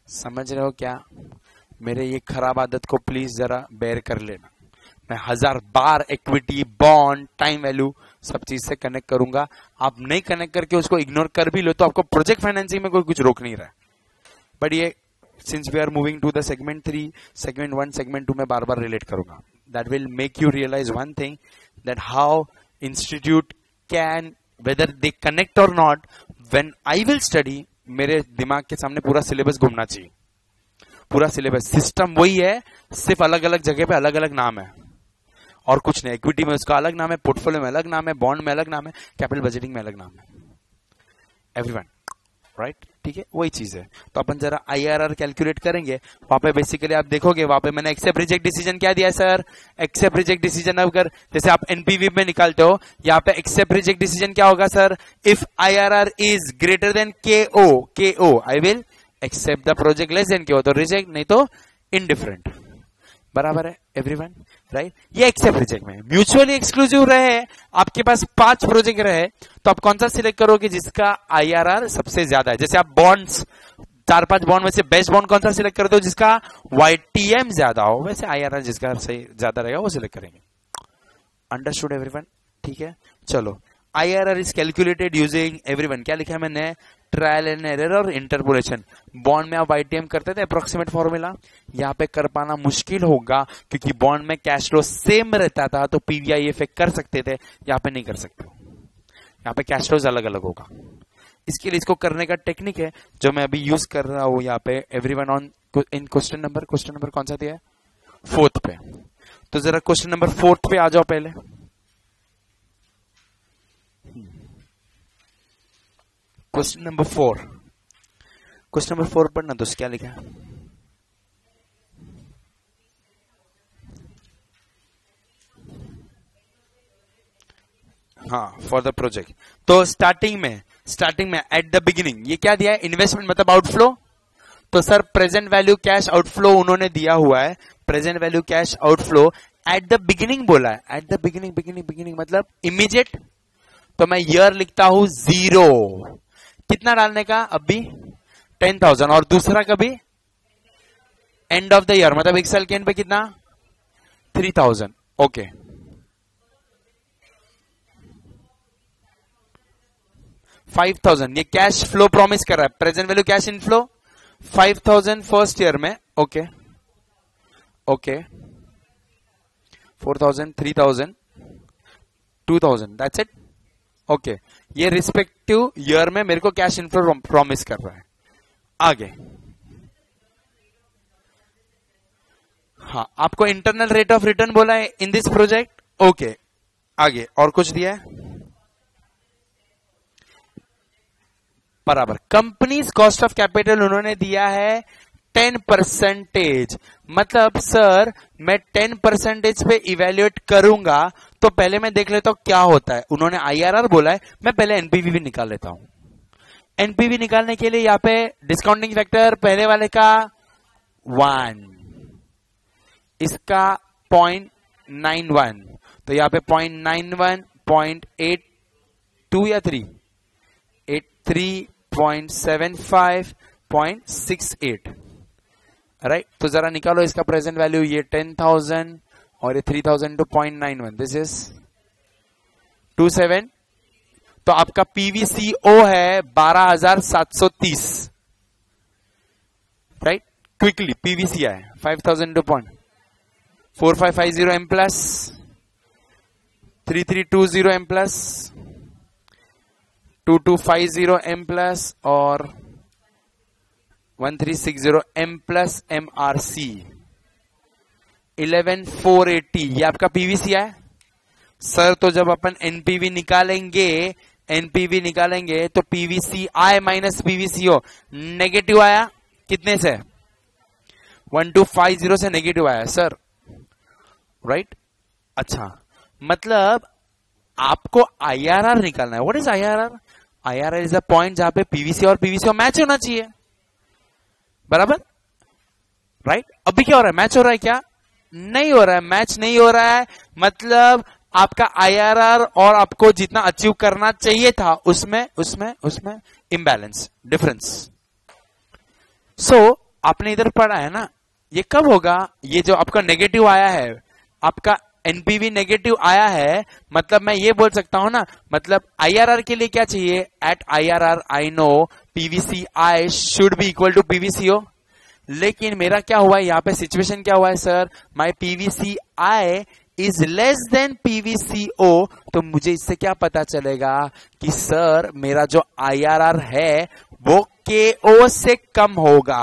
समझ रहे हो क्या? मेरे ये खराब आदत को प्लीज जरा बेयर कर लेना। मैं हजार बार इक्विटी, बॉन्ड, टाइम वैल्यू सब चीज से कनेक्ट करूंगा। आप नहीं कनेक्ट करके उसको इग्नोर कर भी लो तो आपको प्रोजेक्ट फाइनेंसिंग में कोई कुछ रोक नहीं रहा है। बट ये since we are moving to the segment three, segment one, segment two में बार बार रिलेट करूंगा। That will make you realise one thing, that how institute can, whether they connect और not, when I will study, मेरे दिमाग के सामने पूरा सिलेबस घूमना चाहिए। पूरा सिलेबस, सिस्टम वही है, सिर्फ अलग अलग जगह पे अलग अलग नाम है और कुछ नहीं। इक्विटी में उसका अलग नाम है, पोर्टफोलियो में अलग नाम है, बॉन्ड में अलग नाम है, कैपिटल बजटिंग में अलग नाम है। एवरीवन राइट, ठीक है, वही चीज है। तो अपन जरा आईआरआर कैलकुलेट करेंगे। वहां पे बेसिकली आप देखोगे, वहां पे मैंने एक्सेप्ट रिजेक्ट डिसीजन क्या दिया है सर? एक्सेप्ट रिजेक्ट डिसीजन अगर जैसे आप एनपीवी में निकालते हो, यहाँ पे एक्सेप्ट रिजेक्ट डिसीजन क्या होगा sir? If IRR is greater than K O, K O I will accept the project, less than K O तो रिजेक्ट, नहीं तो इनडिफरेंट। बराबर है एवरीवन राइट? ये एक्सेप्ट रिजेक्ट में। म्यूचुअली एक्सक्लूसिव रहे, आपके पास पांच प्रोजेक्ट रहे, तो आप कौन सा सिलेक्ट करोगे जिसका आईआरआर सबसे ज्यादा है? जैसे आप बॉन्ड्स, चार पांच बॉन्ड में से बेस्ट बॉन्ड कौन सा सिलेक्ट करते हो? जिसका वाईटीएम ज्यादा हो, वैसे आईआरआर जिसका सही ज्यादा रहेगा वो सिलेक्ट करेंगे। Understood everyone? ठीक है, चलो। IRR is calculated using, everyone क्या लिखा है मैंने? ट्रायल एंड एरर और इंटरपोलेशन। बॉन्ड में आप वाईटीएम करते थे अप्रोक्सीमेट फॉर्मूला, यहाँ पे कर पाना मुश्किल होगा क्योंकि बॉन्ड में कैश फ्लो सेम रहता था, तो पीवीआई इफेक्ट कर सकते थे, यहाँ पे नहीं कर सकते। यहाँ पे कैश फ्लोज अलग अलग होगा। इसके लिए इसको करने का टेक्निक है जो मैं अभी यूज कर रहा हूं यहाँ पे। Everyone on in question number, question number कौन सा दिया है? फोर्थ पे। तो जरा क्वेश्चन नंबर फोर्थ पे आ जाओ पहले। Question number four, question number four पढ़ना दोस्त, क्या लिखा है? हाँ, फॉर द प्रोजेक्ट। तो स्टार्टिंग में, स्टार्टिंग में एट द बिगिनिंग ये क्या दिया है? इन्वेस्टमेंट मतलब आउटफ्लो। तो sir present value cash outflow उन्होंने दिया हुआ है, present value cash outflow at the beginning बोला है। At the beginning, beginning beginning मतलब इमीडिएट। तो मैं ईयर लिखता हूं जीरो। कितना डालने का? अभी टेन थाउजेंड। और दूसरा कभी एंड ऑफ द ईयर मतलब एक साल के एंड पे कितना? Three thousand. Okay, five thousand. ये कैश फ्लो प्रॉमिस कर रहा है, present value cash inflow five thousand first year में। Okay okay, four thousand, three thousand, two thousand, that's it. Okay okay. ये रिस्पेक्टिव ईयर में मेरे को कैश इनफ्लो प्रॉमिस कर रहा है। आगे, हाँ, आपको इंटरनल रेट ऑफ रिटर्न बोला है इन दिस प्रोजेक्ट। ओके, आगे और कुछ दिया है? बराबर। कंपनीज कॉस्ट ऑफ कैपिटल उन्होंने दिया है टेन परसेंटेज। मतलब सर मैं टेन परसेंटेज पे इवेल्युएट करूंगा तो पहले मैं देख लेता हूं क्या होता है। उन्होंने आईआरआर बोला है, मैं पहले एनपीवी भी निकाल लेता हूं। एनपीवी निकालने के लिए यहाँ पे डिस्काउंटिंग फैक्टर पहले वाले का वन, इसका पॉइंट नाइन वन, तो यहाँ पे point nine one, point eight two या three, eight three, point seven five, point six eight. Right, तो जरा निकालो इसका प्रेजेंट वैल्यू। ये टेन थाउजेंड और ये three thousand two point nine one, this is two seven. तो आपका पीवीसीओ है बारह हजार सात सौ तीस। राइट, क्विकली पीवीसी है five thousand two point four five five zero M plus, three three two zero M plus, two two five zero M plus और one three six zero M plus M R C, eleven four eighty. ये आपका PVC है sir. तो जब अपन NPV निकालेंगे, NPV निकालेंगे तो PVC I minus PVCO negative आया। कितने से? वन टू फाइव जीरो से नेगेटिव आया सर। राइट, अच्छा, मतलब आपको आईआरआर निकालना है। What is IRR? IRR is the point जहां पे पीवीसी और पीवीसीओ मैच होना चाहिए। बराबर, राइट। अभी क्या हो रहा है? मैच हो रहा है क्या? नहीं हो रहा है, मैच नहीं हो रहा है। मतलब आपका आईआरआर और आपको जितना अचीव करना चाहिए था उसमें उसमें उसमें इम्बैलेंस, डिफरेंस। सो आपने इधर पढ़ा है ना, ये कब होगा? ये जो आपका नेगेटिव आया है, आपका एनपीवी नेगेटिव आया है, मतलब मैं ये बोल सकता हूं ना, मतलब आईआरआर के लिए क्या चाहिए? At IRR I know PVC I should be equal to PVCO. लेकिन मेरा क्या हुआ है यहाँ पे, सिचुएशन क्या हुआ है sir, my PVC I is less than PVCO. तो मुझे इससे क्या पता चलेगा कि सर मेरा जो आईआरआर है वो केओ से कम होगा,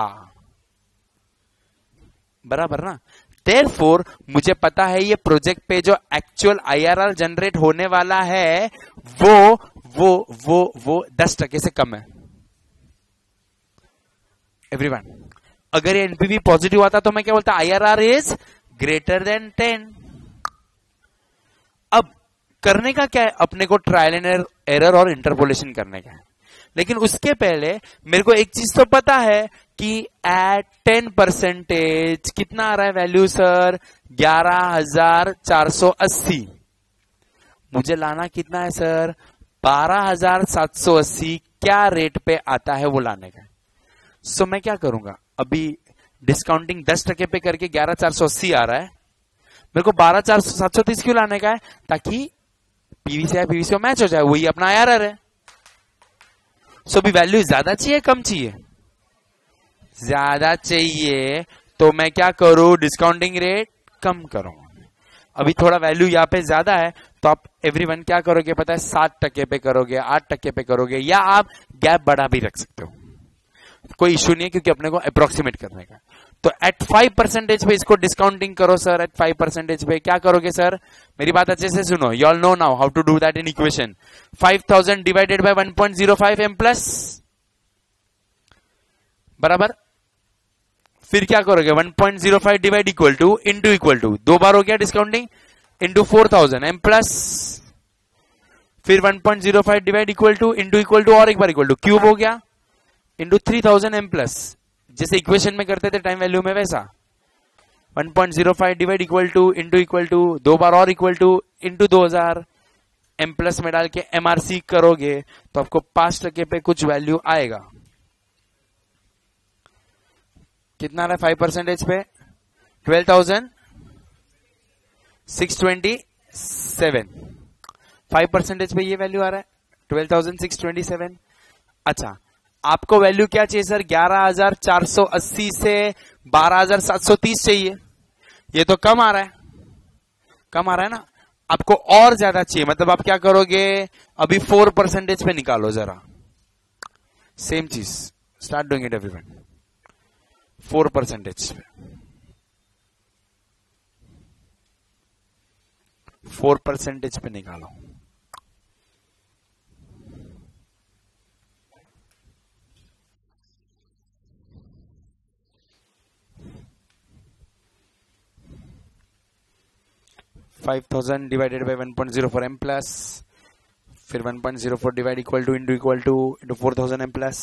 बराबर ना। Therefore, मुझे पता है ये प्रोजेक्ट पे जो एक्चुअल आईआरआर जनरेट होने वाला है वो वो वो वो दस टके से कम है। एवरीवन, अगर ये एनपीवी पॉजिटिव आता तो मैं क्या बोलता? IRR is greater than ten. अब करने का क्या है? अपने को ट्रायल एंड एरर और इंटरपोलेशन करने का है। लेकिन उसके पहले मेरे को एक चीज तो पता है कि एट टेन परसेंटेज कितना आ रहा है वैल्यू सर? ग्यारह हजार चार सौ अस्सी। मुझे लाना कितना है सर? बारह हजार सात सौ अस्सी। क्या रेट पे आता है वो लाने का। सो so, मैं क्या करूंगा, अभी डिस्काउंटिंग दस टके पे करके ग्यारह चार सौ अस्सी आ रहा है, मेरे को बारह चार सौ सात सौ तीस क्यों लाने का है? ताकि पीवीसी पीवीसी मैच हो जाए, वही अपना आईआरआर है। सो so, भी वैल्यू ज्यादा चाहिए कम चाहिए? ज्यादा चाहिए, तो मैं क्या करूं? डिस्काउंटिंग रेट कम करूं। अभी थोड़ा वैल्यू यहाँ पे ज्यादा है तो आप एवरीवन क्या करोगे पता है? सात टके पे करोगे, आठ टके पे करोगे, या आप गैप बढ़ा भी रख सकते हो, कोई इश्यू नहीं है, क्योंकि अपने को अप्रोक्सीमेट करने का। तो एट फाइव परसेंटेज पे इसको डिस्काउंटिंग करो सर। एट फाइव परसेंटेज पे क्या करोगे सर? मेरी बात अच्छे से सुनो, you all know now how to do that in equation. Five thousand divided by one point zero five M plus, बराबर। फिर क्या करोगे? One point zero five divide equal to into equal to, दो बार हो गया discounting, into four thousand M plus. फिर one point zero five divide equal to into equal to और एक बार इक्वल टू, क्यूब हो गया, into three thousand M plus, जैसे इक्वेशन में करते थे टाइम वैल्यू में वैसा। One point zero five divide equal to into equal to, दो बार और इक्वल टू, इंटू दो हजार एम प्लस में डाल के एमआरसी करोगे तो आपको पांच टके पे कुछ वैल्यू आएगा। कितना आ रहा है फाइव परसेंटेज पे? Twelve thousand six twenty seven. Five percentage पे ये वैल्यू आ रहा है twelve thousand six twenty seven. अच्छा, आपको वैल्यू क्या चाहिए सर? ग्यारह हजार चार सौ अस्सी से बारह हजार सात सौ तीस चाहिए। ये तो कम आ रहा है, कम आ रहा है ना। आपको और ज्यादा चाहिए, मतलब आप क्या करोगे? अभी फोर परसेंटेज पे निकालो जरा, सेम चीज, start doing it everyone. Four percentage पे, फोर परसेंटेज पे निकालो। Five thousand divided by one point zero four M plus, फिर one point zero four divide equal to into equal to into four thousand M plus,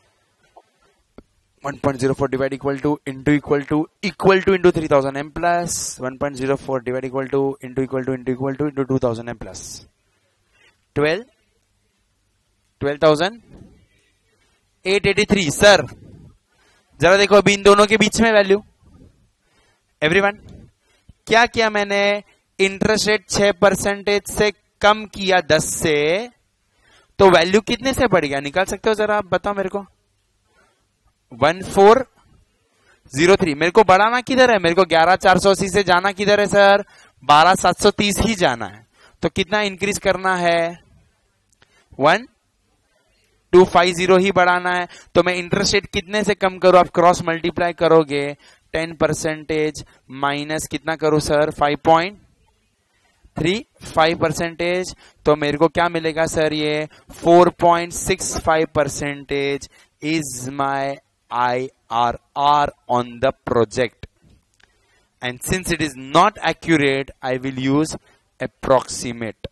one point zero four divide equal to into equal to equal to into three thousand M plus, one point zero four divide equal to into equal to into equal to into two thousand M plus, twelve twelve thousand eight eighty three. Sir जरा देखो अभी इन दोनों के बीच में value. Everyone, क्या किया मैंने? Interest rate छह परसेंटेज से कम किया दस से, तो वैल्यू कितने से बढ़ गया? निकाल सकते हो जरा आप बताओ मेरे को। One four zero three. मेरे को बढ़ाना किधर है? मेरे को ग्यारह चार सौ अस्सी से जाना किधर है सर? बारह सात सौ तीस ही जाना है। तो कितना इंक्रीज करना है? वन टू फाइव जीरो ही बढ़ाना है। तो मैं इंटरेस्ट रेट कितने से कम करूं? आप क्रॉस मल्टीप्लाई करोगे, टेन परसेंटेज माइनस कितना करूं sir? Five point three five percentage. तो मेरे को क्या मिलेगा सर? ये four point six five percentage is my I R R on the project, and since it is not accurate I will use approximate.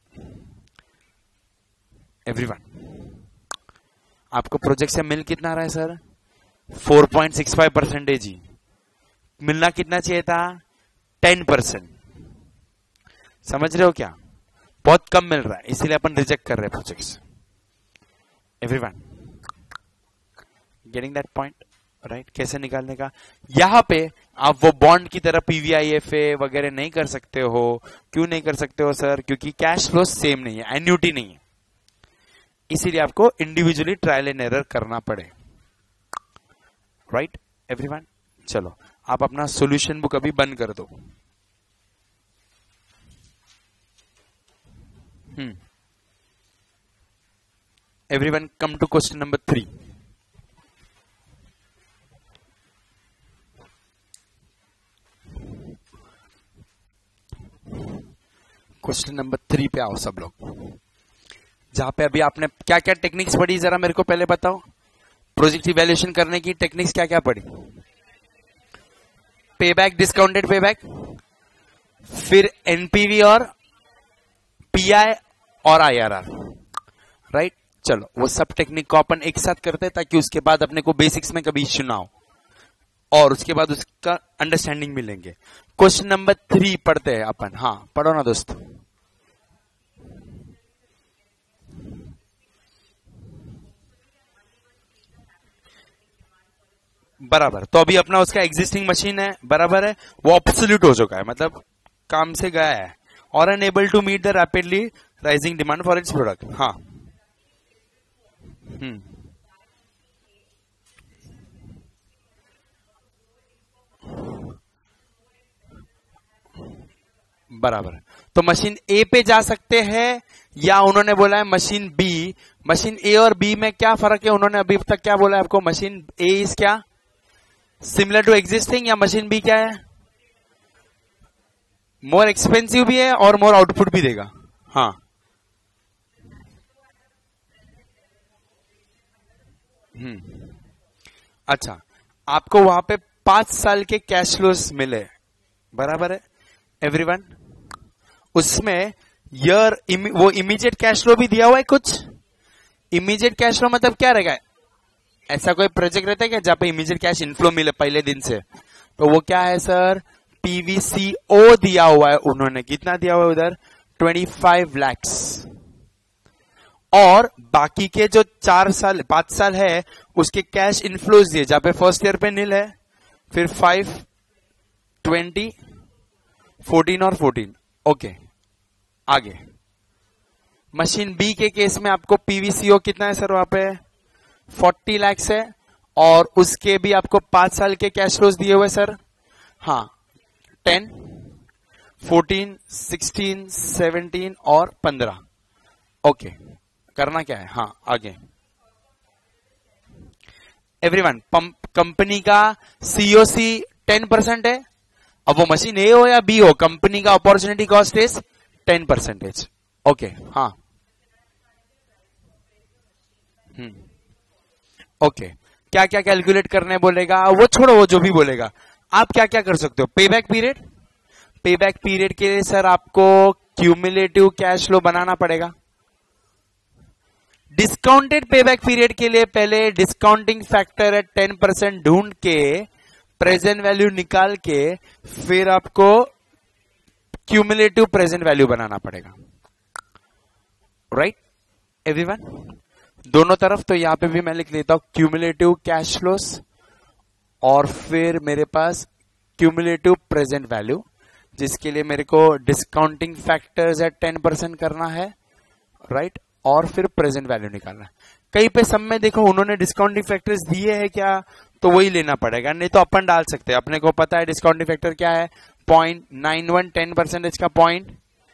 Everyone, आपको project से मिल कितना रहा है sir? Four point six five percentage ही मिलना कितना चाहिए था? Ten percent. समझ रहे हो क्या? बहुत कम मिल रहा है, इसीलिए अपन रिजेक्ट कर रहे हैं projects. Everyone getting that point? Right right? कैसे निकालने का, यहां पे आप वो बॉन्ड की तरह पीवीआईएफए वगैरह नहीं कर सकते हो। क्यों नहीं कर सकते हो सर? क्योंकि कैश फ्लो सेम नहीं है, एन्युटी नहीं है, इसीलिए आपको इंडिविजुअली ट्रायल एंड एरर करना पड़े। राइट एवरीवन, चलो आप अपना सॉल्यूशन बुक अभी बंद कर दो। Hmm everyone come to question number three. Question number three पे आओ सब लोग, जहां पे अभी आपने क्या क्या टेक्निक्स पढ़ी जरा मेरे को पहले बताओ। प्रोजेक्ट इवैल्यूएशन करने की टेक्निक्स क्या क्या पढ़ी? पे बैक, डिस्काउंटेड पे बैक, फिर एनपीवी और पीआई और आईआरआर। राइट, चलो वो सब टेक्निक को अपन एक साथ करते हैं ताकि उसके बाद अपने को बेसिक्स में कभी इश्यू ना हो और उसके बाद उसका अंडरस्टैंडिंग मिलेंगे। क्वेश्चन नंबर थ्री पढ़ते हैं अपन। हाँ पढ़ो ना दोस्त। बराबर, तो अभी अपना उसका एग्जिस्टिंग मशीन है, बराबर है, वो ऑब्सोल्यूट हो चुका है, मतलब काम से गया है, और unable to meet the rapidly rising demand for its product. हाँ हम्म बराबर, तो मशीन ए पे जा सकते हैं या उन्होंने बोला है मशीन बी। मशीन ए और बी में क्या फर्क है? उन्होंने अभी तक क्या बोला है आपको? मशीन ए इज क्या सिमिलर टू एग्जिस्टिंग, या मशीन बी क्या है मोर एक्सपेंसिव भी है और मोर आउटपुट भी देगा। हाँ हम्म अच्छा, आपको वहां पे पांच साल के कैश फ्लोस मिले, बराबर है एवरीवन। उसमें ईयर इमी, वो इमीडिएट कैश फ्लो भी दिया हुआ है कुछ। इमीडिएट कैश फ्लो मतलब क्या रहेगा? ऐसा कोई प्रोजेक्ट रहता है क्या जहां पे इमीडिएट कैश इनफ्लो मिले पहले दिन से? तो वो क्या है सर? पीवीसीओ दिया हुआ है उन्होंने। कितना दिया हुआ है उधर? पच्चीस लाख। और बाकी के जो चार साल पांच साल है उसके कैश इनफ्लोज दिए, जहां पे फर्स्ट ईयर पे नील है, फिर फाइव ट्वेंटी फोर्टीन और फोर्टीन। ओके आगे मशीन बी के केस में आपको पीवीसीओ कितना है सर? वहां पे चालीस लाख है और उसके भी आपको पांच साल के कैश फ्लोज दिए हुए सर। हाँ टेन, फोर्टीन, सिक्सटीन, सेवनटीन और पंद्रह। ओके करना क्या है? हाँ आगे एवरीवन, कंपनी का सीओसी टेन परसेंट है। अब वो मशीन ए हो या बी हो, कंपनी का opportunity cost is ten percentage. Okay हाँ हम्म ओके okay. क्या क्या कैलकुलेट करने बोलेगा वो छोड़ो, वो जो भी बोलेगा। आप क्या क्या कर सकते हो? Pay back period, pay back period के लिए सर आपको क्यूमुलेटिव कैश फ्लो बनाना पड़ेगा। डिस्काउंटेड पे बैक पीरियड के लिए पहले discounting factor at ten percent ढूंढ के प्रेजेंट वैल्यू निकाल के फिर आपको क्यूमुलेटिव प्रेजेंट वैल्यू बनाना पड़ेगा। राइट एवरीवन, दोनों तरफ। तो यहां पे भी मैं लिख लेता हूं क्यूमुलेटिव कैश फ्लोस और फिर मेरे पास क्यूमुलेटिव प्रेजेंट वैल्यू, जिसके लिए मेरे को discounting factors at ten percent करना है। राइट, और फिर प्रेजेंट वैल्यू निकालना है। कहीं पे सब में देखो उन्होंने डिस्काउंटिंग फैक्टर्स दिए हैं क्या, तो वही लेना पड़ेगा, नहीं तो अपन डाल सकते हैं। अपने को पता है डिस्काउंटिंग फैक्टर क्या है, point nine one, ten percentage का पॉइंट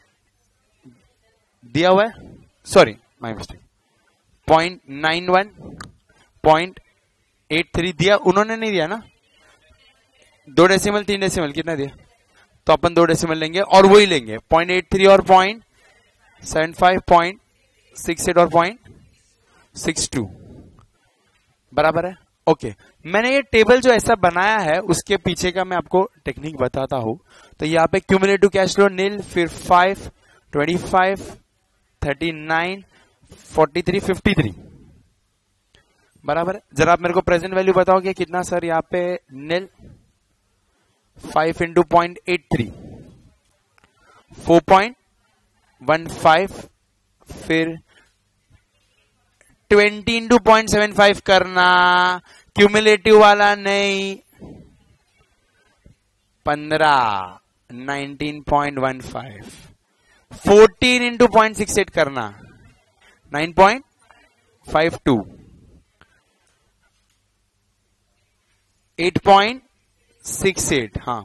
दिया हुआ है, sorry my mistake, point nine one, point eight three दिया उन्होंने, नहीं दिया ना, दो डेसिमल तीन डेसिमल कितना दिया, तो अपन दो डेसिमल लेंगे और वही लेंगे पॉइंट एट थ्री और point seven five, point six eight और पॉइंट सिक्स टू, बराबर है। Okay okay. मैंने ये टेबल जो ऐसा बनाया है उसके पीछे का मैं आपको टेक्निक बताता हूं। तो यहाँ पे क्यूमुलेटिव कैश फ्लो नील, फिर five, twenty five, thirty nine, forty three, fifty three, बराबर है। जरा आप मेरे को प्रेजेंट वैल्यू बताओगे कितना सर? यहाँ पे nil, five into point eight three, four point one five, फिर twenty into point seven five करना, क्यूमुलेटिव वाला नहीं, पंद्रह, nineteen point one five, fourteen into point six eight करना, nine point five two, eight point six eight, हाँ,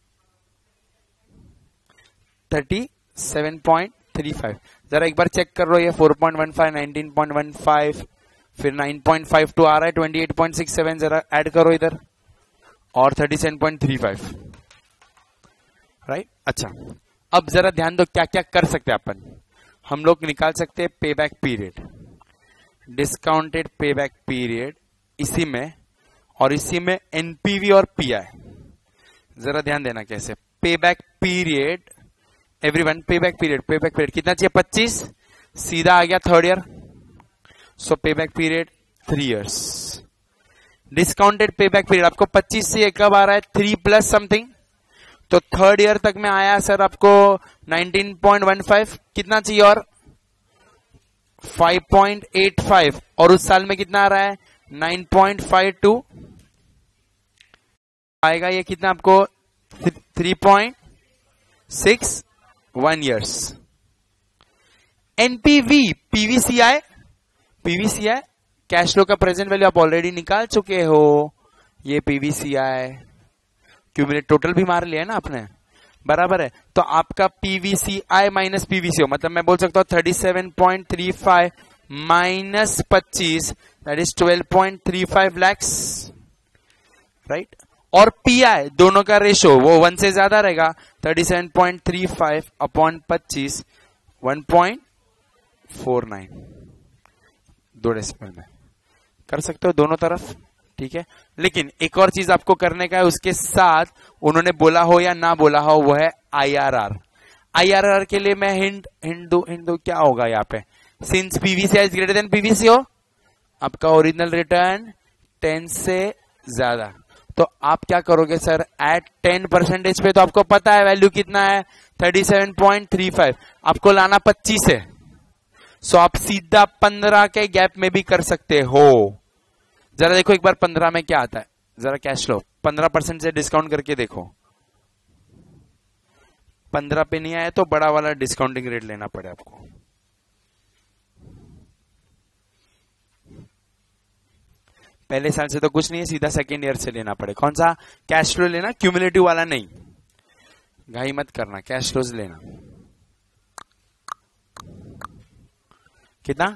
thirty seven point three five. जरा एक बार चेक कर लो, ये four point one five, nineteen point one five, फिर nine point five two आ रहा है, twenty eight point six seven, जरा ऐड करो इधर, और thirty seven point three five, right. अच्छा, अब जरा ध्यान दो क्या क्या कर सकते हैं अपन। हम लोग निकाल सकते हैं पे बैक पीरियड, डिस्काउंटेड पे बैक पीरियड इसी में, और इसी में एनपीवी और पीआई। जरा ध्यान देना कैसे। Pay back period, everyone pay back period, pay back period कितना चाहिए, पच्चीस, सीधा आ गया third year, so pay back period three years. Discounted पे बैक पीरियड आपको पच्चीस से कब आ रहा है, थ्री प्लस समथिंग, तो थर्ड ईयर तक में आया सर आपको नाइनटीन पॉइंट वन फाइव, कितना चाहिए और फाइव पॉइंट एट फाइव, और उस साल में कितना आ रहा है नाइन पॉइंट फाइव टू आएगा, ये कितना आपको three point six one years. NPV, PVCI, PVCI cash flow का प्रेजेंट वैल्यू आप ऑलरेडी निकाल चुके हो, ये पीवीसीआई क्यूमुलेट टोटल भी मार लिया ना आपने, बराबर है। तो आपका पीवीसीआई माइनस पीवीसीओ, मतलब मैं बोल सकता हूं thirty seven point three five minus पच्चीस, that is twelve point three five lakhs, right. और पीआई दोनों का रेशो वो वन से ज्यादा रहेगा, thirty seven point three five upon पच्चीस, वन पॉइंट फोर नाइन, दो डेसिमल में कर सकते हो दोनों तरफ, ठीक है। लेकिन एक और चीज आपको करने का है, उसके साथ उन्होंने बोला हो या ना बोला हो, वो है आईआरआर। आईआरआर के लिए मैं हिंट हिंट दो हिंट दो क्या होगा यहाँ पे, since PVCI is greater than PVCO, आपका ओरिजिनल रिटर्न टेन से ज्यादा, तो आप क्या करोगे सर, एट टेन परसेंटेज पे तो आपको पता है वैल्यू कितना है, thirty seven point three five, आपको लाना पच्चीस है, सो आप सीधा पंद्रह के गैप में भी कर सकते हो। जरा देखो एक बार पंद्रह में क्या आता है, जरा कैश फ्लो पंद्रह परसेंट से डिस्काउंट करके देखो, पंद्रह पे नहीं आया तो बड़ा वाला डिस्काउंटिंग रेट लेना पड़े आपको। पहले साल से तो कुछ नहीं है, सीधा सेकेंड ईयर से लेना पड़े। कौन सा कैश फ्लो लेना, क्यूमुलेटिव वाला नहीं, घाई मत करना, कैश फ्लोज लेना। कितना,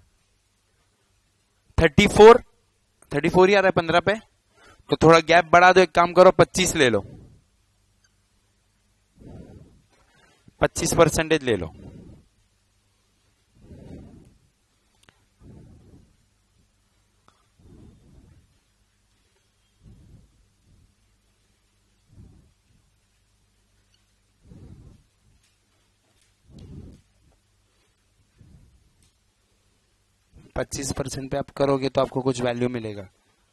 थर्टी फोर, थर्टी फोर ही आ रहा है पंद्रह पे, तो थोड़ा गैप बढ़ा दो, एक काम करो पच्चीस ले लो, पच्चीस परसेंटेज ले लो, पच्चीस परसेंट पे आप करोगे तो आपको कुछ वैल्यू मिलेगा।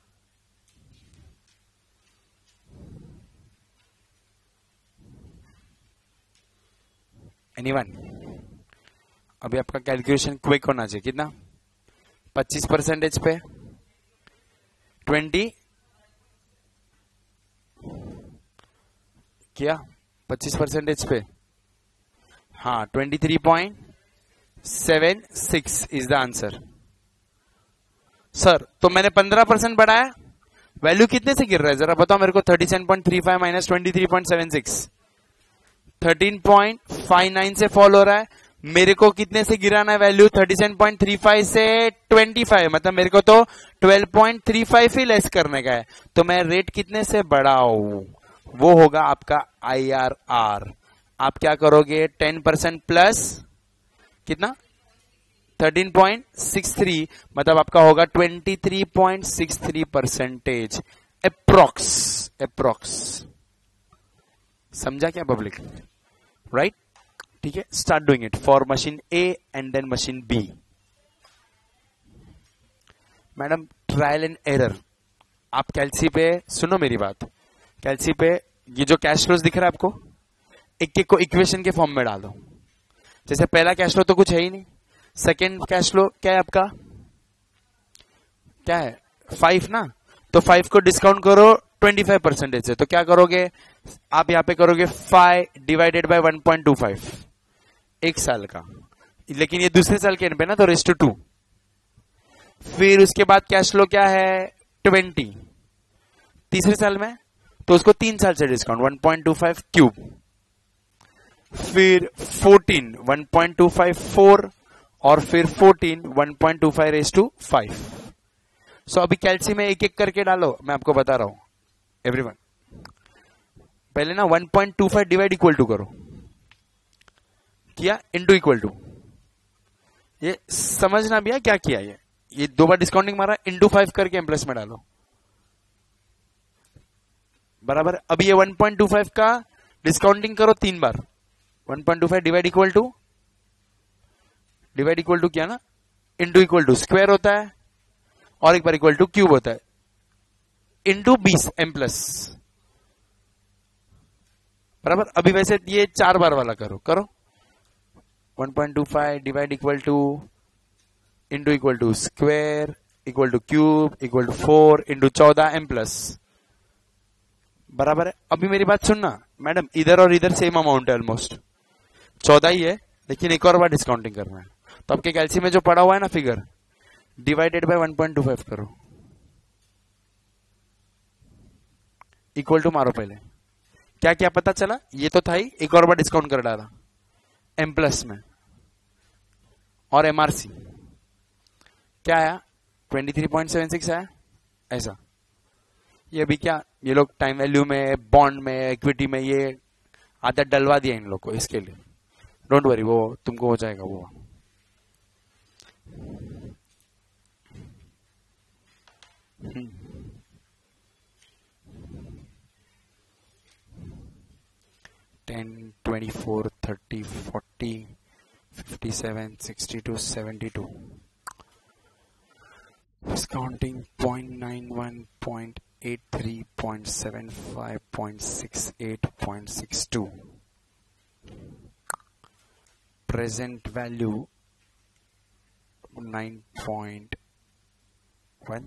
एनीवन, अभी आपका कैलकुलेशन क्विक होना चाहिए, कितना, पच्चीस परसेंटेज पे ट्वेंटी क्या, पच्चीस परसेंटेज पे, हाँ twenty three point seven six is the answer. Sir तो मैंने पंद्रह परसेंट बढ़ाया, वैल्यू कितने से गिर रहा है जरा बताओ मेरे को, thirty seven point three five minus twenty three point seven six, thirteen point five nine से फॉल हो रहा है। मेरे को कितने से गिराना है value, thirty seven point three five से ट्वेंटी फाइव, मतलब मेरे को तो ट्वेल्व पॉइंट थ्री फाइव ही लेस करने का है, तो मैं रेट कितने से बढ़ाऊं, वो होगा आपका आईआरआर। आप क्या करोगे, टेन परसेंट प्लस कितना, थर्टीन पॉइंट सिक्स थ्री, मतलब आपका होगा twenty three point six three percentage approx, approx. समझा क्या पब्लिक, राइट, ठीक है। Start doing it for machine A and then machine B. Madam trial and error, आप calci पे सुनो मेरी बात, कैल्सी पे ये जो कैश फ्लोज दिख रहा है आपको, एक एक को इक्वेशन के फॉर्म में डाल दो। जैसे पहला कैश फ्लो तो कुछ है ही नहीं, सेकेंड कैश फ्लो क्या है आपका, क्या है फाइव ना, तो फाइव को डिस्काउंट करो ट्वेंटी फाइव परसेंटेज से, तो क्या करोगे आप यहाँ पे करोगे five divided by one point two five, एक साल का, लेकिन ये दूसरे साल के एंड पे ना, तो रेस्ट टू टू। फिर उसके बाद कैश फ्लो क्या है ट्वेंटी, तीसरे साल में तो उसको तीन साल से discount one point two five cube, फिर fourteen one point two five four, और फिर fourteen one point two five raise to five. So अभी कैलसी में एक एक करके डालो, मैं आपको बता रहा हूं एवरीवन। पहले ना one point two five divide equal to करो, किया इनटू इक्वल टू, ये समझना भी है क्या किया, ये ये दो बार डिस्काउंटिंग मारा, इनटू फाइव करके एम प्लस में डालो बराबर। अभी ये वन पॉइंट टू फाइव का डिस्काउंटिंग करो तीन बार, one point two five divide equal to, divide equal to किया ना, इनटू इक्वल टू स्क्वायर होता है, और एक बार इक्वल टू क्यूब होता है, इनटू बीस एम प्लस बराबर। अभी वैसे ये चार बार वाला करो करो, one point two five divide equal to, into equal to square, equal to cube, equal to four, into चौदह एम प्लस बराबर है। अभी मेरी बात सुनना मैडम, इधर और इधर सेम अमाउंट है, ऑलमोस्ट चौदह ही है, लेकिन एक और बार डिस्काउंटिंग करना है। तो आपके कैलसी में जो पड़ा हुआ है ना figure, divided by one point two five करो, इक्वल टू मारो पहले। क्या क्या पता चला, ये तो था ही, एक और बार डिस्काउंट कर डाला एम प्लस में, और एमआरसी क्या आया twenty three point seven six आया ऐसा। ये भी क्या, ये लोग टाइम वैल्यू में, बॉन्ड में, इक्विटी में ये आदत डलवा दिया इन लोग को, इसके लिए डोंट वरी, वो तुमको हो जाएगा वो। Ten twenty four thirty forty fifty seven sixty two seventy two, discounting zero point nine one, zero point eight three, zero point seven five, zero point six eight, zero point six two. Present value nine point one.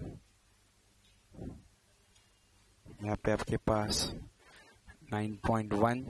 यहाँ पे आपके पास nine point one,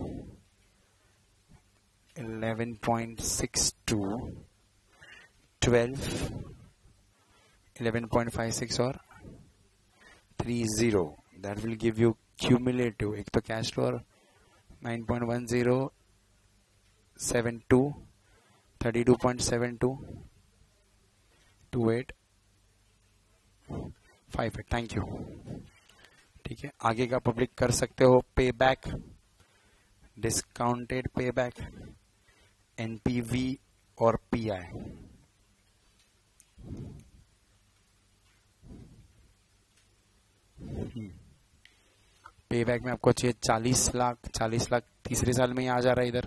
eleven point six two, twelve, eleven point five six और thirty, that will give you cumulative, एक तो cash flow और nine point one zero, seven two, thirty-two point seven two, twenty-eight, fifty-eight। Thank you. ठीक है, आगे का public कर सकते हो। पे बैक, डिस्काउंटेड पे बैक, एनपीवी और पीआई। पे बैक में आपको चाहिए चालीस लाख, चालीस लाख तीसरे साल में ही आ जा रहा है इधर।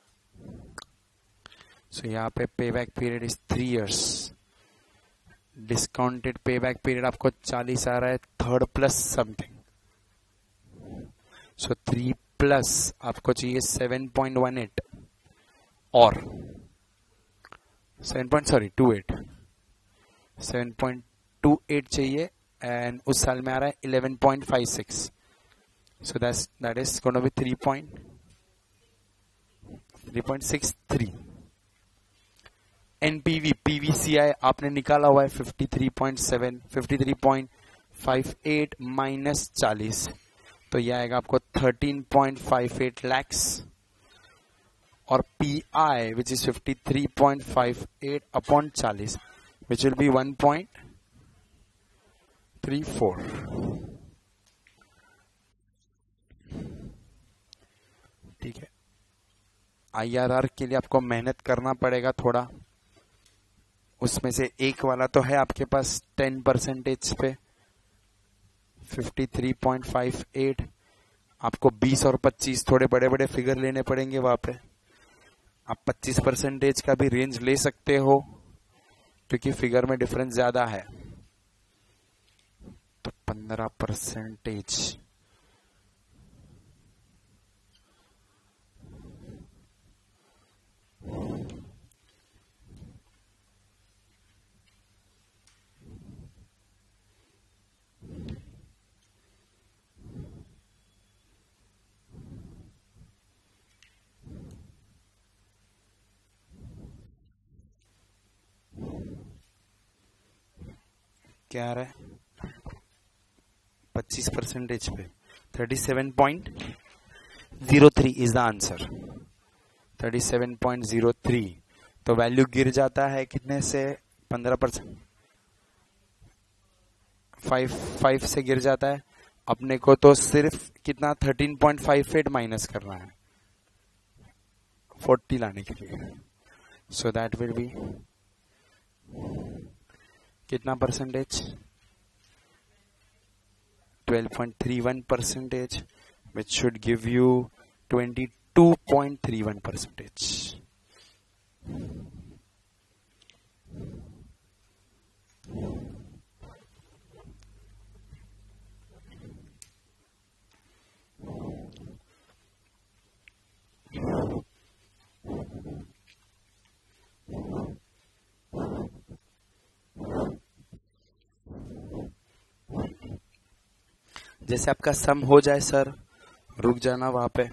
सो यहाँ पे pay back period is three years, discounted पे बैक पीरियड आपको चालीस आ रहा है, third plus something. So three plus आपको चाहिए सेवन पॉइंट वन एट, और seven point sorry two eight seven point two eight चाहिए, एंड उस साल में आ रहा है eleven point five six. So that's that is gonna be three point three point six three. NPV PVCI आपने निकाला हुआ है fifty three point seven, fifty three point five eight minus चालीस, तो यह आएगा आपको thirteen point five eight lakhs, और P I which is fifty three point five eight upon चालीस, which will be one point three four. ठीक है, IRR के लिए आपको मेहनत करना पड़ेगा थोड़ा, उसमें से एक वाला तो है आपके पास टेन परसेंटेज पे fifty three point five eight, आपको बीस और पच्चीस थोड़े बड़े बड़े फिगर लेने पड़ेंगे वहां पे। आप पच्चीस परसेंटेज का भी रेंज ले सकते हो, क्योंकि फिगर में डिफरेंस ज्यादा है। तो पंद्रह परसेंटेज क्या आ रहा है पच्चीस परसेंटेज पे thirty seven point zero three is the answer, thirty seven point zero three. तो वैल्यू गिर जाता है कितने से, पंद्रह परसेंट, फाइव फाइव से गिर जाता है। अपने को तो सिर्फ कितना thirteen point five eight minus करना है फोर्टी लाने के लिए। सो दैट विल बी कितना percentage, twelve point three one percentage, which should give you twenty-two point three one percentage. जैसे आपका सम हो जाए सर, रुक जाना वहां पे।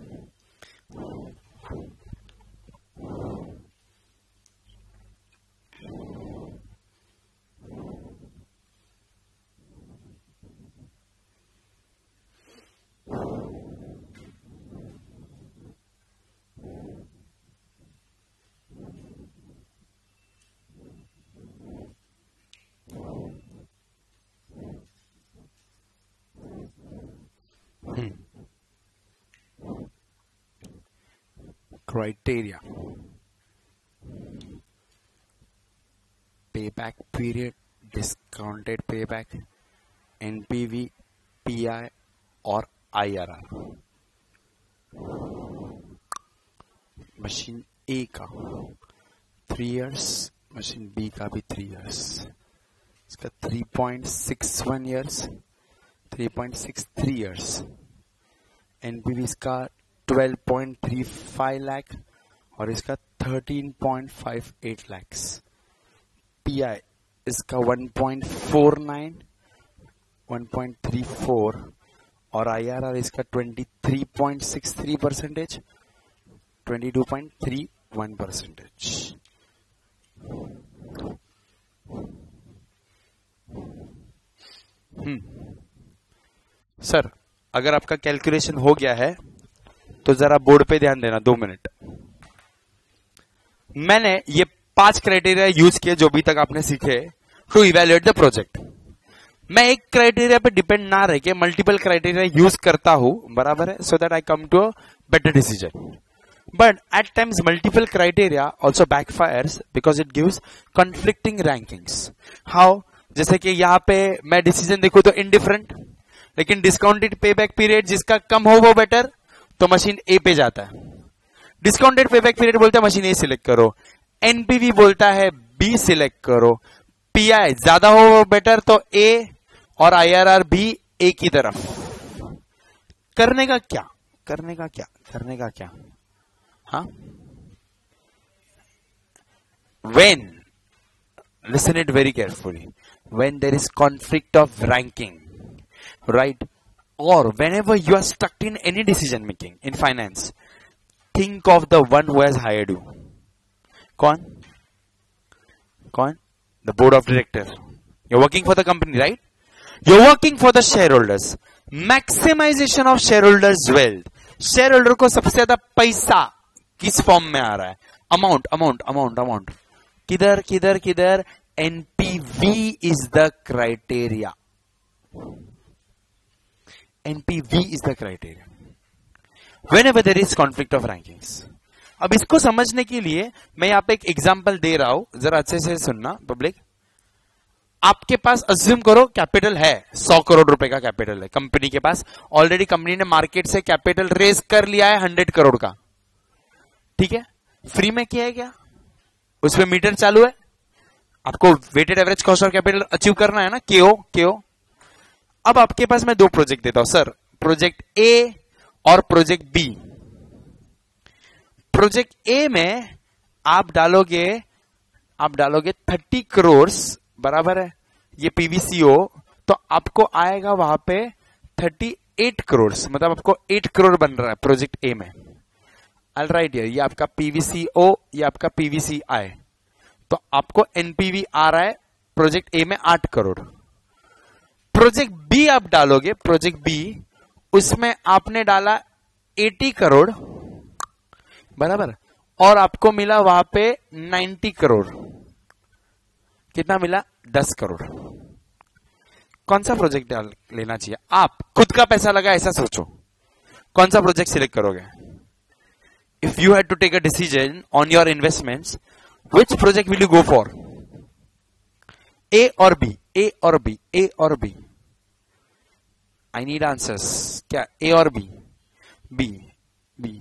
Criteria, payback period, discounted payback, N P V, P I और I R R। Machine A का थ्री इयर्स, मशीन B का भी थ्री इयर्स, इसका three point six one years, three point six three years. N P V इसका twelve point three five lakh और इसका thirteen point five eight lakh. P I इसका one point four nine, one point three four और I R R इसका twenty three point six three percentage, twenty two point three one percentage. हम्म sir, अगर आपका calculation हो गया है तो जरा बोर्ड पे ध्यान देना, दो मिनट। मैंने ये पांच क्राइटेरिया यूज किए जो भी तक आपने सीखे टू इवैल्यूएट द प्रोजेक्ट। मैं एक क्राइटेरिया पे डिपेंड ना रह के मल्टीपल क्राइटेरिया यूज करता हूं, बराबर है, so that I come to a better decision. But at times multiple criteria also backfires because it gives conflicting rankings. How, जैसे कि यहाँ पे मैं डिसीजन देखूं तो इनडिफरेंट, लेकिन डिस्काउंटेड पेबैक पीरियड जिसका कम हो वो बेटर, तो मशीन ए पे जाता है। डिस्काउंटेड पेबैक पीरियड बोलता है मशीन ए सिलेक्ट करो, एनपीवी बोलता है बी सिलेक्ट करो, पीआई ज्यादा हो वो बेटर, तो ए और आईआरआर भी ए की तरफ। करने का क्या, करने का क्या, करने का क्या, हाँ, when, listen it very carefully, when there is conflict of ranking, right, or whenever you are stuck in any decision making in finance, think of the one who has hired you. कौन, कौन? The board of director. You're working for the company, right? You're working for the shareholders. Maximization of shareholders' wealth. Shareholder को सबसे ज्यादा पैसा किस form में आ रहा है? Amount, amount, amount, amount. किधर, किधर, किधर? N P V is the criteria. N P V is the criteria. Whenever there is conflict of rankings. अब इसको समझने के लिए मैं यहाँ पे एक एग्जांपल दे रहा हूं, जरा अच्छे से सुनना पब्लिक। आपके पास अज्यूम करो कैपिटल है, सौ करोड़ रुपए का कैपिटल है कंपनी के पास। ऑलरेडी कंपनी ने मार्केट से कैपिटल रेज कर लिया है हंड्रेड करोड़ का, ठीक है, फ्री में किया है क्या, उसमें मीटर चालू है, आपको weighted average cost of capital achieve करना है ना, केओ केओ। अब आपके पास मैं दो प्रोजेक्ट देता हूं सर, प्रोजेक्ट ए और प्रोजेक्ट बी। प्रोजेक्ट ए में आप डालोगे आप डालोगे थर्टी करोड़, बराबर है, ये पीवीसीओ, तो आपको आएगा वहां पे थर्टी एट करोड़, मतलब आपको एट करोड़ बन रहा है प्रोजेक्ट ए में। ऑल राइट, ये आपका पीवीसीओ, ये आपका पीवीसीआई, तो आपको एनपीवी आ रहा है प्रोजेक्ट ए में आठ करोड़। प्रोजेक्ट बी आप डालोगे, प्रोजेक्ट बी, उसमें आपने डाला अस्सी करोड़, बराबर, और आपको मिला वहां पे नब्बे करोड़, कितना मिला? दस करोड़। कौन सा प्रोजेक्ट डाल लेना चाहिए? आप खुद का पैसा लगा ऐसा सोचो, कौन सा प्रोजेक्ट सिलेक्ट करोगे? If you had to take a decision on your investments, which project will you go for? A और बी, ए और बी, ए और बी? I need answers. क्या ए और बी? बी, बी,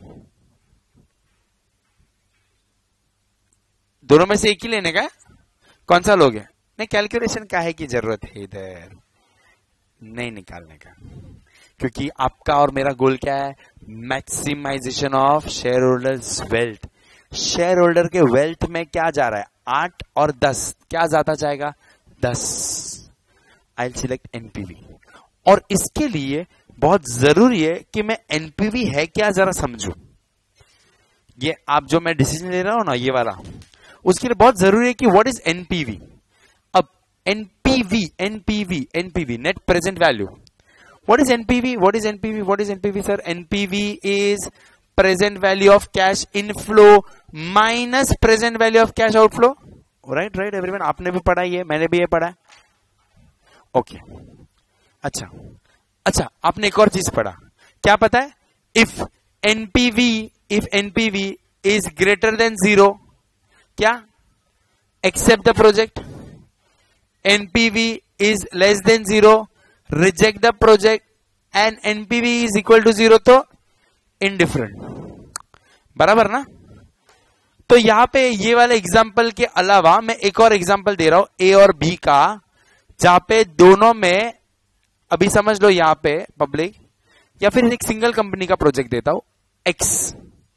दोनों में से एक ही लेने का? कौन सा लोगे? नहीं, कैलकुलेशन का है की जरूरत है इधर नहीं निकालने का, क्योंकि आपका और मेरा गोल क्या है? Maximization of share holders wealth. Share holder के वेल्थ में क्या जा रहा है? आठ और दस, क्या ज्यादा जाएगा? दस। I will select NPV. और इसके लिए बहुत जरूरी है कि मैं एनपीवी है क्या जरा समझू। ये आप जो मैं डिसीजन ले रहा हूं ना, ये वाला, उसके लिए बहुत जरूरी है कि व्हाट इज एनपीवी। अब NPV, NPV, NPV, net present value. What is NPV? What is NPV? What is NPV sir? NPV is present value of cash inflow minus present value of cash outflow. Right, right everyone, आपने भी पढ़ा है, मैंने भी ये पढ़ा है। Okay, अच्छा अच्छा, आपने एक और चीज पढ़ा, क्या पता है? If NPV, if NPV is greater than zero, क्या? Accept the project. NPV is less than zero, reject the project. And NPV is equal to zero तो इनडिफरेंट, बराबर ना? तो यहां पे ये वाले एग्जाम्पल के अलावा मैं एक और एग्जाम्पल दे रहा हूं ए और बी का, जहां पे दोनों में, अभी समझ लो यहां पे पब्लिक, या फिर एक सिंगल कंपनी का प्रोजेक्ट देता हूं एक्स,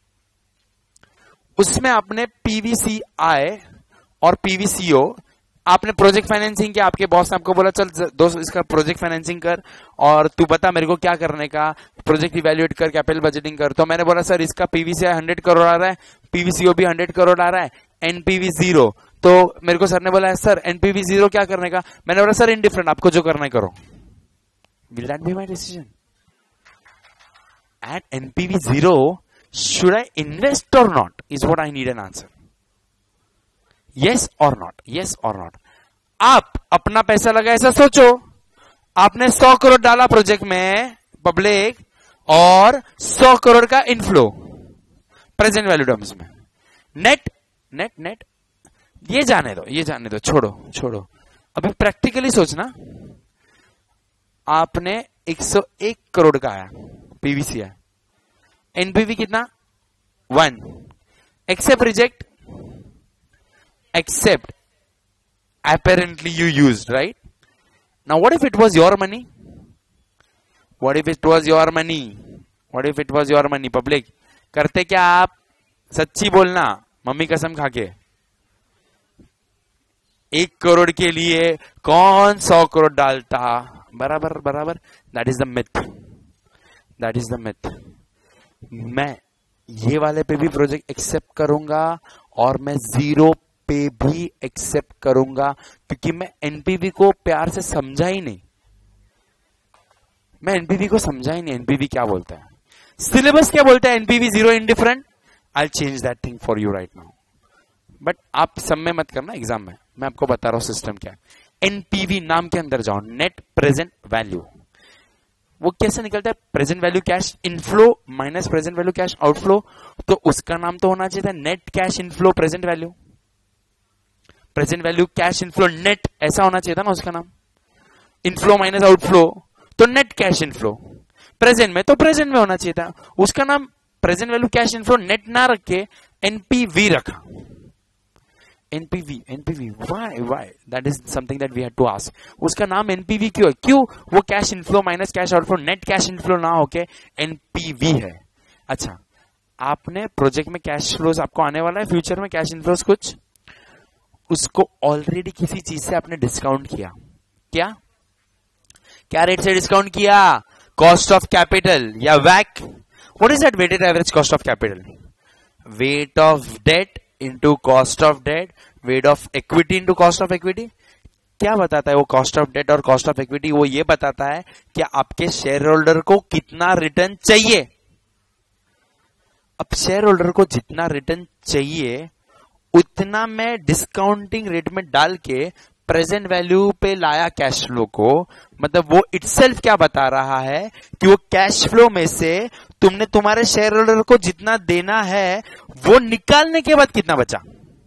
उसमें आपने पीवीसीआई और पीवीसीओ, आपने प्रोजेक्ट फाइनेंसिंग किया, आपके बॉस ने आपको बोला चल दोस्त इसका प्रोजेक्ट फाइनेंसिंग कर और तू बता मेरे को क्या करने का, प्रोजेक्ट इवैल्यूएट कर, कैपिटल बजटिंग कर। तो मैंने बोला सर इसका पीवीसीआई हंड्रेड करोड़ आ रहा है, पीवीसीओ भी हंड्रेड करोड़ आ रहा है, एनपीवी जीरो। तो मेरे को सर ने बोला सर एनपीवी जीरो क्या करने का? मैंने बोला सर इनडिफरेंट, आपको जो करना है करो। Will that be my decision? At NPV zero should I invest or not is what I need an answer. Yes or not? Yes or not? आप अपना पैसा लगा ऐसा सोचो, आपने सौ करोड़ डाला प्रोजेक्ट में पब्लिक, और सौ करोड़ का इनफ्लो प्रेजेंट वैल्यू टर्म्स में, नेट नेट नेट ये जाने दो, ये जाने दो, छोड़ो छोड़ो। अभी प्रैक्टिकली सोचना, आपने एक सौ एक करोड़ का आया पीवीसीआई, एनपीवी कितना? One. Accept, reject? Accept. Apparently you used, right? Now what if it was your money? What if it was your money? What if it was your money? Public, करते क्या आप? सच्ची बोलना, मम्मी कसम खाके। एक करोड़ के लिए कौन सौ करोड़ डालता? बराबर बराबर। That is the myth. That is the myth. मैं ये वाले पे भी प्रोजेक्ट एक्सेप्ट करूंगा और मैं जीरो पे भी एक्सेप्ट करूंगा, क्योंकि मैं एनपीवी को प्यार से समझा ही नहीं। मैं एनपीवी को समझा ही नहीं, एनपीवी क्या बोलता है, सिलेबस क्या बोलता है, NPV zero indifferent. I change that thing for you right now, but आप सब में मत करना, एग्जाम में मैं आपको बता रहा हूं सिस्टम क्या है। एनपीवी नाम के अंदर जाओ, नेट प्रेजेंट वैल्यू। वो कैसे निकलता है? Present value cash inflow minus present value cash outflow. तो उसका नाम तो होना चाहिए था net cash inflow present value, present value cash inflow net, ऐसा होना चाहिए था ना उसका नाम। इनफ्लो माइनस आउटफ्लो तो नेट कैश इनफ्लो, प्रेजेंट में तो प्रेजेंट में होना चाहिए था। उसका नाम present value cash inflow net ना रख के एनपीवी रखा। NPV, NPV, why why? That is something that we had to ask. उसका नाम एनपीवी क्यों है? क्यों वो cash inflow minus cash outflow net cash inflow ना होके एनपीवी है? अच्छा, आपने प्रोजेक्ट में कैश फ्लोज आपको आने वाला है फ्यूचर में, कैश इनफ्लोज कुछ, उसको ऑलरेडी किसी चीज से आपने डिस्काउंट किया। क्या क्या रेट से डिस्काउंट किया? कॉस्ट ऑफ कैपिटल या वैक। What is that weighted average cost of capital? Weight of debt into cost of debt, weight of equity into cost of equity. क्या बताता है वो कॉस्ट ऑफ डेट और कॉस्ट ऑफ इक्विटी? वो ये बताता है कि आपके शेयर होल्डर को कितना रिटर्न चाहिए। अब शेयर होल्डर को जितना रिटर्न चाहिए उतना मैं डिस्काउंटिंग रेट में डाल के प्रेजेंट वैल्यू पे लाया कैश फ्लो को, मतलब वो इटसेल्फ क्या बता रहा है कि वो कैश फ्लो में से तुमने तुम्हारे शेयर होल्डर को जितना देना है वो निकालने के बाद कितना बचा।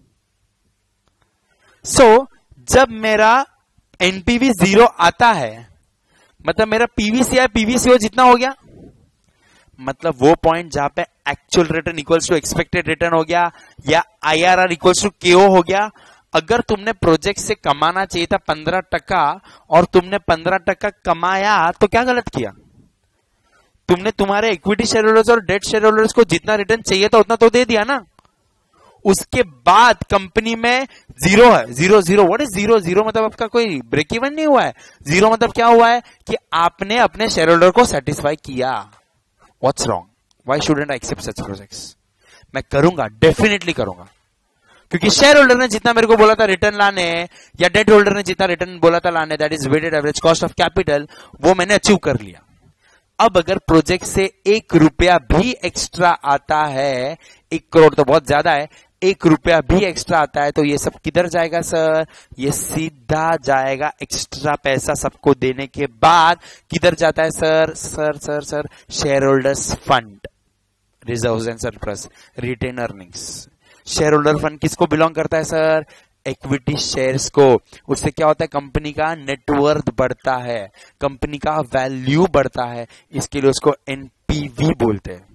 सो so, जब मेरा एनपीवी जीरो आता है मतलब मेरा पीवीसीआई पीवीसीओ जितना हो गया, मतलब वो पॉइंट जहां पे actual return equals to expected return हो गया या आईआरआर इक्वल्स टू केओ हो गया। अगर तुमने प्रोजेक्ट से कमाना चाहिए था पंद्रह टका और तुमने पंद्रह टका कमाया तो क्या गलत किया? तुमने तुम्हारे इक्विटी शेयर होल्डर्स और डेट शेयर होल्डर्स को जितना रिटर्न चाहिए था उतना तो दे दिया ना। उसके बाद कंपनी में जीरो है, zero zero what is zero? Zero मतलब आपका कोई ब्रेक इवन नहीं हुआ है। जीरो मतलब क्या हुआ है कि आपने अपने शेयर होल्डर को सेटिस्फाई किया। What's wrong? Why shouldn't I accept such projects? मैं करूंगा, डेफिनेटली करूंगा, क्योंकि शेयर होल्डर ने जितना मेरे को बोला था रिटर्न लाने या डेट होल्डर ने जितना रिटर्न बोला था लाने, that is weighted average cost of capital, वो मैंने अचीव कर लिया। अब अगर प्रोजेक्ट से एक रुपया भी एक्स्ट्रा आता है, एक करोड़ तो बहुत ज्यादा है, एक रुपया भी एक्स्ट्रा आता है तो ये सब किधर जाएगा सर? ये सीधा जाएगा एक्स्ट्रा पैसा सबको देने के बाद किधर जाता है sir? Sir sir sir share holders fund, reserves and surplus, retained earnings. Share holder fund किसको बिलोंग करता है सर? इक्विटी शेयर्स को। उससे क्या होता है? कंपनी का नेटवर्थ बढ़ता है, कंपनी का वैल्यू बढ़ता है, इसके लिए उसको एनपीवी बोलते हैं।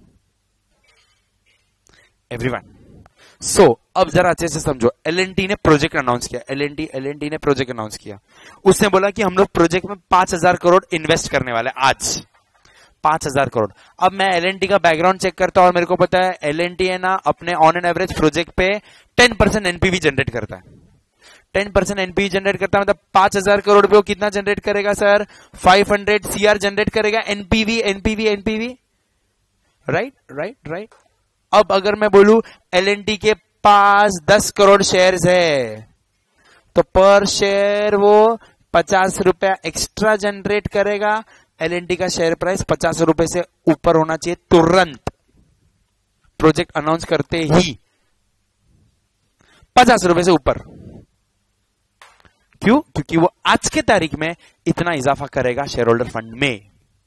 एवरीवन सो so, अब जरा अच्छे से समझो। एलएनटी ने प्रोजेक्ट अनाउंस किया, एलएनटी एलएनटी ने प्रोजेक्ट अनाउंस किया। उसने बोला कि हम लोग प्रोजेक्ट में पांच हजार करोड़ इन्वेस्ट करने वाले आज, पांच हजार करोड़। अब मैं एलएनटी का बैकग्राउंड चेक करता हूं और मेरे को पता है एलएनटी है ना अपने ऑन एन एवरेज प्रोजेक्ट पे टेन परसेंट एनपीवी जनरेट करता है। टेन परसेंट एनपीवी जनरेट करता है मतलब पांच हजार करोड़ पे वो कितना जनरेट करेगा sir? Five hundred CR generate करेगा NPV NPV NPV, right right right. अब अगर मैं बोलूं एलएनटी के पास दस करोड़ शेयर्स है तो पर शेयर वो पचास रुपया एक्स्ट्रा जनरेट करेगा। एलएनटी का शेयर प्राइस पचास रुपए से ऊपर होना चाहिए तुरंत, प्रोजेक्ट अनाउंस करते ही पचास रुपए से ऊपर। क्यों? क्योंकि वो आज के तारीख में इतना इजाफा करेगा शेयर होल्डर फंड में।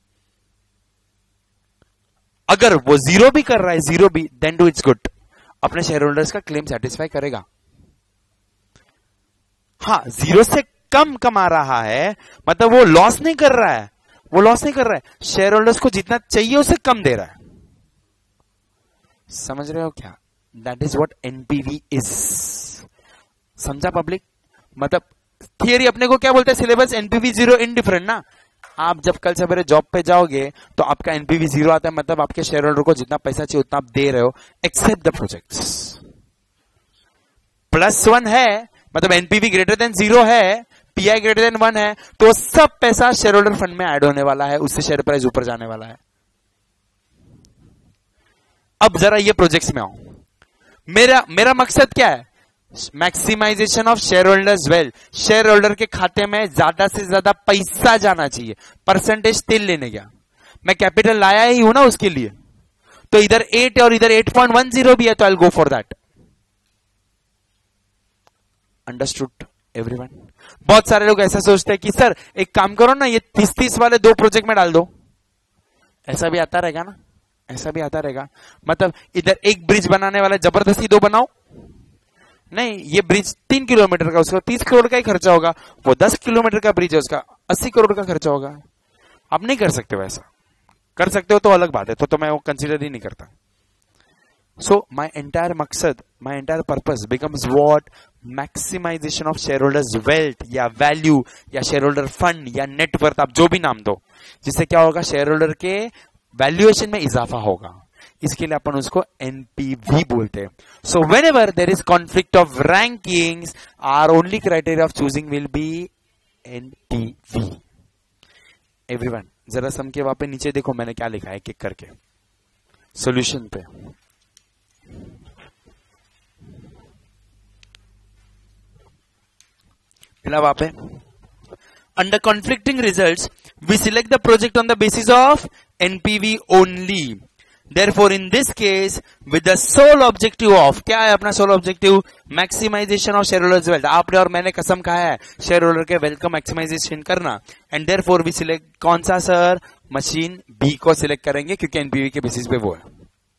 अगर वो जीरो भी कर रहा है, जीरो भी, देन डू इट्स गुड, अपने शेयर होल्डर्स का क्लेम सेटिस्फाई करेगा। हाँ, जीरो से कम कमा रहा है मतलब वो लॉस नहीं कर रहा है, वो लॉस नहीं कर रहा है, शेयर होल्डर्स को जितना चाहिए उससे कम दे रहा है। समझ रहे हो क्या? That is what NPV is. समझा पब्लिक? मतलब थियरी अपने को क्या बोलते हैं? सिलेबस एनपीवी जीरो इनडिफरेंट ना। आप जब कल सवेरे जॉब पे जाओगे तो आपका एनपीवी जीरो आता है, मतलब आपके शेयर होल्डर को जितना पैसा चाहिए उतना आप दे रहे हो, accept the projects. Plus one है मतलब एनपीवी ग्रेटर देन जीरो है, पीआई ग्रेटर देन वन है, तो सब पैसा शेयर होल्डर फंड में ऐड होने वाला है, उससे शेयर प्राइस ऊपर जाने वाला है। अब जरा ये प्रोजेक्ट्स में आओ। मेरा मेरा मकसद क्या है? Maximization of share holders wealth. Share holder के खाते में ज्यादा से ज्यादा पैसा जाना चाहिए, परसेंटेज तिल लेने गया। मैं कैपिटल लाया ही हूं ना उसके लिए, तो इधर एट और इधर एट पॉइंट वन जीरो भी है तो I will go for that. Understood everyone? बहुत सारे लोग ऐसा सोचते हैं कि सर एक काम करो ना, ये तीस तीस वाले दो प्रोजेक्ट में डाल दो। ऐसा भी आता रहेगा ना, ऐसा भी आता रहेगा। मतलब इधर एक ब्रिज बनाने वाला जबरदस्ती दो बनाओ, नहीं ये ब्रिज तीन किलोमीटर का, उसका तीस करोड़ का ही खर्चा होगा, वो दस किलोमीटर का ब्रिज है उसका अस्सी करोड़ का खर्चा होगा। आप नहीं कर सकते वैसा, कर सकते हो तो अलग बात है, तो, तो मैं वो कंसीडर ही नहीं करता। सो माई एंटायर मकसद, my entire purpose becomes what? Maximization of share holders wealth या वैल्यू या शेयर होल्डर फंड या नेटवर्थ, आप जो भी नाम दो, जिससे क्या होगा? शेयर होल्डर के वैल्यूएशन में इजाफा होगा। इसके लिए अपन उसको एनपीवी बोलते हैं। So whenever there is conflict of rankings, are only criteria of choosing will be NPV. Everyone जरा सम के वहां पे नीचे देखो मैंने क्या लिखा है, किक करके सॉल्यूशन पे। मिला वहां पे। Under conflicting results, we select the project on the basis of N P V only. Therefore, in this case, with the sole objective of, क्या है अपना sole objective? Maximization of shareholders' wealth. आपने और मैंने कसम खाया है shareholder के wealth का maximization करना, and therefore we select कौन सा सर? मशीन B को select करेंगे क्योंकि N P V के basis पे वो है।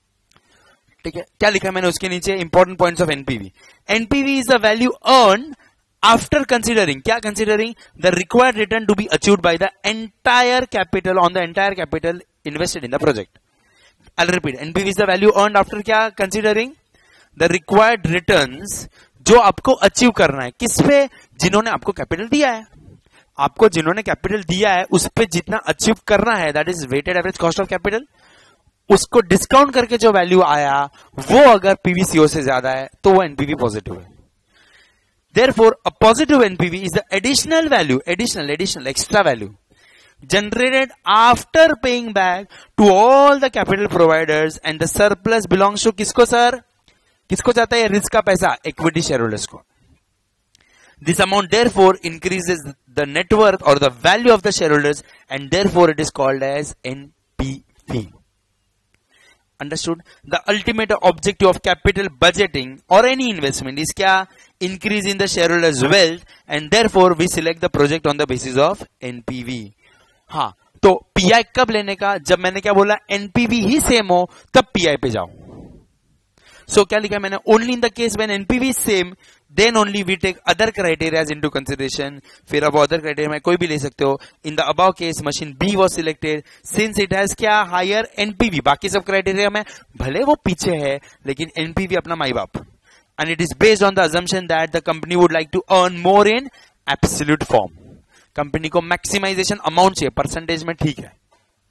ठीक है, क्या लिखा मैंने उसके नीचे? Important points of N P V. N P V is the value earned after considering, क्या considering? The required return to be achieved by the entire capital on the entire capital invested in the project. I'll repeat. N P V is the value earned after क्या? Considering the required returns जो आपको achieve करना है, किस पे? जिन्होंने आपको capital दिया है, आपको जिन्होंने कैपिटल दिया है उस पे जितना अचीव करना है, that is weighted average cost of capital, उसको डिस्काउंट करके जो वैल्यू आया वो अगर पीवीसीओ से ज्यादा है तो वो एनपीवी पॉजिटिव है। Therefore, a positive N P V is the additional value, additional, additional, extra value generated after paying back to all the capital providers, and the surplus belongs to किसको sir? किसको जाता है risk का पैसा? Equity shareholders को। This amount therefore increases the net worth or the value of the shareholders, and therefore it is called as N P V. Understood? The ultimate objective of capital budgeting or any investment is क्या? Increase in the shareholders' wealth, and therefore we select the project on the basis of N P V. हाँ, तो P I कब लेने का? जब मैंने क्या बोला? N P V ही सेम हो तब P I पे जाओ। So क्या लिखा मैंने? Only in the case when N P V is same, then only we take other criteria into consideration. फिर अब other criteria में कोई भी ले सकते हो। In the above case, machine B was selected since it has क्या? Higher N P V. बाकी सब criteria में भले वो पीछे है, लेकिन N P V अपना माई बाप। And it is based on the assumption that the company would like to earn more in absolute form. Company को मैक्सिमाइजेशन अमाउंट चाहिए, परसेंटेज में ठीक है।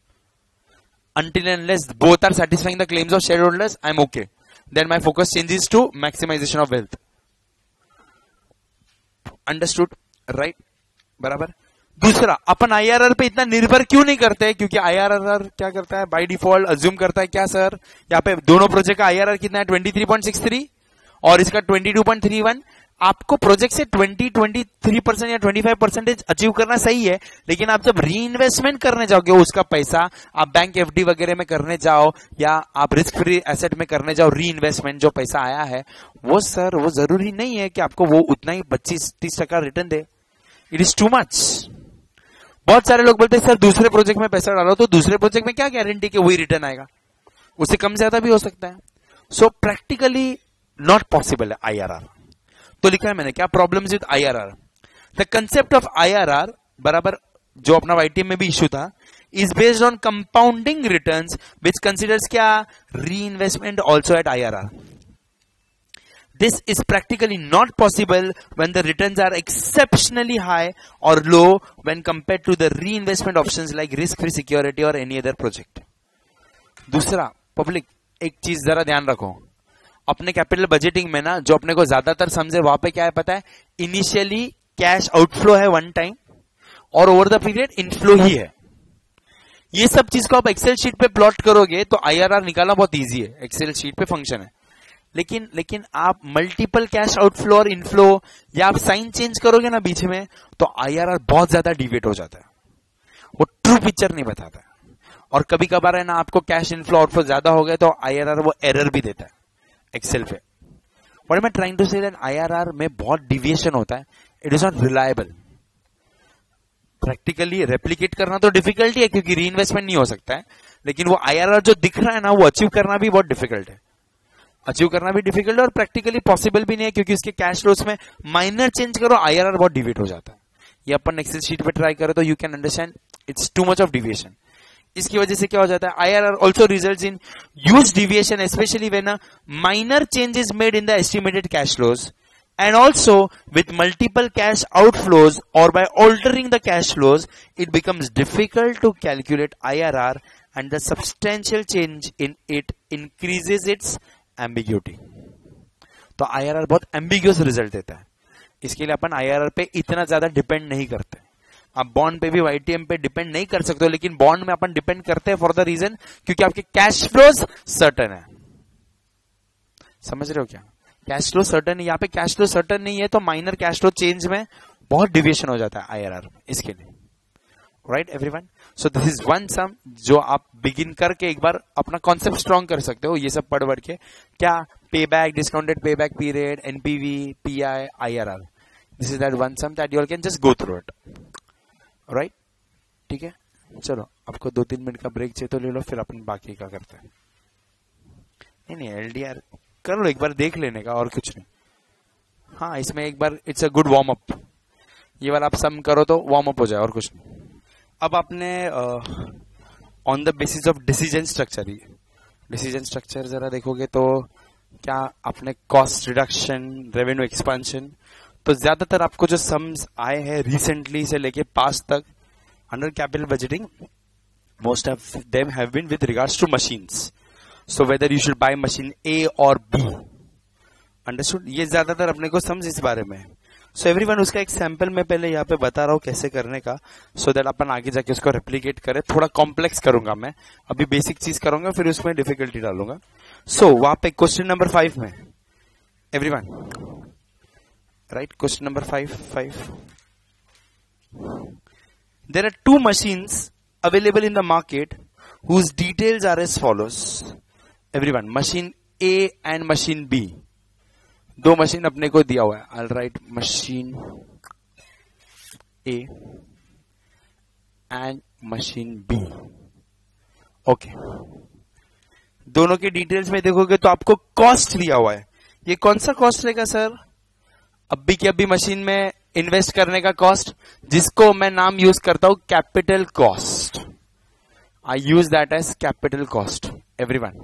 Until and unless both are satisfying the claims of shareholders, I'm okay. Then my focus changes to maximization of wealth. Understood? Right? बराबर। दूसरा, अपन I R R पे इतना निर्भर क्यों नहीं करते? क्योंकि I R R क्या करता है? बाय डिफॉल्ट अज्यूम करता है क्या सर? यहाँ पे दोनों प्रोजेक्ट का I R R कितना है? तेईस पॉइंट सिक्स थ्री और इसका बाईस पॉइंट थ्री वन। आपको प्रोजेक्ट से बीस, तेईस परसेंट या पच्चीस परसेंटेज अचीव करना सही है, लेकिन आप जब री इन्वेस्टमेंट करने जाओगे उसका पैसा, आप बैंक एफडी वगैरह में करने जाओ या आप रिस्क फ्री एसेट में करने जाओ, री इन्वेस्टमेंट जो पैसा आया है वो सर वो जरूरी नहीं है कि आपको वो उतना ही पच्चीस तीस टका रिटर्न दे। It is too much. बहुत सारे लोग बोलते हैं सर दूसरे प्रोजेक्ट में पैसा डालो, तो दूसरे प्रोजेक्ट में क्या गारंटी कि वही रिटर्न आएगा? उससे कम ज्यादा भी हो सकता है। सो प्रैक्टिकली नॉट पॉसिबल है आई आर आर। तो लिखा है मैंने क्या problems with I R R. The concept of I R R बराबर जो अपना वाईटीएम में भी इश्यू था, is based on compounding returns which considers क्या? Reinvestment also at I R R. This is practically not possible when the returns are exceptionally high और low when compared to the reinvestment options like risk free security और any other project. दूसरा, public एक चीज जरा ध्यान रखो, अपने capital budgeting में ना जो अपने को ज्यादातर समझे वहां पे क्या है पता है? इनिशियली कैश आउटफ्लो है वन टाइम और ओवर द पीरियड इनफ्लो ही है। ये सब चीज को आप एक्सेल शीट पे प्लॉट करोगे तो आईआरआर निकालना बहुत इजी है, एक्सेल शीट पे फंक्शन है। लेकिन लेकिन आप मल्टीपल कैश आउटफ्लो और इनफ्लो या आप साइन चेंज करोगे ना बीच में, तो आईआरआर बहुत ज्यादा डिवेट हो जाता है, वो ट्रू पिक्चर नहीं बताता है। और कभी कभार है ना आपको कैश इनफ्लो आउटफ्लो ज्यादा हो गया तो आईआरआर वो एरर भी देता है एक्सेल पे। What am I trying to say that IRR में बहुत डिविएशन होता है, it is not reliable. Practically replicate करना तो डिफिकल्ट ही है क्योंकि री इन्वेस्टमेंट नहीं हो सकता है, लेकिन वो आईआरआर जो दिख रहा है ना वो अचीव करना भी बहुत डिफिकल्ट है। अचीव करना भी डिफिकल्ट है और प्रैक्टिकली पॉसिबल भी नहीं है क्योंकि उसके कैश फ्लोस में माइनर चेंज करो आईआरआर बहुत डिवेट हो जाता है। ये अपन एक्सेल शीट पे ट्राई करो तो you can understand it's too much of deviation. इसकी वजह से क्या हो जाता है? IRR also results in huge deviation specially when a minor change is made in the estimated cash flows and also with multiple cash outflows or by altering the cash flows, it becomes difficult to calculate I R R and the substantial change in it increases its ambiguity. तो I R R बहुत ambiguous result देता है, इसके लिए अपन I R R पे इतना ज्यादा depend नहीं करते। आप बॉन्ड पे भी वाईटीएम पे डिपेंड नहीं कर सकते हो, लेकिन बॉन्ड में अपन डिपेंड करते हैं फॉर द रीजन क्योंकि आपके कैश फ्लोज सर्टन है। समझ रहे हो क्या? कैश फ्लो सर्टन है, यहाँ पे कैश फ्लो सर्टन नहीं है तो माइनर कैश फ्लो चेंज में बहुत डिविएशन हो जाता है आईआरआर में इसके लिए, right everyone. So this is one sum जो आप बिगिन करके एक बार अपना कॉन्सेप्ट स्ट्रॉन्ग कर सकते हो, ये सब पढ़ पढ़ के। क्या? पे बैक, डिस्काउंटेड पे back period, NPV, PI, IRR, this is that one sum that you all can just go through it, right. ठीक है, चलो आपको दो तीन मिनट का ब्रेक चाहिए तो ले लो, फिर अपन बाकी का करते हैं। नहीं नहीं एलडीआर कर लो एक बार, देख लेने का और कुछ नहीं। हाँ इसमें एक बार it's a good warm up, ये वाला आप सम करो तो वार्म अप हो जाए और कुछ नहीं। अब आपने on the basis of decision structure, ही डिसीजन स्ट्रक्चर जरा देखोगे तो क्या आपने कॉस्ट रिडक्शन, रेवेन्यू एक्सपेंशन, तो ज्यादातर आपको जो सम्स आए हैं रिसेंटली से लेके पास्ट तक under capital budgeting, most of them have been with regards to machines. So whether you should buy machine A और बी, अंडरस्टूड, ये ज्यादातर अपने को सम्स इस बारे में। सो एवरीवन उसका एक सैंपल मैं पहले यहाँ पे बता रहा हूँ कैसे करने का, सो so दैट अपन आगे जाके उसको रेप्लिकेट करें। थोड़ा कॉम्प्लेक्स करूंगा मैं, अभी बेसिक चीज करूंगा फिर उसमें डिफिकल्टी डालूंगा। सो so, वहां पे क्वेश्चन नंबर फाइव में everyone, right, question number five five there are two machines available in the market whose details are as follows. Everyone, machine A and machine B, दो machine अपने को दिया हुआ है। I write machine A and machine B, okay. दोनों के details में देखोगे तो आपको कॉस्ट दिया हुआ है। ये कौन सा कॉस्ट रहेगा सर? अभी की अभी मशीन में इन्वेस्ट करने का कॉस्ट, जिसको मैं नाम यूज करता हूं capital cost. I use that as capital cost everyone.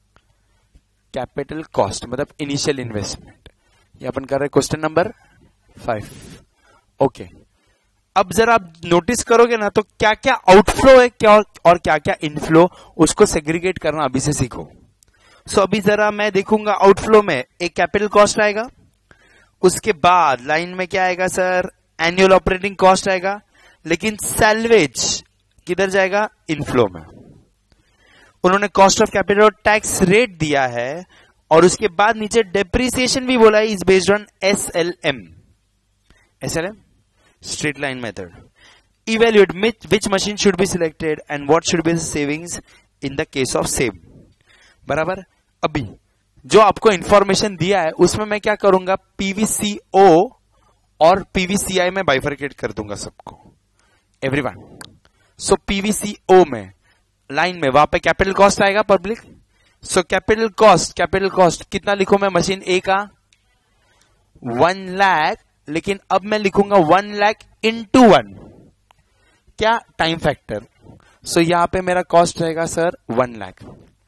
Capital cost मतलब इनिशियल इन्वेस्टमेंट। ये अपन कर रहे हैं क्वेश्चन नंबर फाइव, ओके। अब जरा आप नोटिस करोगे ना तो क्या क्या आउटफ्लो है क्या और क्या क्या इनफ्लो, उसको सेग्रीगेट करना अभी से सीखो। सो so, अभी जरा मैं देखूंगा आउटफ्लो में एक कैपिटल कॉस्ट आएगा, उसके बाद लाइन में क्या आएगा सर? एनुअल ऑपरेटिंग कॉस्ट आएगा, लेकिन सैल्वेज किधर जाएगा? इनफ्लो में। उन्होंने कॉस्ट ऑफ कैपिटल और टैक्स रेट दिया है, और उसके बाद नीचे डेप्रिसिएशन भी बोला है, is based on S L M. S L M straight line method. Evaluate which machine should be selected and what should be savings in the case of same, बराबर। अभी जो आपको इंफॉर्मेशन दिया है उसमें मैं क्या करूंगा? पीवीसीओ और पीवीसीआई में बाइफरकेट कर दूंगा सबको एवरीवन। सो पीवीसीओ में लाइन में वहां पे कैपिटल कॉस्ट आएगा public. So capital cost, capital cost कितना लिखूं मैं? मशीन ए का वन लाख, लेकिन अब मैं लिखूंगा वन लाख इंटू वन, क्या? Time factor. सो यहां पे मेरा कॉस्ट रहेगा सर वन लाख।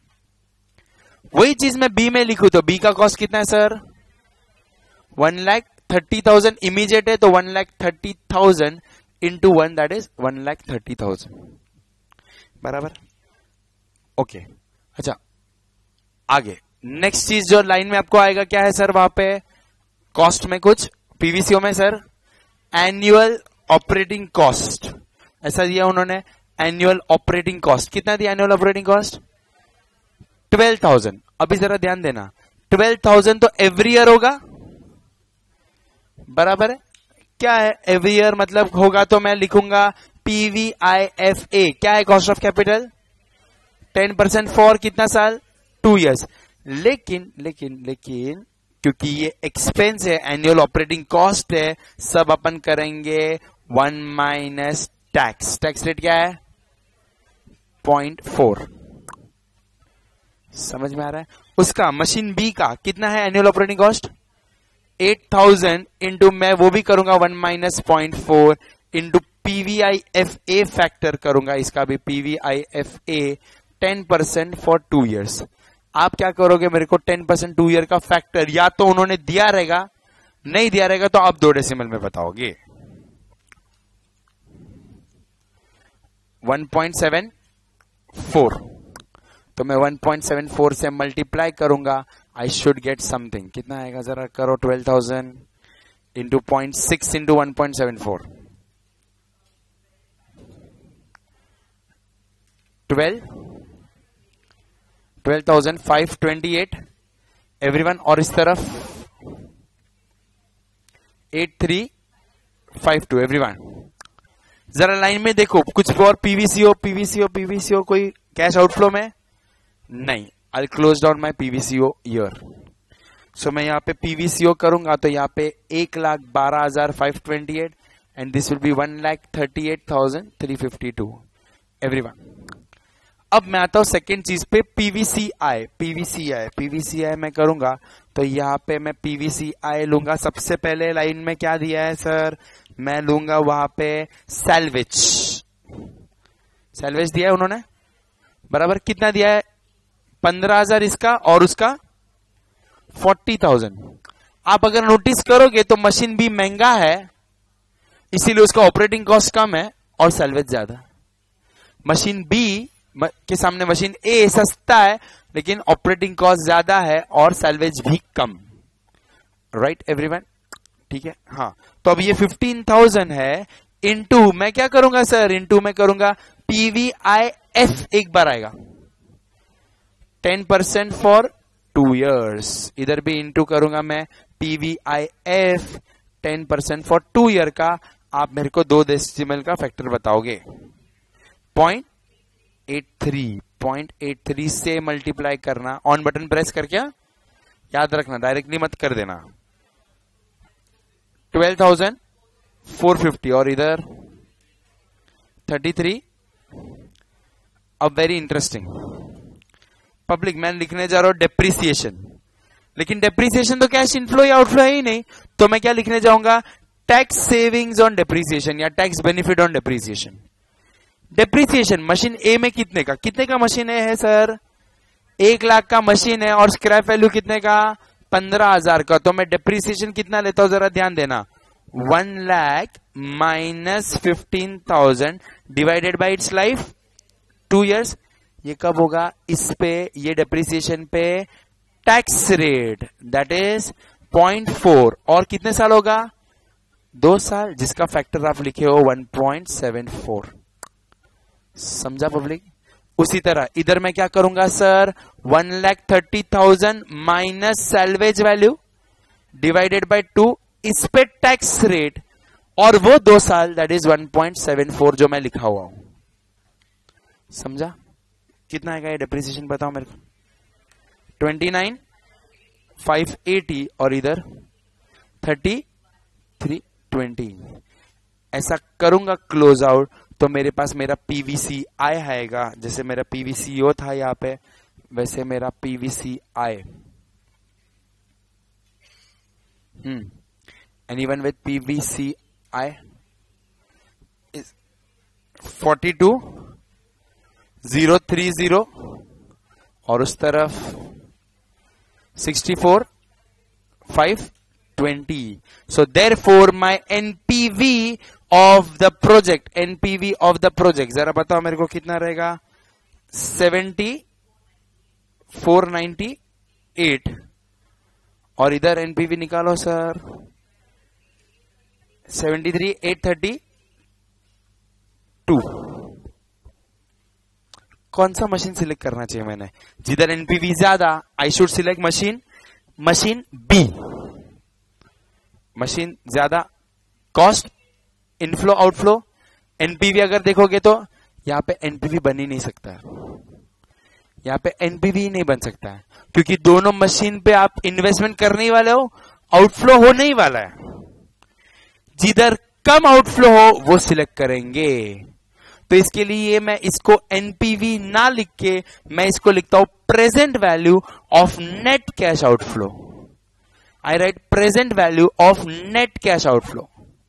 वही चीज मैं बी में लिखूं तो बी का कॉस्ट कितना है sir? One lakh thirty thousand immediate है, तो one lakh thirty thousand into one, that is one lakh thirty thousand, बराबर, ओके okay. अच्छा, आगे नेक्स्ट चीज जो लाइन में आपको आएगा क्या है सर? वहां पे कॉस्ट में कुछ, पीवीसीओ में सर एनुअल ऑपरेटिंग कॉस्ट ऐसा दिया उन्होंने। एनुअल ऑपरेटिंग कॉस्ट कितना दिया? Annual operating cost twelve thousand. अभी जरा ध्यान देना, ट्वेल्व थाउजेंड तो एवरी ईयर होगा, बराबर है। क्या है एवरी ईयर मतलब? होगा तो मैं लिखूंगा पीवीआईएफए, क्या है? Cost of capital ten percent for कितना साल? Two years. लेकिन लेकिन लेकिन क्योंकि ये एक्सपेंस है, एनुअल ऑपरेटिंग कॉस्ट है, सब अपन करेंगे one minus tax. Tax rate क्या है? Point four. समझ में आ रहा है? उसका मशीन बी का कितना है annual operating cost? Eight thousand into मैं वो भी करूंगा one minus point four into PVIFA factor करूंगा इसका भी, PVIFA ten percent for two years. आप क्या करोगे? मेरे को टेन परसेंट टू ईयर का फैक्टर या तो उन्होंने दिया रहेगा, नहीं दिया रहेगा तो आप दो डेसिमल में बताओगे। वन पॉइंट सेवन फोर, तो मैं वन पॉइंट सेवन फोर से मल्टीप्लाई करूंगा, आई शुड गेट समथिंग। कितना आएगा जरा करो? Twelve thousand into point six into one point seven four, twelve twelve thousand five twenty eight everyone. और इस तरफ eight three five two everyone. जरा लाइन में देखो, कुछ और पीवीसीओ पीवीसीओ पीवीसीओ कोई कैश आउटफ्लो में नहीं। I close down my PVCO year. So मैं यहाँ पे पीवीसीओ करूंगा तो यहाँ पे एक लाख बारह हजार five twenty eight and this will be one lakh thirty eight thousand three fifty two everyone. अब मैं आता हूं सेकेंड चीज पे, पीवीसीआई। पीवीसीआई पीवीसीआई मैं करूंगा तो यहाँ पे मैं पीवीसीआई लूंगा। सबसे पहले लाइन में क्या दिया है सर, मैं लूंगा वहां पे सैल्वेज। सैल्वेज दिया है उन्होंने, बराबर कितना दिया है, पंद्रह हजार इसका और उसका फोर्टी थाउजेंड। आप अगर नोटिस करोगे तो मशीन भी महंगा है, इसीलिए उसका ऑपरेटिंग कॉस्ट कम है और सैल्वेज ज्यादा। मशीन बी के सामने मशीन ए सस्ता है लेकिन ऑपरेटिंग कॉस्ट ज्यादा है और सैल्वेज भी कम। राइट एवरीवन, ठीक है। हाँ, तो अब ये फिफ्टीन थाउजेंड है, इनटू मैं क्या करूंगा सर, इनटू मैं करूंगा पीवीआईएफ, एक बार आएगा ten percent for two years. इधर भी इनटू करूंगा मैं PVIF ten percent for two year का। आप मेरे को दो डेसिमल का फैक्टर बताओगे, point eight three point eight three से मल्टीप्लाई करना। ऑन बटन प्रेस करके याद रखना, डायरेक्टली मत कर देना। ट्वेल्व थाउजेंड फोर फिफ्टी और इधर थर्टी थ्री। अब वेरी इंटरेस्टिंग पब्लिक, मैं लिखने जा रहा हूं डेप्रिसिएशन, लेकिन डेप्रिसिएशन तो कैश इनफ्लो या आउटफ्लो है ही नहीं, तो मैं क्या लिखने जाऊंगा, टैक्स सेविंग्स ऑन डेप्रिसिएशन या tax benefit on depreciation. Depreciation machine A में कितने का, कितने का मशीन ए है सर, एक लाख का मशीन है और स्क्रैप वैल्यू कितने का, पंद्रह हजार का। तो मैं डेप्रिसिएशन कितना लेता हूं जरा ध्यान देना, one lakh minus fifteen thousand divided by its life two years. ये कब होगा, इस पे, ये डेप्रिसिएशन पे tax rate that is point four और कितने साल होगा, दो साल, जिसका फैक्टर आप लिखे हो वन पॉइंट सेवन फोर। समझा पब्लिक। उसी तरह इधर मैं क्या करूंगा sir, one lakh thirty thousand minus salvage value divided by two, इस पे टैक्स रेट और वो दो साल that is one point seven four जो मैं लिखा हुआ हूं। समझा, कितना आएगा ये डेप्रिसिएशन बताओ मेरे को, ट्वेंटी नाइन फाइव एटी और इधर थर्टी थ्री ट्वेंटी। ऐसा करूंगा क्लोज आउट तो मेरे पास मेरा पीवीसी आई आएगा, जैसे मेरा पीवीसीओ था यहाँ पे वैसे मेरा PVC I. Hmm anyone with PVC I forty two zero three zero और उस तरफ sixty four five twenty. So therefore my N P V of the project, N P V of the project जरा बताओ मेरे को कितना रहेगा, seventy four ninety eight और इधर N P V निकालो sir, seventy three eight thirty two. कौन सा मशीन सिलेक्ट करना चाहिए मैंने, जिधर N P V ज्यादा I should select machine machine B. Machine ज्यादा कॉस्ट, इनफ्लो आउटफ्लो, एनपीवी अगर देखोगे तो यहां पे एनपीवी बन ही नहीं सकता है, यहां पे एनपीवी ही नहीं बन सकता है क्योंकि दोनों मशीन पे आप इन्वेस्टमेंट करने ही वाले हो, आउटफ्लो होने ही वाला है। जिधर कम आउटफ्लो हो वो सिलेक्ट करेंगे। तो इसके लिए मैं इसको एनपीवी ना लिख के मैं इसको लिखता हूं present value of net cash outflow. I write present value of net cash outflow।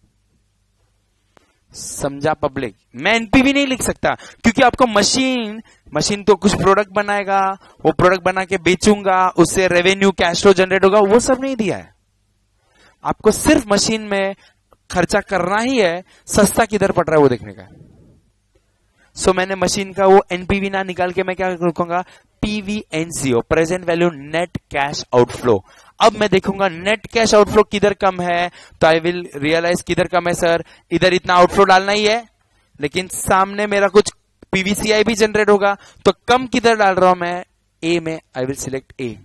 समझा पब्लिक। मैं एनपीवी नहीं लिख सकता क्योंकि आपको मशीन मशीन तो कुछ प्रोडक्ट बनाएगा, वो प्रोडक्ट बना के बेचूंगा, उससे रेवेन्यू कैश फ्लो जनरेट होगा, वो सब नहीं दिया है। आपको सिर्फ मशीन में खर्चा करना ही है, सस्ता किधर पड़ रहा है वो देखने का। सो so, मैंने मशीन का वो एनपीवी ना निकाल के मैं क्या लिखूंगा, PVNCO present value net cash outflow. अब मैं देखूंगा नेट कैश आउटफ्लो किधर कम है, तो आई विल रियलाइज किधर कम है सर, इधर इतना आउटफ्लो डालना ही है लेकिन सामने मेरा कुछ पीवीसीआई भी जनरेट होगा, तो कम किधर डाल रहा हूं मैं, ए में। I will select A.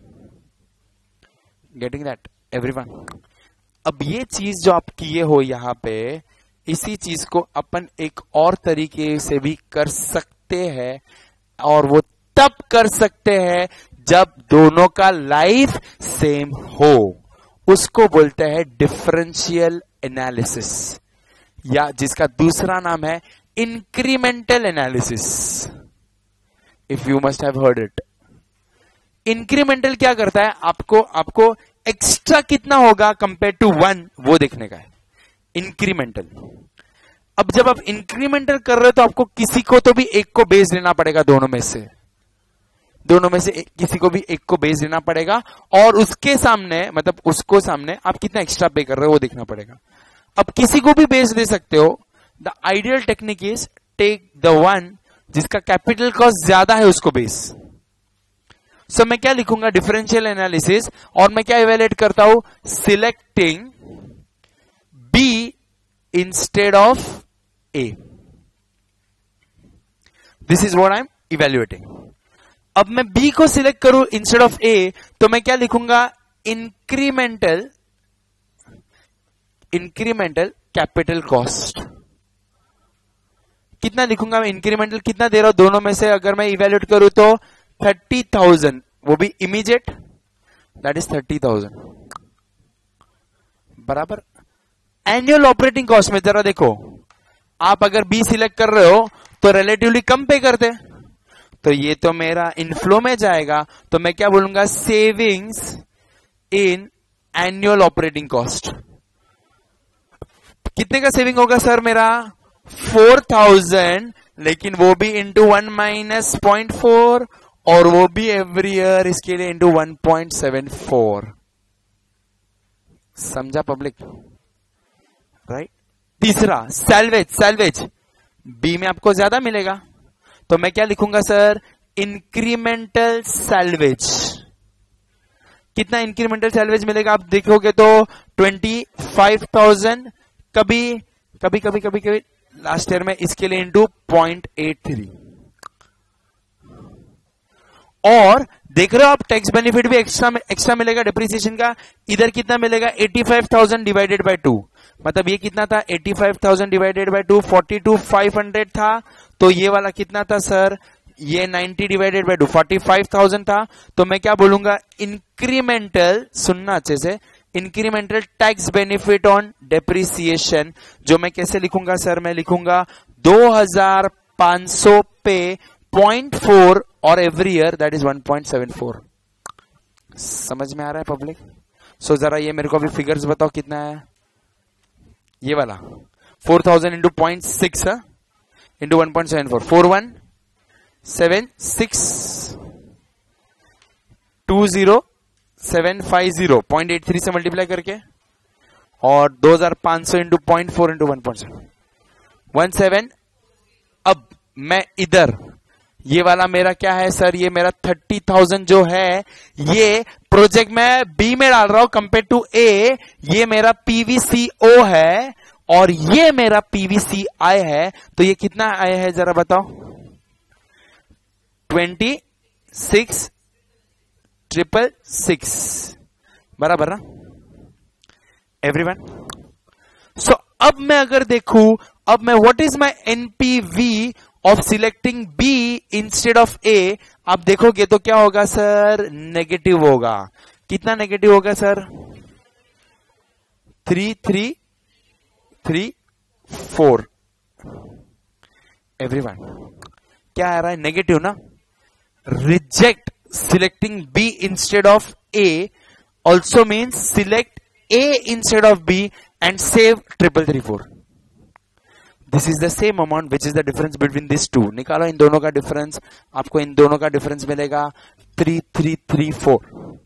Getting that everyone. अब ये चीज जो आप किए हो यहां पे इसी चीज को अपन एक और तरीके से भी कर सकते हैं, और वो तब कर सकते हैं जब दोनों का लाइफ सेम हो। उसको बोलते हैं डिफरेंशियल एनालिसिस, या जिसका दूसरा नाम है incremental analysis. If you must have heard it. Incremental क्या करता है, आपको आपको एक्स्ट्रा कितना होगा कंपेयर टू वन वो देखने का है इंक्रीमेंटल। अब जब आप इंक्रीमेंटल कर रहे हो तो आपको किसी को तो भी एक को बेस लेना पड़ेगा, दोनों में से दोनों में से किसी को भी एक को बेस देना पड़ेगा, और उसके सामने मतलब उसको सामने आप कितना एक्स्ट्रा पे कर रहे हो वो देखना पड़ेगा। अब किसी को भी बेस दे सकते हो। The ideal technique is take the one जिसका कैपिटल कॉस्ट ज्यादा है उसको बेस। सो so, मैं क्या लिखूंगा, डिफरेंशियल एनालिसिस, और मैं क्या इवेल्युएट करता हूं, selecting B instead of A. This is what I am evaluating. अब मैं बी को सिलेक्ट करूं इंस्टेड ऑफ ए, तो मैं क्या लिखूंगा, इंक्रीमेंटल इंक्रीमेंटल कैपिटल कॉस्ट। कितना लिखूंगा मैं, इंक्रीमेंटल कितना दे रहा हूं दोनों में से, अगर मैं इवेल्युएट करूं तो थर्टी थाउजेंड, वो भी immediate, that is thirty thousand बराबर। एनुअल ऑपरेटिंग कॉस्ट में जरा देखो, आप अगर बी सिलेक्ट कर रहे हो तो रिलेटिवली कम पे करते, तो ये तो मेरा इनफ्लो में जाएगा, तो मैं क्या बोलूंगा, savings in annual operating cost. कितने का सेविंग होगा सर मेरा, फोर थाउजेंड, लेकिन वो भी into one minus point four, और वो भी एवरी ईयर इसके लिए into one point seven four. समझा पब्लिक, राइट। तीसरा सैल्वेज, सैल्वेज बी में आपको ज्यादा मिलेगा, तो मैं क्या लिखूंगा सर, इंक्रीमेंटल सैल्वेज। कितना इंक्रीमेंटल सैल्वेज मिलेगा आप देखोगे तो ट्वेंटी फाइव थाउजेंड, कभी कभी कभी कभी कभी लास्ट ईयर में इसके लिए इंटू पॉइंट एट थ्री। और देख रहे हो आप, टैक्स बेनिफिट भी एक्स्ट्रा एक्स्ट्रा मिलेगा डिप्रिसिएशन का। इधर कितना मिलेगा, eighty five thousand divided by two, मतलब ये कितना था, eighty five thousand divided by two, forty two five hundred था, तो ये वाला कितना था सर, ये ninety divided by two, forty five thousand था। तो मैं क्या बोलूंगा, इंक्रीमेंटल, सुनना अच्छे से, incremental tax benefit on depreciation, जो मैं कैसे लिखूंगा सर, मैं लिखूंगा दो हजार पांच सौ पे पॉइंट फोर, और every year that is one point seven four. समझ में आ रहा है पब्लिक? सो so, जरा ये मेरे को अभी फिगर्स बताओ कितना है, ये वाला four thousand into point six into one point seven four, four one seven six two zero seven five zero point eight three से मल्टीप्लाई करके, और दो हजार पांच सौ into point four into one point seven, one seven. अब मैं इधर ये वाला मेरा क्या है सर, ये मेरा थर्टी थाउजेंड जो है, ये प्रोजेक्ट में बी में डाल रहा हूं कंपेयर टू ए, ये मेरा पीवीसीओ है और ये मेरा पीवीसीआई है, तो ये कितना आया है जरा बताओ, ट्वेंटी सिक्स ट्रिपल सिक्स बराबर ना एवरीवन। सो अब मैं अगर देखूं, अब मैं what is my NPV of selecting B instead of A, आप देखोगे तो क्या होगा सर, नेगेटिव होगा। कितना नेगेटिव होगा sir, three three three four everyone. क्या आ रहा है, नेगेटिव ना। Reject selecting B instead of A also means select A instead of B and save triple three four. This is the same amount which is the difference between this two. निकालो इन दोनों का difference, आपको इन दोनों का difference मिलेगा three three three four.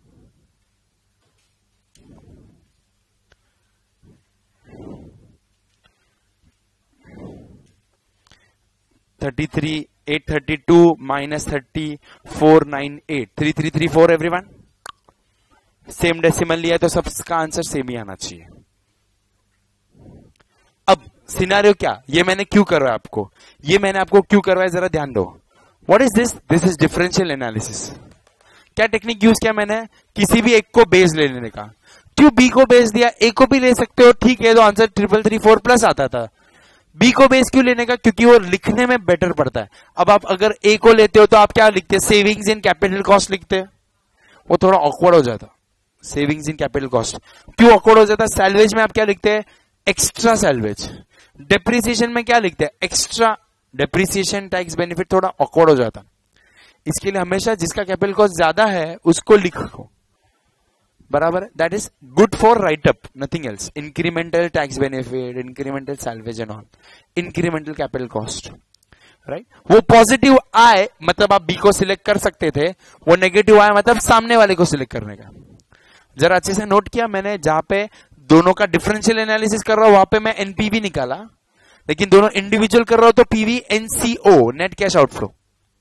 Thirty three eight thirty two minus thirty four nine eight, three three three four everyone. Same decimal लिया है तो सबका आंसर सेम ही आना चाहिए। अब सिनारियो क्या, ये मैंने क्यों करवाया आपको, ये मैंने आपको क्यों करवाया जरा ध्यान दो। What is this, this is differential analysis. क्या टेक्निक यूज किया मैंने, किसी भी एक को बेस ले लेने का। क्यों बी को बेस दिया, ए को भी ले सकते हो, ठीक है, तो answer triple three four plus आता था, बी को बेस क्यों लेने का? क्योंकि वो लिखने में बेटर पड़ता है। अब आप अगर ए को लेते हो तो आप क्या लिखते हैं? सेविंग्स इन कैपिटल कॉस्ट लिखते हैं, वो थोड़ा ऑकवर्ड हो जाता। सेविंग्स इन कैपिटल कॉस्ट क्यों ऑकवर्ड हो जाता? सैलवेज में आप क्या लिखते हैं? Extra salvage. डेप्रिसिएशन में क्या लिखते हैं? एक्स्ट्रा डेप्रिसिएशन टैक्स बेनिफिट, थोड़ा ऑकवर्ड हो जाता। इसके लिए हमेशा जिसका कैपिटल कॉस्ट ज्यादा है उसको लिखो, बराबर। That is good for write up, nothing else. Incremental tax benefit, incremental salvage and all, incremental capital cost, right. वो पॉजिटिव आए मतलब आप बी को सिलेक्ट कर सकते थे, वो नेगेटिव आए मतलब सामने वाले को सिलेक्ट करने का। जरा अच्छे से नोट किया मैंने, जहां पे दोनों का डिफरेंशियल एनालिसिस कर रहा हूं वहां पे मैं एनपीवी निकाला, लेकिन दोनों इंडिविजुअल कर रहा हूं तो PV NCO, net cash outflow.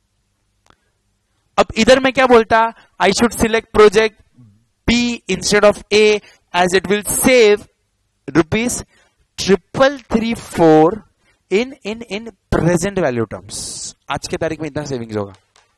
अब इधर मैं क्या बोलता? I should select project B instead of A as it will save rupees triple three four in in in present value terms। आज के तारीख में इतना सेविंग्स होगा।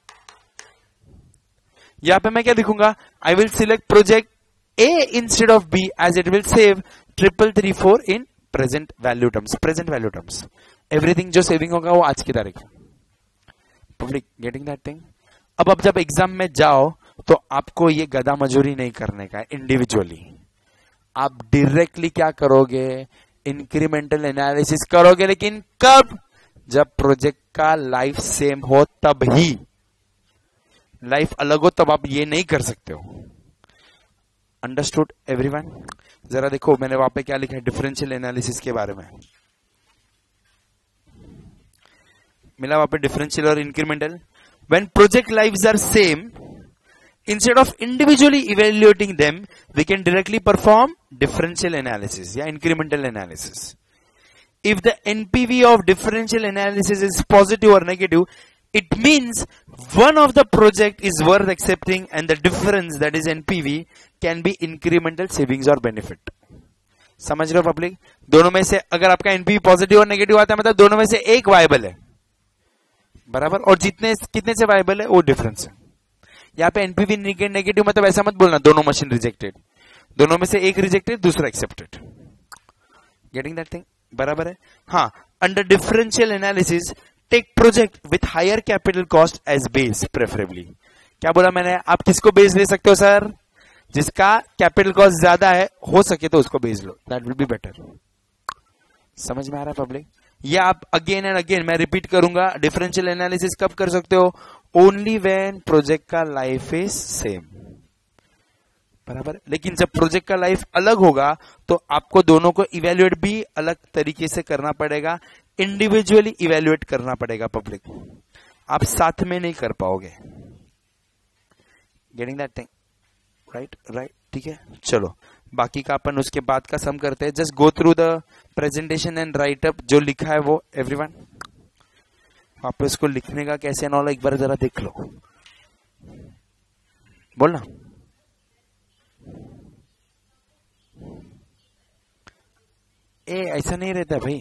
यहां पे मैं क्या लिखूंगा? I will select project A instead of B as it will save triple three four in present value terms। present value terms everything जो सेविंग होगा वो आज की तारीख में। Public getting that thing? अब अब जब एग्जाम में जाओ तो आपको ये गधा मजूरी नहीं करने का है इंडिविजुअली। आप डायरेक्टली क्या करोगे? इंक्रीमेंटल एनालिसिस करोगे, लेकिन कब? जब प्रोजेक्ट का लाइफ सेम हो तब ही। लाइफ अलग हो तब आप ये नहीं कर सकते हो। Understood everyone? जरा देखो मैंने वहां पे क्या लिखा है डिफरेंशियल एनालिसिस के बारे में। मिला वहां पे डिफरेंशियल और incremental. When project lives are same, instead of individually evaluating them, we can directly perform differential analysis या incremental analysis. If the N P V of differential analysis is positive or negative, it means one of the project is worth accepting and the difference, that is N P V, can be incremental savings or benefit. समझ रहे हो public? दोनों में से अगर आपका N P V positive और negative आता है मतलब दोनों में से एक वायबल है, बराबर। और जितने कितने से वायबल है वो डिफरेंस है। यहाँ पे एनपीवी नेगेटिव मतलब ऐसा मत बोलना दोनों मशीन रिजेक्टेड, दोनों में से एक रिजेक्टेड दूसरा एक्सेप्टेड। Getting that thing? बराबर है। हाँ, under differential analysis take project with higher capital cost as base preferably. क्या बोला मैंने? आप किसको बेस ले सकते हो सर? जिसका कैपिटल कॉस्ट ज्यादा है, हो सके तो उसको बेस लो, दैट विल बी बेटर। समझ में आ रहा है पब्लिक? या आप अगेन एंड अगेन मैं रिपीट करूंगा, डिफरेंशियल एनालिसिस कब कर सकते हो? ओनली व्हेन प्रोजेक्ट का लाइफ इज सेम, बराबर। लेकिन जब प्रोजेक्ट का लाइफ अलग होगा तो आपको दोनों को इवेल्युएट भी अलग तरीके से करना पड़ेगा, इंडिविजुअली इवेल्युएट करना पड़ेगा पब्लिक, आप साथ में नहीं कर पाओगे। Getting that thing? Right right ठीक है। चलो बाकी का अपन उसके बाद का सम करते हैं। Just go through the presentation and write up, जो लिखा है वो एवरीवन आप इसको लिखने का कैसे नॉल एक बार जरा देख लो, बोलना। ए ऐसा नहीं रहता भाई,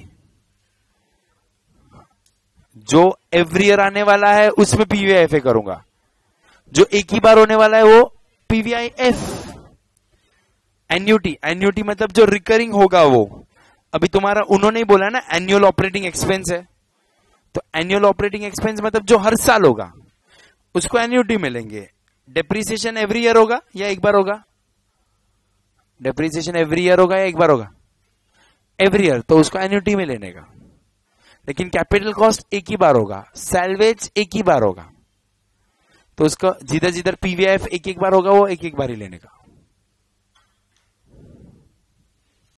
जो एवरी ईयर आने वाला है उसमें पीवीआईएफए करूंगा, जो एक ही बार होने वाला है वो पीवीआईएफ। एन्यूटी, एन्यूटी मतलब जो रिकरिंग होगा वो। अभी तुम्हारा उन्होंने ही बोला ना एनुअल ऑपरेटिंग एक्सपेंस है, तो एनुअल ऑपरेटिंग एक्सपेंस मतलब जो हर साल होगा उसको एन्यूटी मिलेंगे। डेप्रिसिएशन एवरी ईयर होगा या एक बार होगा? डेप्रिसिएशन एवरी ईयर होगा या एक बार होगा? एवरी ईयर, तो उसको एन्यूटी में लेने का। लेकिन कैपिटल कॉस्ट एक ही बार होगा, सैलवेज एक ही बार होगा, तो उसका जिधर जिधर पीवीआईएफ एक एक बार होगा वो एक एक बार ही लेने का।